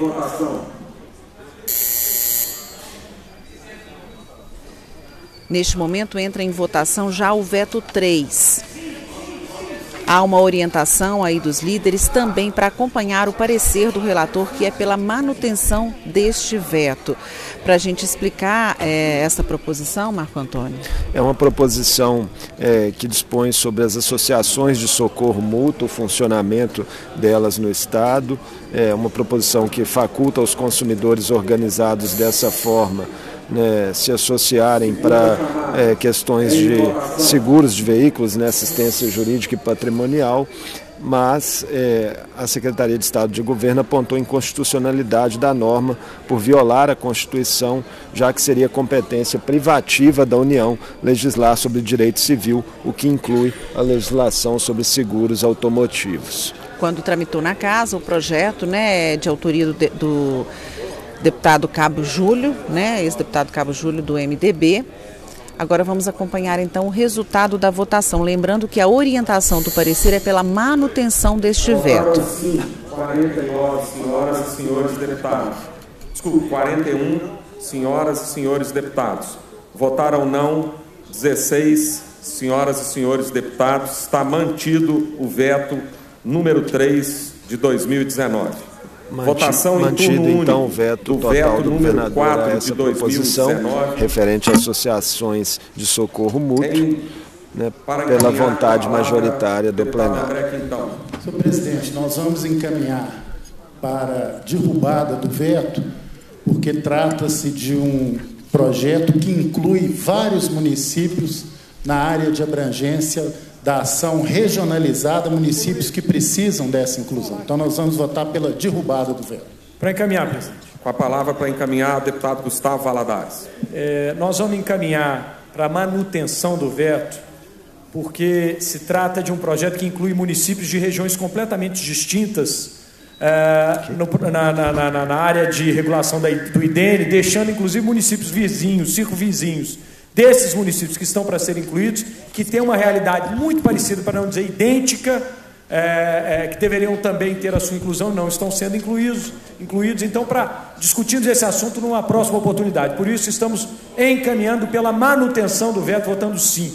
Neste momento entra em votação já o veto três. Há uma orientação aí dos líderes também para acompanhar o parecer do relator, que é pela manutenção deste veto. Para a gente explicar é, essa proposição, Marco Antônio. É uma proposição é, que dispõe sobre as associações de socorro mútuo, o funcionamento delas no Estado. É uma proposição que faculta os consumidores organizados dessa forma, né, se associarem para é, questões de seguros de veículos, né, assistência jurídica e patrimonial, mas é, a Secretaria de Estado de Governo apontou inconstitucionalidade da norma por violar a Constituição, já que seria competência privativa da União legislar sobre direito civil, o que inclui a legislação sobre seguros automotivos. Quando tramitou na casa o projeto, né, de autoria do, do deputado Cabo Júlio, né, ex-deputado Cabo Júlio do M D B. Agora vamos acompanhar então o resultado da votação, lembrando que a orientação do parecer é pela manutenção deste veto. Sim, quarenta e nove senhoras e senhores deputados. Desculpe, quarenta e um senhoras e senhores deputados. Votaram não dezesseis senhoras e senhores deputados. Está mantido o veto número três de dois mil e dezenove. Manti, Votação mantido em turno então o único veto do total veto do número governador quatro a essa de dois mil e proposição dezenove, referente a associações de socorro mútuo, em, né, pela vontade majoritária do plenário. Senhor presidente, nós vamos encaminhar para derrubada do veto, porque trata-se de um projeto que inclui vários municípios na área de abrangência da ação regionalizada, municípios que precisam dessa inclusão. Então, nós vamos votar pela derrubada do veto. Para encaminhar, presidente. Com a palavra para encaminhar, o deputado Gustavo Valadares. É, nós vamos encaminhar para a manutenção do veto, porque se trata de um projeto que inclui municípios de regiões completamente distintas é, no, na, na, na, na área de regulação da, do I D N, deixando inclusive municípios vizinhos, circunvizinhos, desses municípios que estão para serem incluídos, que têm uma realidade muito parecida, para não dizer idêntica, é, é, que deveriam também ter a sua inclusão, não estão sendo incluídos, incluídos. Então, para discutirmos esse assunto numa próxima oportunidade. Por isso, estamos encaminhando pela manutenção do veto, votando sim.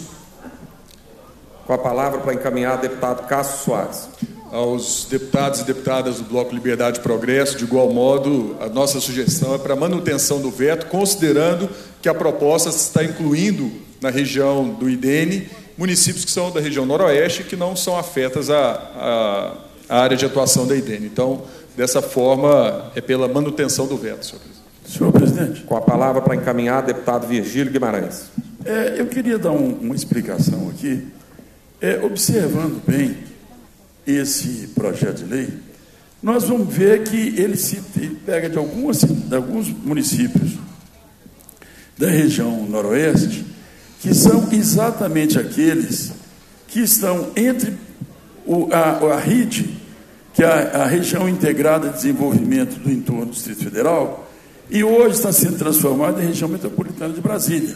Com a palavra para encaminhar, deputado Cássio Soares. Aos deputados e deputadas do Bloco Liberdade e Progresso, de igual modo, a nossa sugestão é para a manutenção do veto, considerando que a proposta está incluindo na região do I D N municípios que são da região noroeste que não são afetas à, à área de atuação da I D N. Então, dessa forma, é pela manutenção do veto, senhor presidente. Senhor presidente. Com a palavra para encaminhar, deputado Virgílio Guimarães. É, eu queria dar um, uma explicação aqui. É, observando bem esse projeto de lei, nós vamos ver que ele se pega de, algumas, de alguns municípios da região noroeste, que são exatamente aqueles que estão entre o, a, a R I D, que é a, a Região Integrada de Desenvolvimento do Entorno do Distrito Federal, e hoje está sendo transformada em Região Metropolitana de Brasília,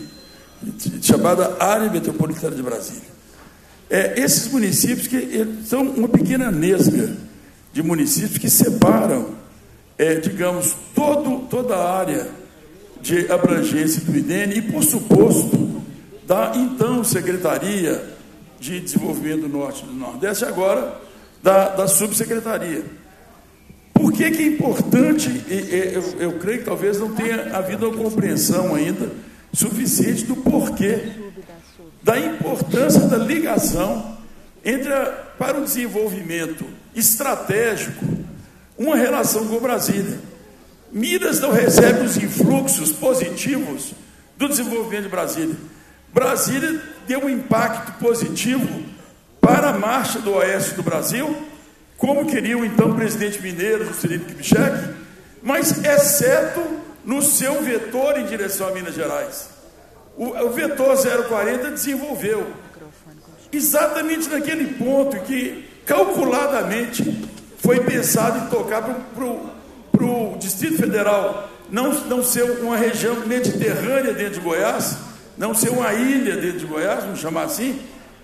chamada Área Metropolitana de Brasília. É, esses municípios que são uma pequena nesga de municípios que separam, é, digamos, todo, toda a área de abrangência do I D E N e, por suposto, da então Secretaria de Desenvolvimento do Norte e do Nordeste, agora da, da Subsecretaria. Por que, que é importante? Eu, eu creio que talvez não tenha havido uma compreensão ainda suficiente do porquê, da importância da ligação entre a, para o desenvolvimento estratégico, uma relação com Brasília. Minas não recebe os influxos positivos do desenvolvimento de Brasília. Brasília deu um impacto positivo para a marcha do oeste do Brasil, como queria o então presidente mineiro, Juscelino Kubitschek, mas exceto no seu vetor em direção a Minas Gerais. O, o vetor zero quarenta desenvolveu exatamente naquele ponto que, calculadamente, foi pensado em tocar para o Distrito Federal não, não ser uma região mediterrânea dentro de Goiás, não ser uma ilha dentro de Goiás, vamos chamar assim,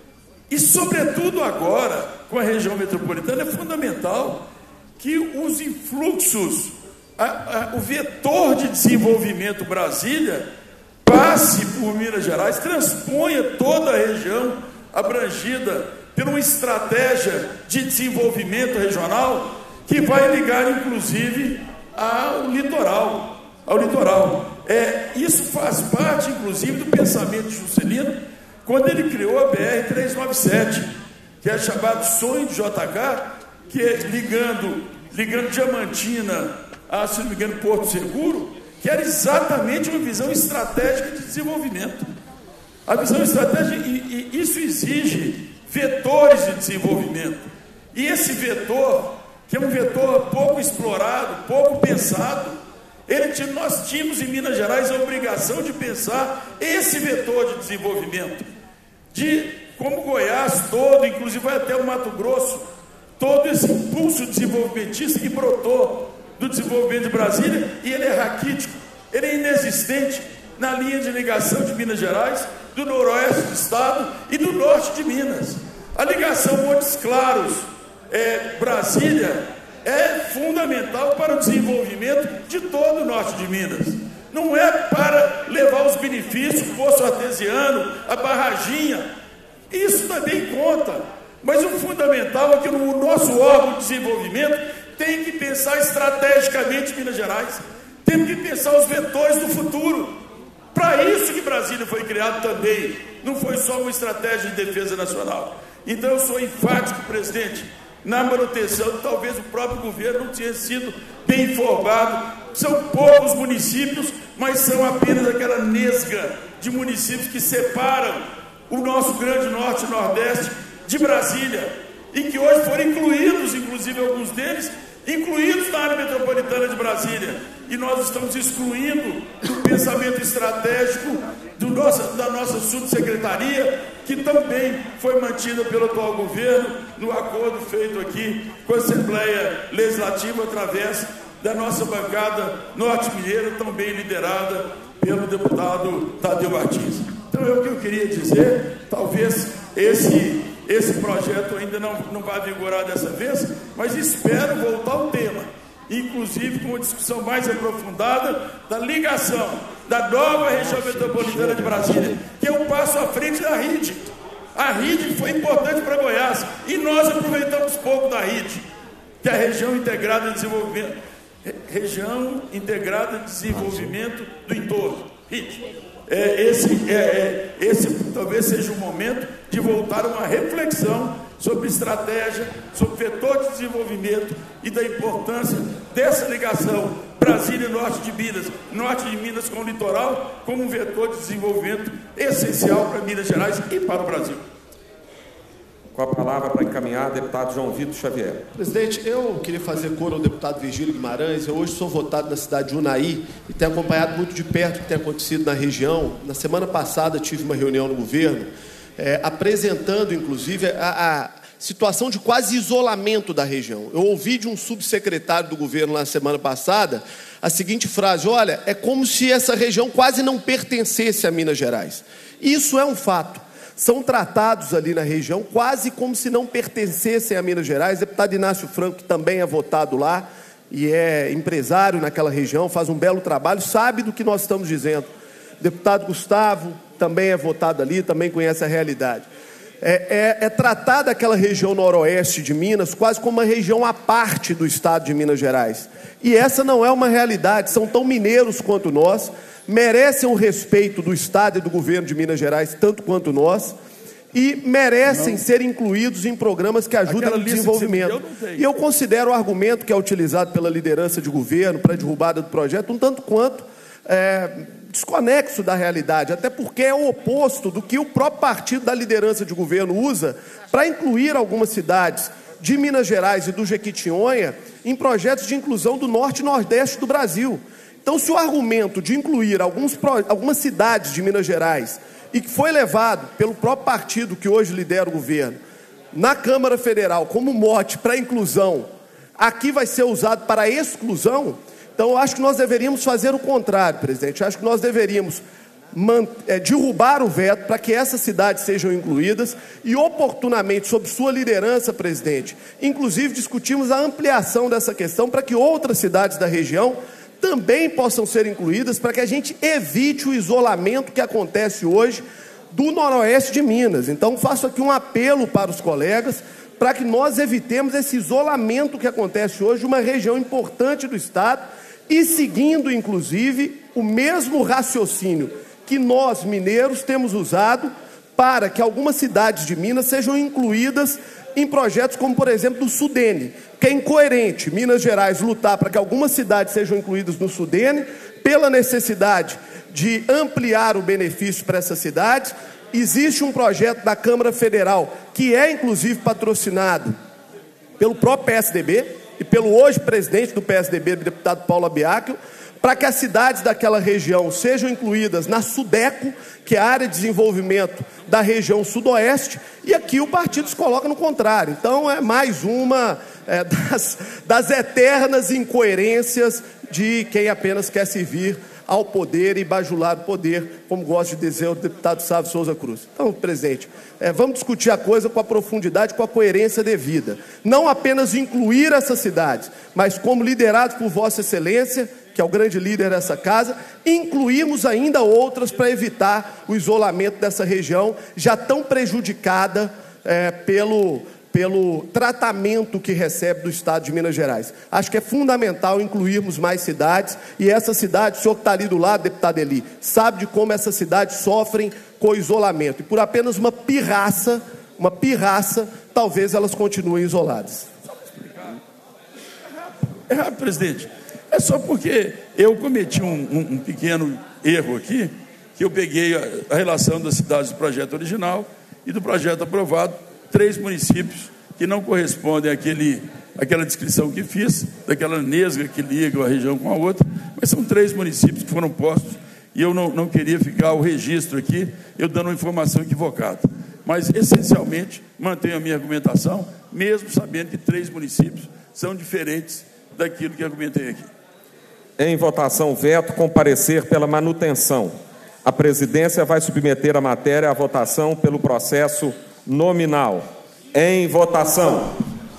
e, sobretudo agora, com a região metropolitana, é fundamental que os influxos, a, a, o vetor de desenvolvimento Brasília, passe por Minas Gerais, transponha toda a região abrangida por uma estratégia de desenvolvimento regional que vai ligar, inclusive, ao litoral. Ao litoral. É, isso faz parte, inclusive, do pensamento de Juscelino, quando ele criou a B R trezentos e noventa e sete, que é chamado Sonho de J H, que é ligando, ligando Diamantina a, se não me engano, Porto Seguro, que era exatamente uma visão estratégica de desenvolvimento. A visão estratégica, e, e isso exige vetores de desenvolvimento. E esse vetor, que é um vetor pouco explorado, pouco pensado, ele, nós tínhamos em Minas Gerais a obrigação de pensar esse vetor de desenvolvimento, de como Goiás todo, inclusive vai até o Mato Grosso, todo esse impulso desenvolvimentista que brotou do desenvolvimento de Brasília, e ele é raquítico, ele é inexistente na linha de ligação de Minas Gerais, do noroeste do estado e do norte de Minas. A ligação Montes Claros, é, Brasília, é fundamental para o desenvolvimento de todo o norte de Minas. Não é para levar os benefícios, o Poço Artesiano, a Barraginha, isso também conta, mas o fundamental é que o nosso órgão de desenvolvimento tem que pensar estrategicamente em Minas Gerais, temos que pensar os vetores do futuro. Para isso que Brasília foi criado também, não foi só uma estratégia de defesa nacional. Então eu sou enfático, presidente, na manutenção, talvez o próprio governo não tenha sido bem informado. São poucos municípios, mas são apenas aquela nesga de municípios que separam o nosso grande norte e nordeste de Brasília, e que hoje foram incluídos, inclusive alguns deles, incluídos na área metropolitana de Brasília. E nós estamos excluindo do pensamento estratégico do nossa, da nossa subsecretaria, que também foi mantida pelo atual governo, no acordo feito aqui com a Assembleia Legislativa, através da nossa bancada norte-mineira, também liderada pelo deputado Tadeu Martins. Então, é o que eu queria dizer. Talvez esse, esse projeto ainda não, não vá vigorar dessa vez, mas espero voltar ao tema, inclusive com uma discussão mais aprofundada da ligação da nova região metropolitana de Brasília, que é um passo à frente da R I D. A R I D foi importante para Goiás, e nós aproveitamos pouco da R I D, que é a Região Integrada de Desenvolvimento, Região Integrada de Desenvolvimento do Entorno, R I D. É, esse, é, é, esse talvez seja o momento de voltar a uma reflexão sobre estratégia, sobre vetor de desenvolvimento e da importância dessa ligação Brasília e Norte de Minas, Norte de Minas com o litoral, como um vetor de desenvolvimento essencial para Minas Gerais e para o Brasil. Com a palavra para encaminhar, deputado João Vitor Xavier. Presidente, eu queria fazer coro ao deputado Virgílio Guimarães. Eu hoje sou votado na cidade de Unai e tenho acompanhado muito de perto o que tem acontecido na região. Na semana passada tive uma reunião no governo, é, apresentando, inclusive, a, a situação de quase isolamento da região. Eu ouvi de um subsecretário do governo na semana passada a seguinte frase: olha, é como se essa região quase não pertencesse a Minas Gerais. Isso é um fato. São tratados ali na região quase como se não pertencessem a Minas Gerais. O deputado Inácio Franco, que também é votado lá e é empresário naquela região, faz um belo trabalho, sabe do que nós estamos dizendo. O deputado Gustavo também é votado ali, também conhece a realidade. É, é, é tratada aquela região noroeste de Minas quase como uma região à parte do estado de Minas Gerais. E essa não é uma realidade, são tão mineiros quanto nós, merecem o respeito do Estado e do governo de Minas Gerais, tanto quanto nós, e merecem não. ser incluídos em programas que ajudam no desenvolvimento. Eu e eu considero o argumento que é utilizado pela liderança de governo para a derrubada do projeto um tanto quanto é, desconexo da realidade, até porque é o oposto do que o próprio partido da liderança de governo usa para incluir algumas cidades de Minas Gerais e do Jequitinhonha em projetos de inclusão do norte e nordeste do Brasil. Então, se o argumento de incluir alguns, algumas cidades de Minas Gerais, e que foi levado pelo próprio partido que hoje lidera o governo, na Câmara Federal, como mote para inclusão, aqui vai ser usado para exclusão, então eu acho que nós deveríamos fazer o contrário, presidente. Eu acho que nós deveríamos é, derrubar o veto para que essas cidades sejam incluídas e, oportunamente, sob sua liderança, presidente, inclusive discutimos a ampliação dessa questão para que outras cidades da região também possam ser incluídas, para que a gente evite o isolamento que acontece hoje do noroeste de Minas. Então, faço aqui um apelo para os colegas, para que nós evitemos esse isolamento que acontece hoje de uma região importante do estado e seguindo, inclusive, o mesmo raciocínio que nós, mineiros, temos usado para que algumas cidades de Minas sejam incluídas em projetos como, por exemplo, do Sudene, que é incoerente Minas Gerais lutar para que algumas cidades sejam incluídas no Sudene, pela necessidade de ampliar o benefício para essas cidades. Existe um projeto da Câmara Federal, que é inclusive patrocinado pelo próprio P S D B e pelo hoje presidente do P S D B, o deputado Paulo Abiacchio, para que as cidades daquela região sejam incluídas na SUDECO, que é a área de desenvolvimento da região sudoeste, e aqui o partido se coloca no contrário. Então é mais uma é, das, das eternas incoerências de quem apenas quer servir ao poder e bajular o poder, como gosta de dizer o deputado Sávio Souza Cruz. Então, presidente, é, vamos discutir a coisa com a profundidade, com a coerência devida. Não apenas incluir essas cidades, mas como liderados por Vossa Excelência, que é o grande líder dessa casa, incluirmos ainda outras para evitar o isolamento dessa região já tão prejudicada é, pelo, pelo tratamento que recebe do Estado de Minas Gerais. Acho que é fundamental incluirmos mais cidades, e essa cidade, o senhor que está ali do lado, deputado Eli, sabe de como essas cidades sofrem com o isolamento, e por apenas uma pirraça, uma pirraça, talvez elas continuem isoladas. É rápido, presidente. É só porque eu cometi um, um, um pequeno erro aqui, que eu peguei a, a relação das cidades do projeto original e do projeto aprovado, três municípios que não correspondem àquele, àquela descrição que fiz, daquela nesga que liga uma região com a outra, mas são três municípios que foram postos, e eu não, não queria ficar o registro aqui, eu dando uma informação equivocada. Mas, essencialmente, mantenho a minha argumentação, mesmo sabendo que três municípios são diferentes daquilo que argumentei aqui. Em votação, veto, comparecer pela manutenção. A presidência vai submeter a matéria à votação pelo processo nominal. Em votação.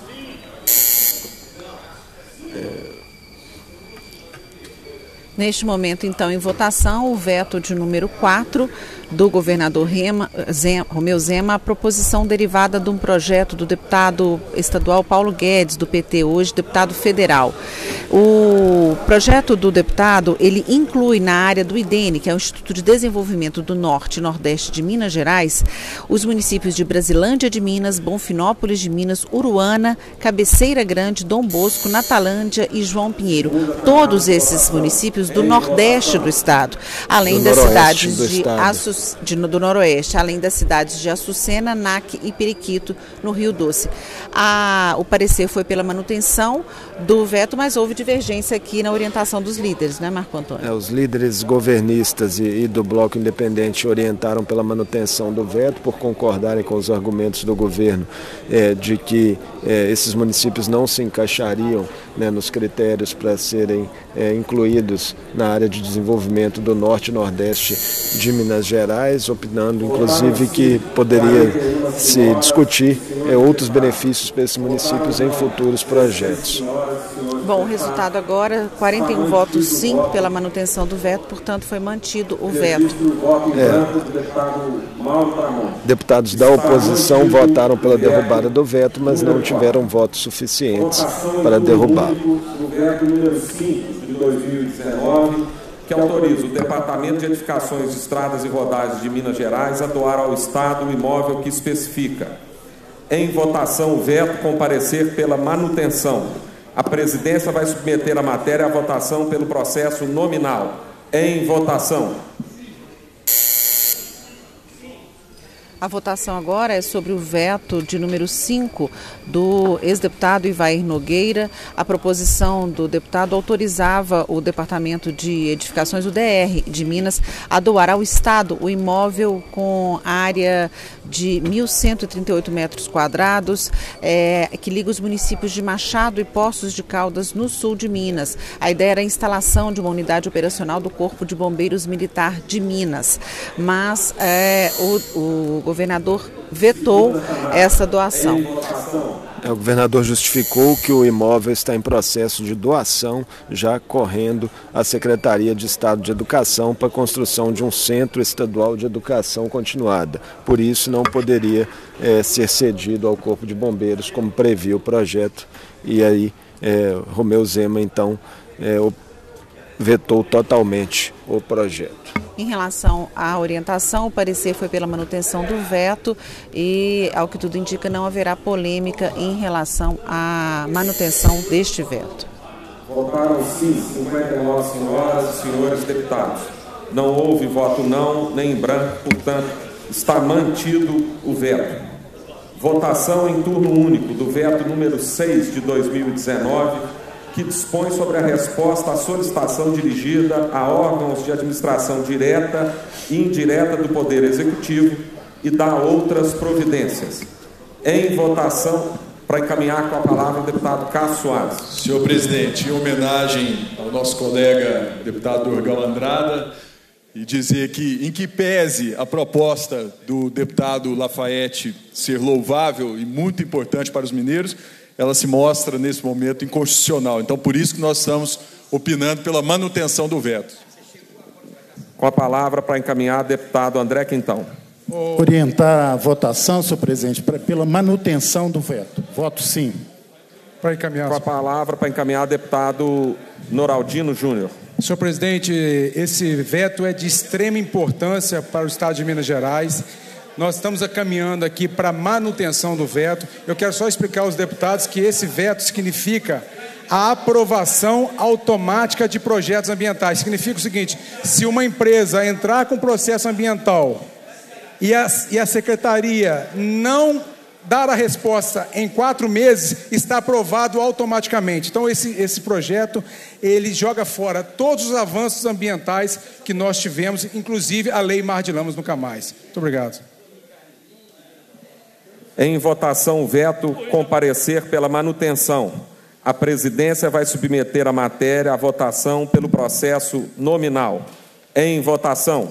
Neste momento, então, em votação, o veto de número quatro do governador Rema, Zema, Romeu Zema, a proposição derivada de um projeto do deputado estadual Paulo Guedes, do P T, hoje deputado federal. O projeto do deputado, ele inclui na área do I D E N, que é o Instituto de Desenvolvimento do Norte e Nordeste de Minas Gerais, os municípios de Brasilândia de Minas, Bonfinópolis de Minas, Uruana, Cabeceira Grande, Dom Bosco, Natalândia e João Pinheiro. Todos esses municípios do Nordeste do estado, além das cidades de Associação de, do Noroeste, além das cidades de Açucena, Naque e Periquito, no Rio Doce. A, o parecer foi pela manutenção do veto, mas houve divergência aqui na orientação dos líderes, né, Marco Antônio? É, os líderes governistas e, e do Bloco Independente orientaram pela manutenção do veto, por concordarem com os argumentos do governo é, de que é, esses municípios não se encaixariam, né, nos critérios para serem é, incluídos na área de desenvolvimento do Norte e Nordeste de Minas Gerais, opinando inclusive que poderia se discutir é, outros benefícios para esses municípios em futuros projetos. Bom, o resultado agora, quarenta e um votos sim pela manutenção do veto, portanto foi mantido o veto. É. Deputados da oposição votaram pela derrubada do veto, mas não tiveram votos suficientes para derrubar. Do veto número cinco de dois mil e dezenove, que autoriza o Departamento de Edificações de Estradas e Rodagens de Minas Gerais a doar ao Estado o imóvel que especifica. Em votação, o veto com parecer pela manutenção. A presidência vai submeter a matéria à votação pelo processo nominal. Em votação. A votação agora é sobre o veto de número cinco do ex-deputado Ivair Nogueira. A proposição do deputado autorizava o Departamento de Edificações, o D R, de Minas, a doar ao Estado o imóvel com área de mil cento e trinta e oito metros quadrados, é, que liga os municípios de Machado e Poços de Caldas, no sul de Minas. A ideia era a instalação de uma unidade operacional do Corpo de Bombeiros Militar de Minas. Mas é, o, o governador vetou essa doação. É, o governador justificou que o imóvel está em processo de doação, já correndo à Secretaria de Estado de Educação para a construção de um Centro Estadual de Educação Continuada. Por isso, não poderia é, ser cedido ao Corpo de Bombeiros, como previa o projeto. E aí, é, Romeu Zema, então, é, vetou totalmente o projeto. Em relação à orientação, o parecer foi pela manutenção do veto e, ao que tudo indica, não haverá polêmica em relação à manutenção deste veto. Votaram sim cinquenta e nove senhoras e senhores deputados. Não houve voto não, nem em branco, portanto, está mantido o veto. Votação em turno único do veto número seis de dois mil e dezenove, que dispõe sobre a resposta à solicitação dirigida a órgãos de administração direta e indireta do Poder Executivo e dá outras providências. Em votação, para encaminhar com a palavra o deputado Cássio Soares. Senhor presidente, em homenagem ao nosso colega deputado Durgão Andrada, e dizer que, em que pese a proposta do deputado Lafayette ser louvável e muito importante para os mineiros, ela se mostra, nesse momento, inconstitucional. Então, por isso que nós estamos opinando pela manutenção do veto. Com a palavra, para encaminhar, deputado André Quintão. Orientar a votação, senhor presidente, pra, pela manutenção do veto. Voto sim. Para encaminhar. Com a palavra, para encaminhar, deputado Noraldino Júnior. Senhor presidente, esse veto é de extrema importância para o Estado de Minas Gerais. Nós estamos caminhando aqui para a manutenção do veto. Eu quero só explicar aos deputados que esse veto significa a aprovação automática de projetos ambientais. Significa o seguinte: se uma empresa entrar com processo ambiental e a, e a secretaria não dar a resposta em quatro meses, está aprovado automaticamente. Então, esse, esse projeto, ele joga fora todos os avanços ambientais que nós tivemos, inclusive a Lei Mar de Lamas Nunca Mais. Muito obrigado. Em votação, o veto com parecer pela manutenção. A presidência vai submeter a matéria à votação pelo processo nominal. Em votação.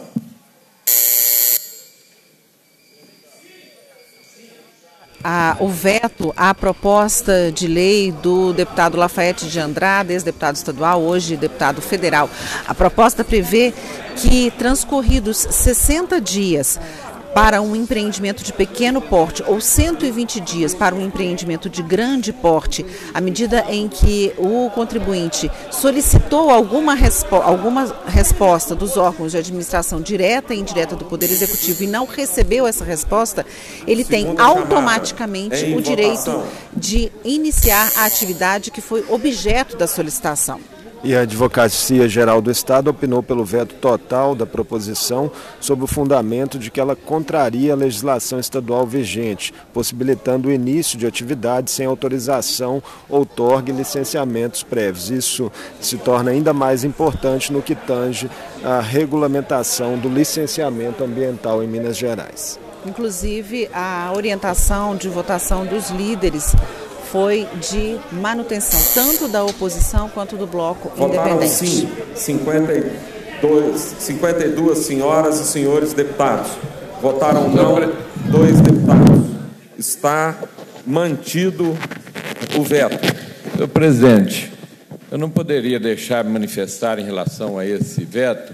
Ah, o veto à proposta de lei do deputado Lafayette de Andrade, ex-deputado estadual, hoje deputado federal. A proposta prevê que, transcorridos sessenta dias para um empreendimento de pequeno porte ou cento e vinte dias para um empreendimento de grande porte, à medida em que o contribuinte solicitou alguma, respo alguma resposta dos órgãos de administração direta e indireta do Poder Executivo e não recebeu essa resposta, ele tem automaticamente o direito de iniciar a atividade que foi objeto da solicitação. E a Advocacia Geral do Estado opinou pelo veto total da proposição sob o fundamento de que ela contraria a legislação estadual vigente, possibilitando o início de atividades sem autorização, outorga e licenciamentos prévios. Isso se torna ainda mais importante no que tange à regulamentação do licenciamento ambiental em Minas Gerais. Inclusive, a orientação de votação dos líderes foi de manutenção, tanto da oposição quanto do bloco Votaram independente. Sim, cinquenta e dois, cinquenta e duas senhoras e senhores deputados. Votaram não, dois deputados. Está mantido o veto. Senhor presidente, eu não poderia deixar de manifestar em relação a esse veto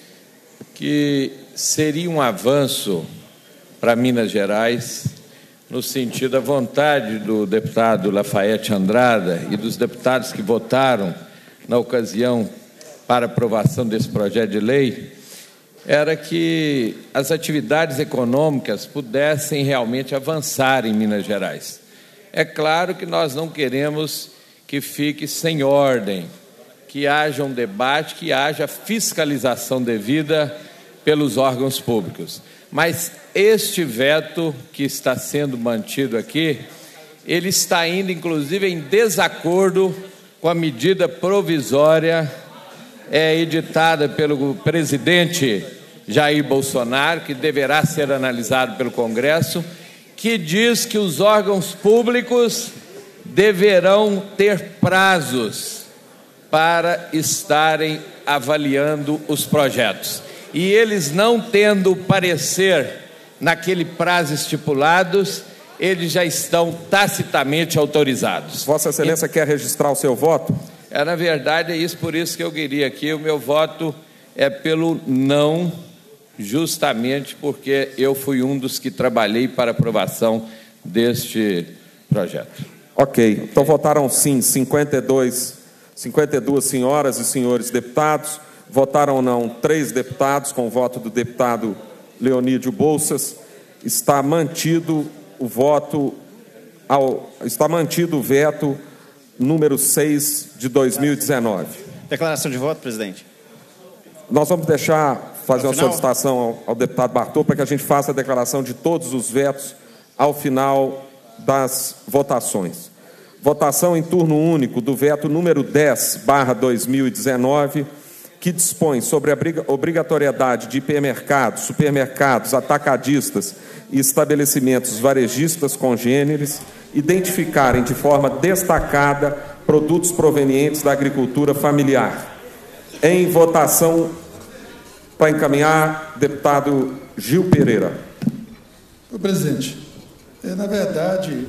que seria um avanço para Minas Gerais, no sentido da vontade do deputado Lafayette Andrada e dos deputados que votaram na ocasião para aprovação desse projeto de lei, era que as atividades econômicas pudessem realmente avançar em Minas Gerais. É claro que nós não queremos que fique sem ordem, que haja um debate, que haja fiscalização devida pelos órgãos públicos. Mas este veto que está sendo mantido aqui, ele está indo, inclusive, em desacordo com a medida provisória é, editada pelo presidente Jair Bolsonaro, que deverá ser analisado pelo Congresso, que diz que os órgãos públicos deverão ter prazos para estarem avaliando os projetos. E eles não tendo parecer naquele prazo estipulados, eles já estão tacitamente autorizados. Vossa Excelência e... quer registrar o seu voto? É, na verdade, é isso, por isso que eu queria aqui, o meu voto é pelo não, justamente porque eu fui um dos que trabalhei para aprovação deste projeto. Ok, então votaram sim cinquenta e dois, cinquenta e duas senhoras e senhores deputados, votaram não três deputados, com o voto do deputado Leonídio Bolsas. Está mantido o voto, ao, está mantido o veto número seis de dois mil e dezenove. Declaração de voto, presidente. Nós vamos deixar fazer Ao uma final... solicitação ao, ao deputado Bartô para que a gente faça a declaração de todos os vetos ao final das votações. Votação em turno único do veto número dez barra dois mil e dezenove, que dispõe sobre a obrigatoriedade de hipermercados, supermercados, atacadistas e estabelecimentos varejistas congêneres identificarem de forma destacada produtos provenientes da agricultura familiar. Em votação, para encaminhar, deputado Gil Pereira. Senhor presidente, é, na verdade,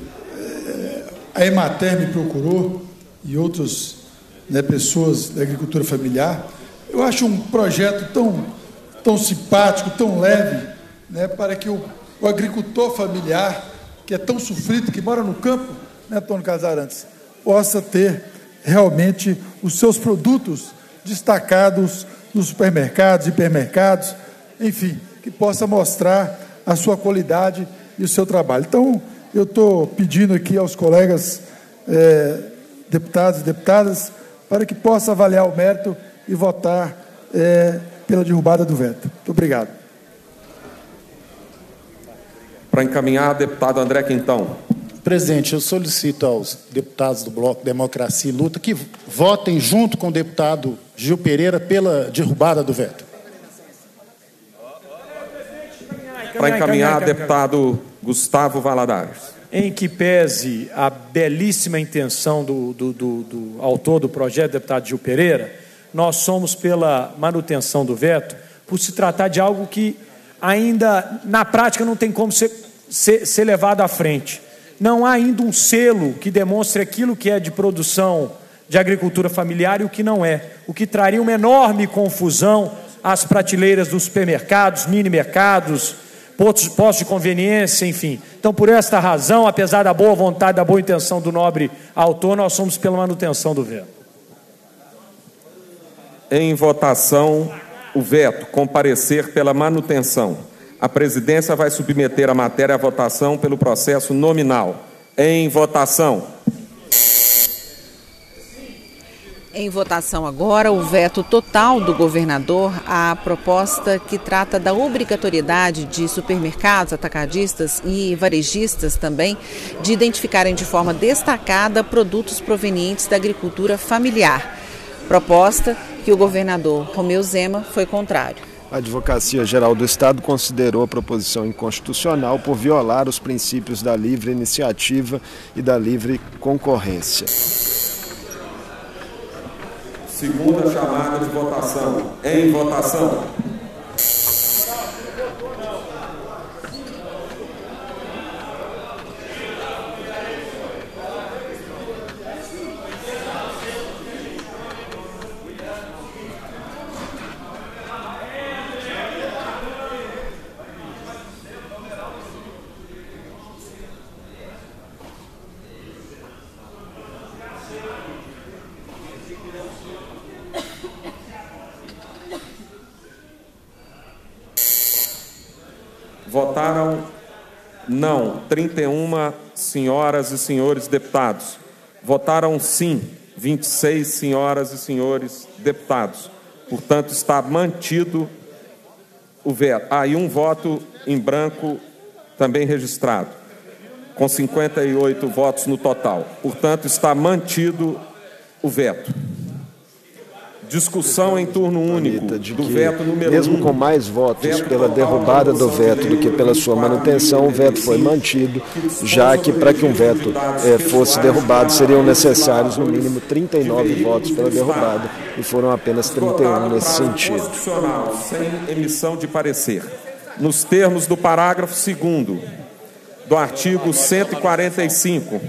é, a Emater me procurou e outras né, pessoas da agricultura familiar. Eu acho um projeto tão, tão simpático, tão leve, né, para que o, o agricultor familiar, que é tão sofrido, que mora no campo, né, Antônio Casarantes, possa ter realmente os seus produtos destacados nos supermercados, hipermercados, enfim, que possa mostrar a sua qualidade e o seu trabalho. Então, eu estou pedindo aqui aos colegas é, deputados e deputadas para que possa avaliar o mérito e votar é, pela derrubada do veto. Muito obrigado. Para encaminhar, deputado André Quintão. Presidente, eu solicito aos deputados do Bloco Democracia e Luta que votem junto com o deputado Gil Pereira pela derrubada do veto. Para encaminhar, deputado Gustavo Valadares. Em que pese a belíssima intenção do, do, do, do autor do projeto, deputado Gil Pereira, nós somos pela manutenção do veto, por se tratar de algo que ainda, na prática, não tem como ser, ser, ser levado à frente. Não há ainda um selo que demonstre aquilo que é de produção de agricultura familiar e o que não é, o que traria uma enorme confusão às prateleiras dos supermercados, mini-mercados, postos de conveniência, enfim. Então, por esta razão, apesar da boa vontade, da boa intenção do nobre autor, nós somos pela manutenção do veto. Em votação, o veto, comparecer pela manutenção. A presidência vai submeter a matéria à votação pelo processo nominal. Em votação. Em votação agora, o veto total do governador à proposta que trata da obrigatoriedade de supermercados, atacadistas e varejistas também de identificarem de forma destacada produtos provenientes da agricultura familiar. Proposta que o governador Romeu Zema foi contrário. A Advocacia Geral do Estado considerou a proposição inconstitucional por violar os princípios da livre iniciativa e da livre concorrência. Segunda chamada de votação. Em votação. Votaram não trinta e uma senhoras e senhores deputados. Votaram sim vinte e seis senhoras e senhores deputados. Portanto, está mantido o veto. Ah, e um voto em branco também registrado, com cinquenta e oito votos no total. Portanto, está mantido o veto. Discussão em turno único do veto número um. Mesmo com mais votos pela derrubada do veto do que pela sua manutenção, o veto foi mantido, já que para que um veto eh, fosse derrubado seriam necessários no mínimo trinta e nove votos pela derrubada e foram apenas trinta e um nesse sentido. Constitucional, sem emissão de parecer. Nos termos do parágrafo segundo do artigo cento e quarenta e cinco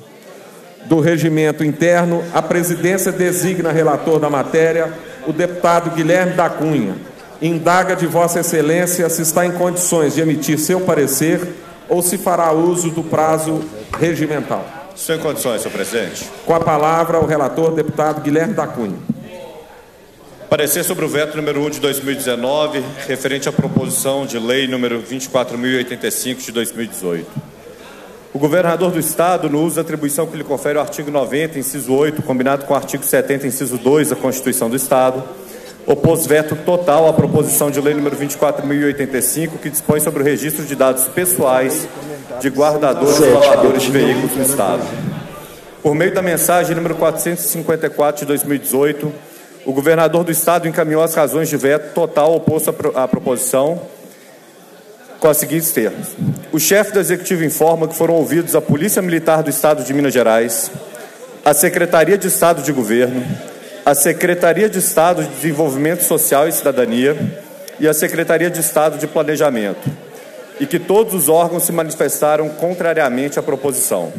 do Regimento Interno, a presidência designa relator da matéria o deputado Guilherme da Cunha. Indaga de Vossa Excelência se está em condições de emitir seu parecer ou se fará uso do prazo regimental. Estou em condições, senhor presidente. Com a palavra, o relator, deputado Guilherme da Cunha. Parecer sobre o veto número um de dois mil e dezenove, referente à proposição de lei número vinte e quatro mil e oitenta e cinco de dois mil e dezoito. O governador do Estado, no uso da atribuição que lhe confere o artigo noventa, inciso oito, combinado com o artigo setenta, inciso dois da Constituição do Estado, opôs veto total à proposição de lei número vinte e quatro mil e oitenta e cinco, que dispõe sobre o registro de dados pessoais de guardadores e lavadores de veículos no Estado. Por meio da mensagem número quatrocentos e cinquenta e quatro de dois mil e dezoito, o governador do Estado encaminhou as razões de veto total oposto à proposição, com os seguintes termos. O chefe do Executivo informa que foram ouvidos a Polícia Militar do Estado de Minas Gerais, a Secretaria de Estado de Governo, a Secretaria de Estado de Desenvolvimento Social e Cidadania e a Secretaria de Estado de Planejamento, e que todos os órgãos se manifestaram contrariamente à proposição.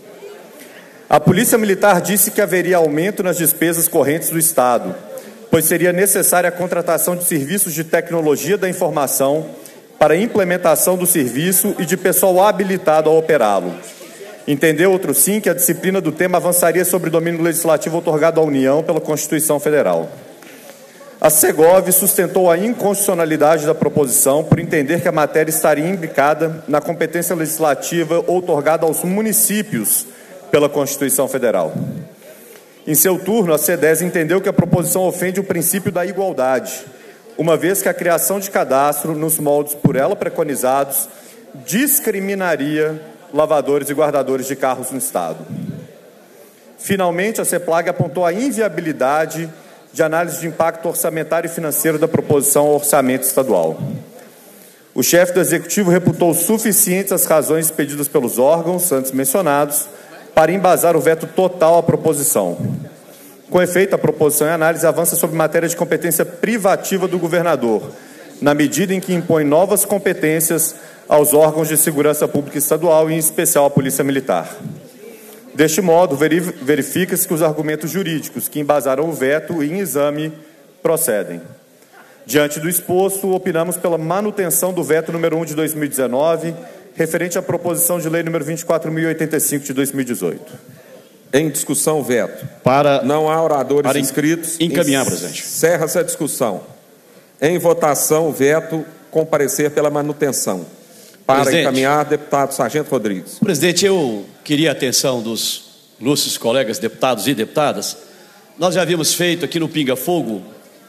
A Polícia Militar disse que haveria aumento nas despesas correntes do Estado, pois seria necessária a contratação de serviços de tecnologia da informação para a implementação do serviço e de pessoal habilitado a operá-lo. Entendeu outro sim que a disciplina do tema avançaria sobre o domínio legislativo outorgado à União pela Constituição Federal. A Segov sustentou a inconstitucionalidade da proposição por entender que a matéria estaria imbricada na competência legislativa outorgada aos municípios pela Constituição Federal. Em seu turno, a CEDES entendeu que a proposição ofende o princípio da igualdade, uma vez que a criação de cadastro, nos moldes por ela preconizados, discriminaria lavadores e guardadores de carros no Estado. Finalmente, a CEPLAG apontou a inviabilidade de análise de impacto orçamentário e financeiro da proposição ao orçamento estadual. O chefe do Executivo reputou suficientes as razões pedidas pelos órgãos antes mencionados para embasar o veto total à proposição. Com efeito, a proposição em análise avança sobre matéria de competência privativa do governador, na medida em que impõe novas competências aos órgãos de segurança pública estadual e, em especial, à Polícia Militar. Deste modo, verifica-se que os argumentos jurídicos que embasaram o veto em exame procedem. Diante do exposto, opinamos pela manutenção do veto número um de dois mil e dezenove, referente à proposição de lei número vinte e quatro mil e oitenta e cinco de dois mil e dezoito. Em discussão, veto. Para, Não há oradores para inscritos. Encaminhar, presidente. Encerra-se a discussão. Em votação, veto, comparecer pela manutenção. Para Presidente. encaminhar, deputado Sargento Rodrigues. Presidente, eu queria a atenção dos ilustres colegas deputados e deputadas nós já havíamos feito aqui no Pinga Fogo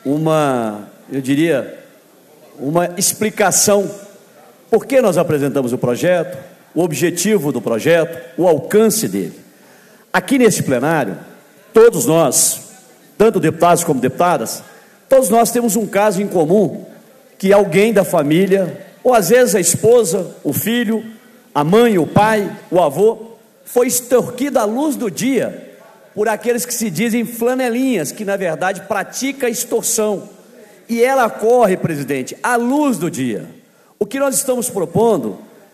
uma, eu diria, uma explicação por que nós apresentamos o projeto, o objetivo do projeto, o alcance dele. Aqui neste plenário, todos nós, tanto deputados como deputadas, todos nós temos um caso em comum, que alguém da família, ou às vezes a esposa, o filho, a mãe, o pai, o avô, foi extorquido à luz do dia por aqueles que se dizem flanelinhas, que na verdade pratica extorsão. E ela corre, presidente, à luz do dia. O que nós estamos propondo,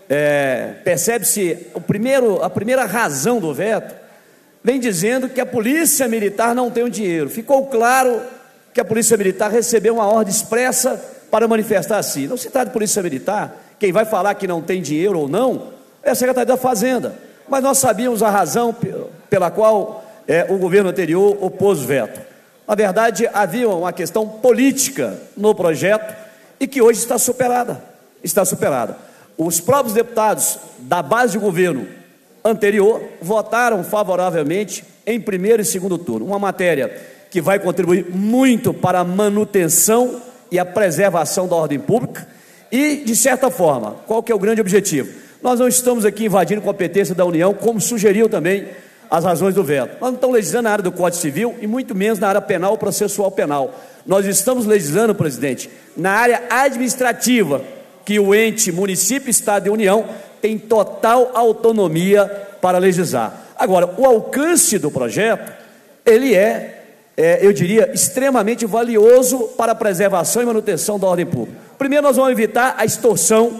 é, percebe-se o primeiro, a primeira razão do veto, vem dizendo que a Polícia Militar não tem o dinheiro. Ficou claro que a Polícia Militar recebeu uma ordem expressa para manifestar assim. Não se trata de Polícia Militar, quem vai falar que não tem dinheiro ou não é a Secretaria da Fazenda. Mas nós sabíamos a razão pela qual é, o governo anterior opôs o veto. Na verdade, havia uma questão política no projeto e que hoje está superada. Está superada. Os próprios deputados da base de governo anterior votaram favoravelmente em primeiro e segundo turno. Uma matéria que vai contribuir muito para a manutenção e a preservação da ordem pública e, de certa forma, qual que é o grande objetivo? Nós não estamos aqui invadindo competência da União, como sugeriu também as razões do veto. Nós não estamos legislando na área do Código Civil e muito menos na área penal ou processual penal. Nós estamos legislando, presidente, na área administrativa, que o ente município, Estado e União tem total autonomia para legislar. Agora, o alcance do projeto, ele é, é, eu diria, extremamente valioso para a preservação e manutenção da ordem pública. Primeiro, nós vamos evitar a extorsão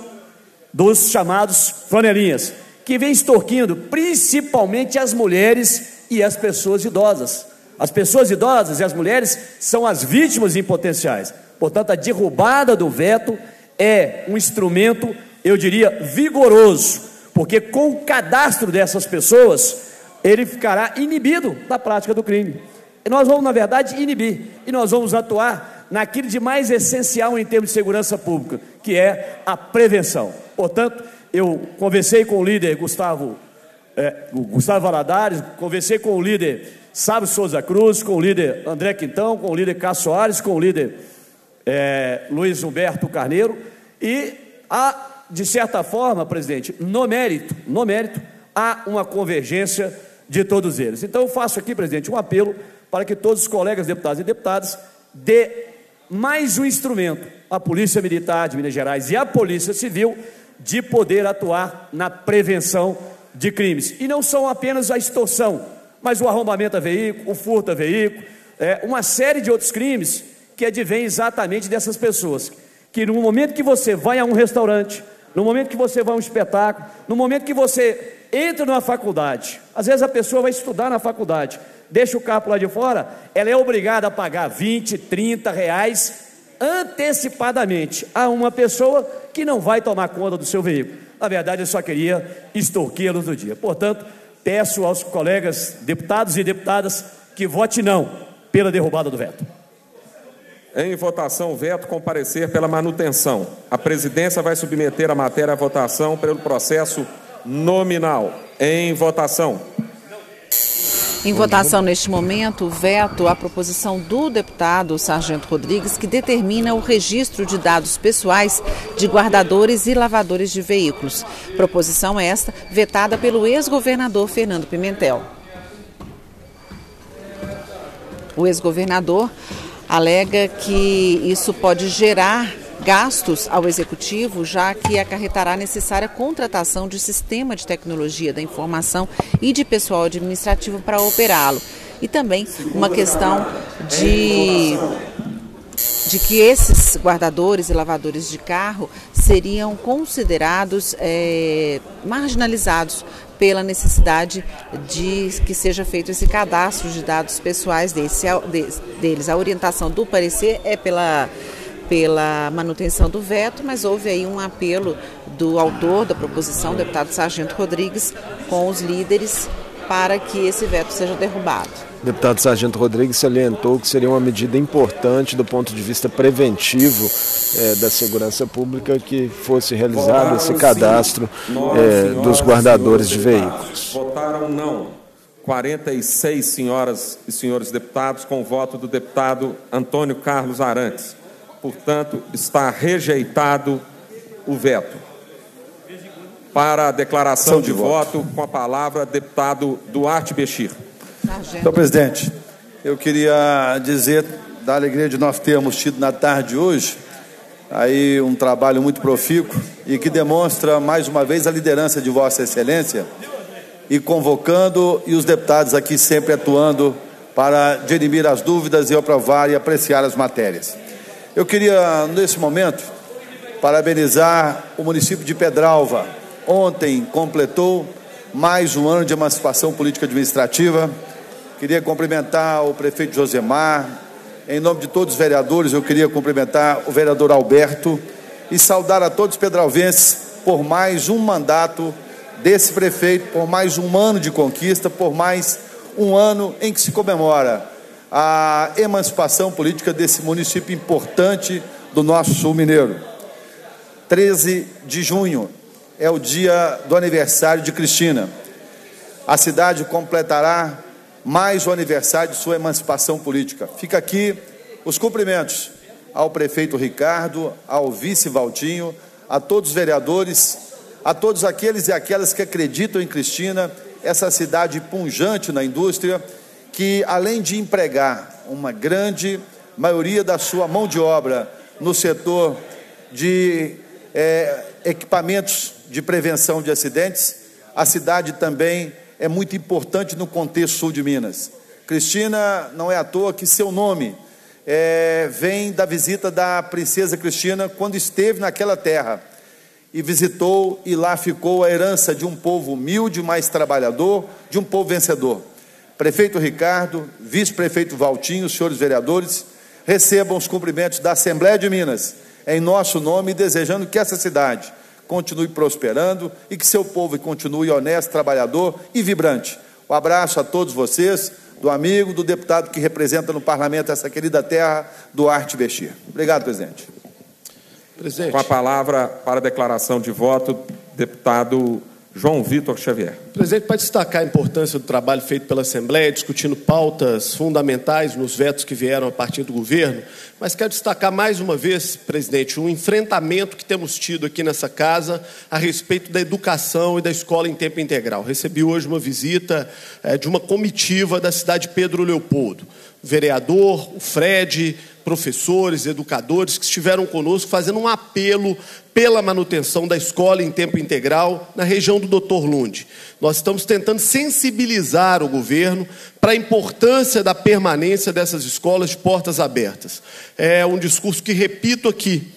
dos chamados flanelinhas, que vem extorquindo principalmente as mulheres e as pessoas idosas. As pessoas idosas e as mulheres são as vítimas em potenciais. Portanto, a derrubada do veto é um instrumento, eu diria, vigoroso, porque com o cadastro dessas pessoas, ele ficará inibido da prática do crime. E nós vamos, na verdade, inibir, e nós vamos atuar naquilo de mais essencial em termos de segurança pública, que é a prevenção. Portanto, eu conversei com o líder Gustavo, é, o Gustavo Valadares, conversei com o líder Sábio Souza Cruz, com o líder André Quintão, com o líder Cássio Soares, com o líder é, Luiz Humberto Carneiro, e há, de certa forma, presidente, no mérito, no mérito, há uma convergência de todos eles. Então eu faço aqui, presidente, um apelo para que todos os colegas deputados e deputadas dê mais um instrumento à Polícia Militar de Minas Gerais e à Polícia Civil de poder atuar na prevenção de crimes. E não são apenas a extorsão, mas o arrombamento a veículo, o furto a veículo, é, uma série de outros crimes que advêm exatamente dessas pessoas, que no momento que você vai a um restaurante, no momento que você vai a um espetáculo, no momento que você entra numa faculdade, às vezes a pessoa vai estudar na faculdade, deixa o carro lá de fora, ela é obrigada a pagar vinte, trinta reais antecipadamente a uma pessoa que não vai tomar conta do seu veículo. Na verdade, eu só queria extorquí-los do dia. Portanto, peço aos colegas deputados e deputadas que vote não pela derrubada do veto. Em votação, veto comparecer pela manutenção. A presidência vai submeter a matéria à votação pelo processo nominal. Em votação. Em votação neste momento, o veto à proposição do deputado Sargento Rodrigues, que determina o registro de dados pessoais de guardadores e lavadores de veículos. Proposição esta vetada pelo ex-governador Fernando Pimentel. O ex-governador alega que isso pode gerar gastos ao executivo, já que acarretará a necessária contratação de sistema de tecnologia da informação e de pessoal administrativo para operá-lo. E também uma questão de, de que esses guardadores e lavadores de carro seriam considerados é, marginalizados pela necessidade de que seja feito esse cadastro de dados pessoais desse, deles. A orientação do parecer é pela... pela manutenção do veto, mas houve aí um apelo do autor da proposição, o deputado Sargento Rodrigues, com os líderes para que esse veto seja derrubado. O deputado Sargento Rodrigues salientou que seria uma medida importante do ponto de vista preventivo é, da segurança pública que fosse realizado esse cadastro é, dos guardadores de veículos. Votaram não. quarenta e seis senhoras e senhores deputados, com o voto do deputado Antônio Carlos Arantes. Portanto, está rejeitado o veto. Para a declaração de, de voto, voto, com a palavra, deputado Duarte Bechir. Senhor presidente, eu queria dizer da alegria de nós termos tido na tarde de hoje aí um trabalho muito profícuo e que demonstra mais uma vez a liderança de Vossa Excelência e convocando e os deputados aqui sempre atuando para dirimir as dúvidas e aprovar e apreciar as matérias. Eu queria, nesse momento, parabenizar o município de Pedralva. Ontem completou mais um ano de emancipação política administrativa. Queria cumprimentar o prefeito Josemar. Em nome de todos os vereadores, eu queria cumprimentar o vereador Alberto e saudar a todos os pedralvenses por mais um mandato desse prefeito, por mais um ano de conquista, por mais um ano em que se comemora a emancipação política desse município importante do nosso sul mineiro. treze de junho é o dia do aniversário de Cristina. A cidade completará mais o aniversário de sua emancipação política. Fica aqui os cumprimentos ao prefeito Ricardo, ao vice Valtinho, a todos os vereadores, a todos aqueles e aquelas que acreditam em Cristina, essa cidade pujante na indústria, que além de empregar uma grande maioria da sua mão de obra no setor de é, equipamentos de prevenção de acidentes, a cidade também é muito importante no contexto sul de Minas. Cristina, não é à toa que seu nome é, vem da visita da princesa Cristina quando esteve naquela terra e visitou, e lá ficou a herança de um povo humilde, mais trabalhador, de um povo vencedor. Prefeito Ricardo, vice-prefeito Valtinho, senhores vereadores, recebam os cumprimentos da Assembleia de Minas, em nosso nome, desejando que essa cidade continue prosperando e que seu povo continue honesto, trabalhador e vibrante. Um abraço a todos vocês, do amigo, do deputado que representa no parlamento essa querida terra, Duarte Bechir. Obrigado, presidente. Presidente. Com a palavra para a declaração de voto, deputado João Vitor Xavier. Presidente, para destacar a importância do trabalho feito pela Assembleia, discutindo pautas fundamentais nos vetos que vieram a partir do governo, mas quero destacar mais uma vez, presidente, um enfrentamento que temos tido aqui nessa casa a respeito da educação e da escola em tempo integral. Recebi hoje uma visita é, de uma comitiva da cidade de Pedro Leopoldo. O vereador, o Fred, professores, educadores que estiveram conosco fazendo um apelo pela manutenção da escola em tempo integral na região do doutor Lund. Nós estamos tentando sensibilizar o governo para a importância da permanência dessas escolas de portas abertas. É um discurso que repito aqui.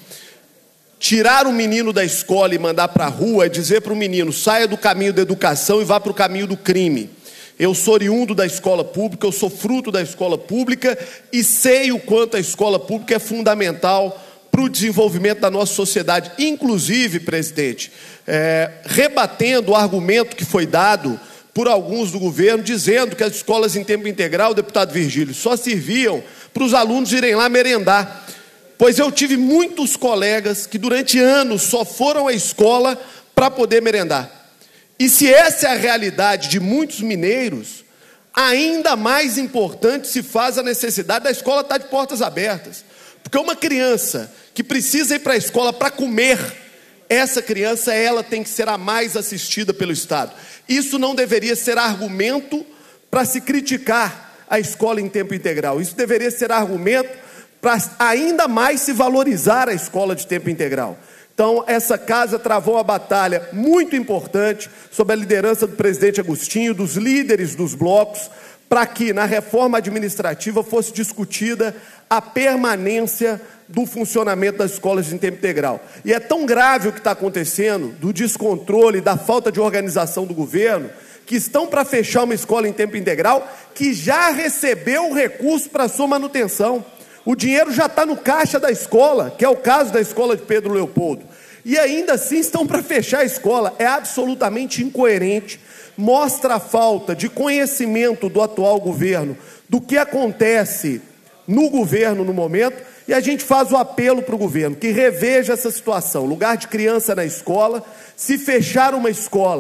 Tirar o menino da escola e mandar para a rua é dizer para o menino, saia do caminho da educação e vá para o caminho do crime. Eu sou oriundo da escola pública, eu sou fruto da escola pública e sei o quanto a escola pública é fundamental para o desenvolvimento da nossa sociedade. Inclusive, presidente, é, rebatendo o argumento que foi dado por alguns do governo, dizendo que as escolas em tempo integral, deputado Virgílio, só serviam para os alunos irem lá merendar. Pois eu tive muitos colegas que durante anos só foram à escola para poder merendar. E se essa é a realidade de muitos mineiros, ainda mais importante se faz a necessidade da escola estar de portas abertas. Porque uma criança que precisa ir para a escola para comer, essa criança ela tem que ser a mais assistida pelo Estado. Isso não deveria ser argumento para se criticar a escola em tempo integral. Isso deveria ser argumento para ainda mais se valorizar a escola de tempo integral. Então, essa casa travou uma batalha muito importante sob a liderança do presidente Agostinho, dos líderes dos blocos, para que na reforma administrativa fosse discutida a permanência do funcionamento das escolas em tempo integral. E é tão grave o que está acontecendo, do descontrole, da falta de organização do governo, que estão para fechar uma escola em tempo integral que já recebeu o recurso para sua manutenção. O dinheiro já está no caixa da escola, que é o caso da escola de Pedro Leopoldo. E ainda assim estão para fechar a escola. É absolutamente incoerente. Mostra a falta de conhecimento do atual governo do que acontece no governo no momento. E a gente faz o apelo para o governo que reveja essa situação. Lugar de criança na escola. Se fechar uma escola,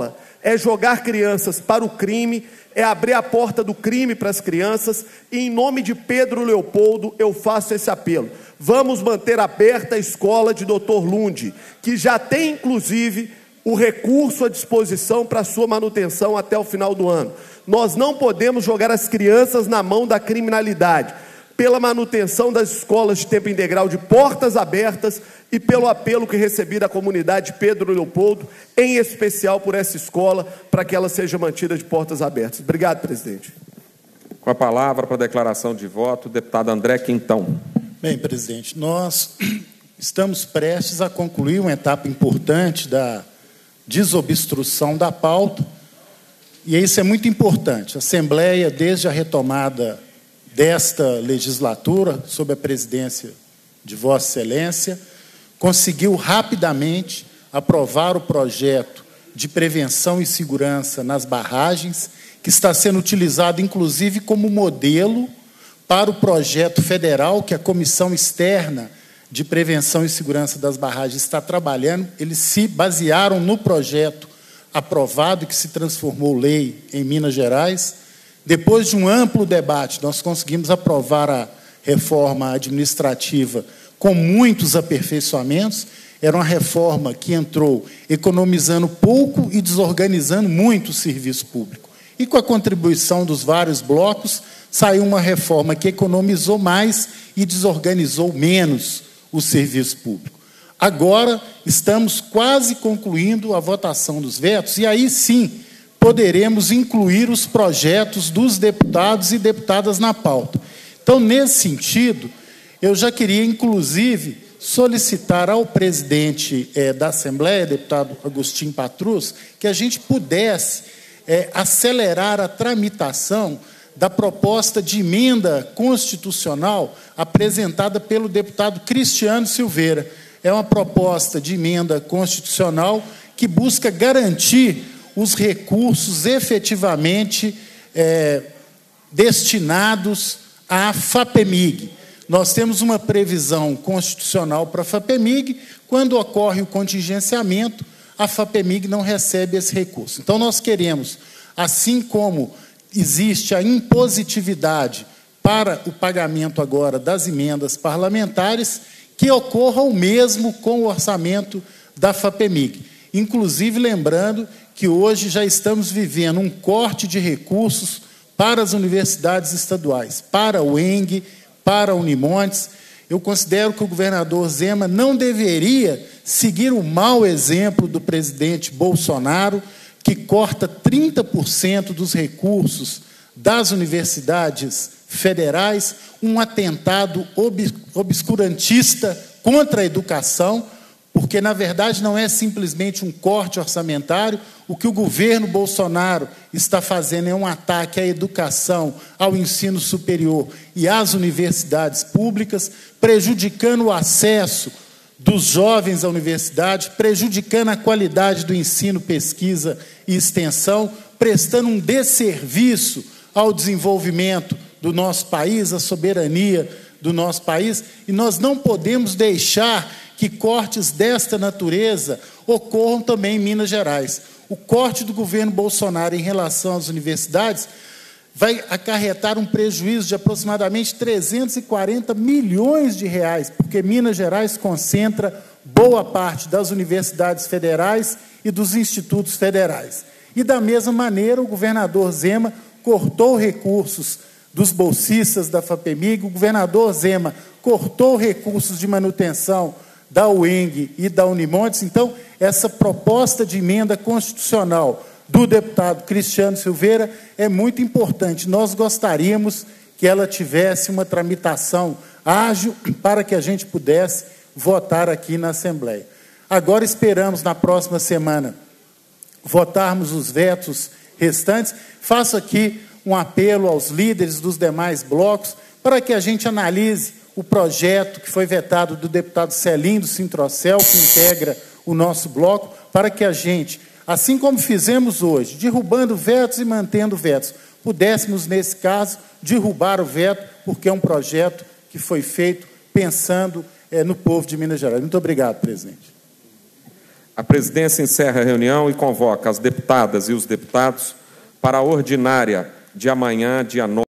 é jogar crianças para o crime, é abrir a porta do crime para as crianças, e em nome de Pedro Leopoldo eu faço esse apelo. Vamos manter aberta a escola de doutor Lund, que já tem inclusive o recurso à disposição para sua manutenção até o final do ano. Nós não podemos jogar as crianças na mão da criminalidade. Pela manutenção das escolas de tempo integral de portas abertas e pelo apelo que recebi da comunidade Pedro Leopoldo, em especial por essa escola, para que ela seja mantida de portas abertas. Obrigado, presidente. Com a palavra para a declaração de voto, o deputado André Quintão. Bem, presidente, nós estamos prestes a concluir uma etapa importante da desobstrução da pauta, e isso é muito importante. A Assembleia, desde a retomada desta legislatura, sob a presidência de Vossa Excelência, conseguiu rapidamente aprovar o projeto de prevenção e segurança nas barragens, que está sendo utilizado, inclusive, como modelo para o projeto federal que a Comissão Externa de Prevenção e Segurança das Barragens está trabalhando. Eles se basearam no projeto aprovado, que se transformou lei em Minas Gerais. Depois de um amplo debate, nós conseguimos aprovar a reforma administrativa com muitos aperfeiçoamentos. Era uma reforma que entrou economizando pouco e desorganizando muito o serviço público. E com a contribuição dos vários blocos, saiu uma reforma que economizou mais e desorganizou menos o serviço público. Agora, estamos quase concluindo a votação dos vetos, e aí sim poderemos incluir os projetos dos deputados e deputadas na pauta. Então, nesse sentido, eu já queria, inclusive, solicitar ao presidente eh, da Assembleia, deputado Agostinho Patrus, que a gente pudesse eh, acelerar a tramitação da proposta de emenda constitucional apresentada pelo deputado Cristiano Silveira. É uma proposta de emenda constitucional que busca garantir os recursos efetivamente é, destinados à FAPEMIG. Nós temos uma previsão constitucional para a FAPEMIG. Quando ocorre o contingenciamento, a FAPEMIG não recebe esse recurso. Então, nós queremos, assim como existe a impositividade para o pagamento agora das emendas parlamentares, que ocorra o mesmo com o orçamento da FAPEMIG. Inclusive, lembrando que hoje já estamos vivendo um corte de recursos para as universidades estaduais, para o E N G, para a Unimontes. Eu considero que o governador Zema não deveria seguir o mau exemplo do presidente Bolsonaro, que corta trinta por cento dos recursos das universidades federais, um atentado obscurantista contra a educação, porque, na verdade, não é simplesmente um corte orçamentário. O que o governo Bolsonaro está fazendo é um ataque à educação, ao ensino superior e às universidades públicas, prejudicando o acesso dos jovens à universidade, prejudicando a qualidade do ensino, pesquisa e extensão, prestando um desserviço ao desenvolvimento do nosso país, à soberania do nosso país, e nós não podemos deixar que cortes desta natureza ocorram também em Minas Gerais. O corte do governo Bolsonaro em relação às universidades vai acarretar um prejuízo de aproximadamente trezentos e quarenta milhões de reais, porque Minas Gerais concentra boa parte das universidades federais e dos institutos federais. E, da mesma maneira, o governador Zema cortou recursos dos bolsistas da FAPEMIG, o governador Zema cortou recursos de manutenção da U E N G e da Unimontes. Então, essa proposta de emenda constitucional do deputado Cristiano Silveira é muito importante. Nós gostaríamos que ela tivesse uma tramitação ágil para que a gente pudesse votar aqui na Assembleia. Agora esperamos, na próxima semana, votarmos os vetos restantes. Faço aqui um apelo aos líderes dos demais blocos para que a gente analise o projeto que foi vetado do deputado Celim do Sintrocel, que integra o nosso bloco, para que a gente, assim como fizemos hoje, derrubando vetos e mantendo vetos, pudéssemos, nesse caso, derrubar o veto, porque é um projeto que foi feito pensando é, no povo de Minas Gerais. Muito obrigado, presidente. A presidência encerra a reunião e convoca as deputadas e os deputados para a ordinária de amanhã, dia nove.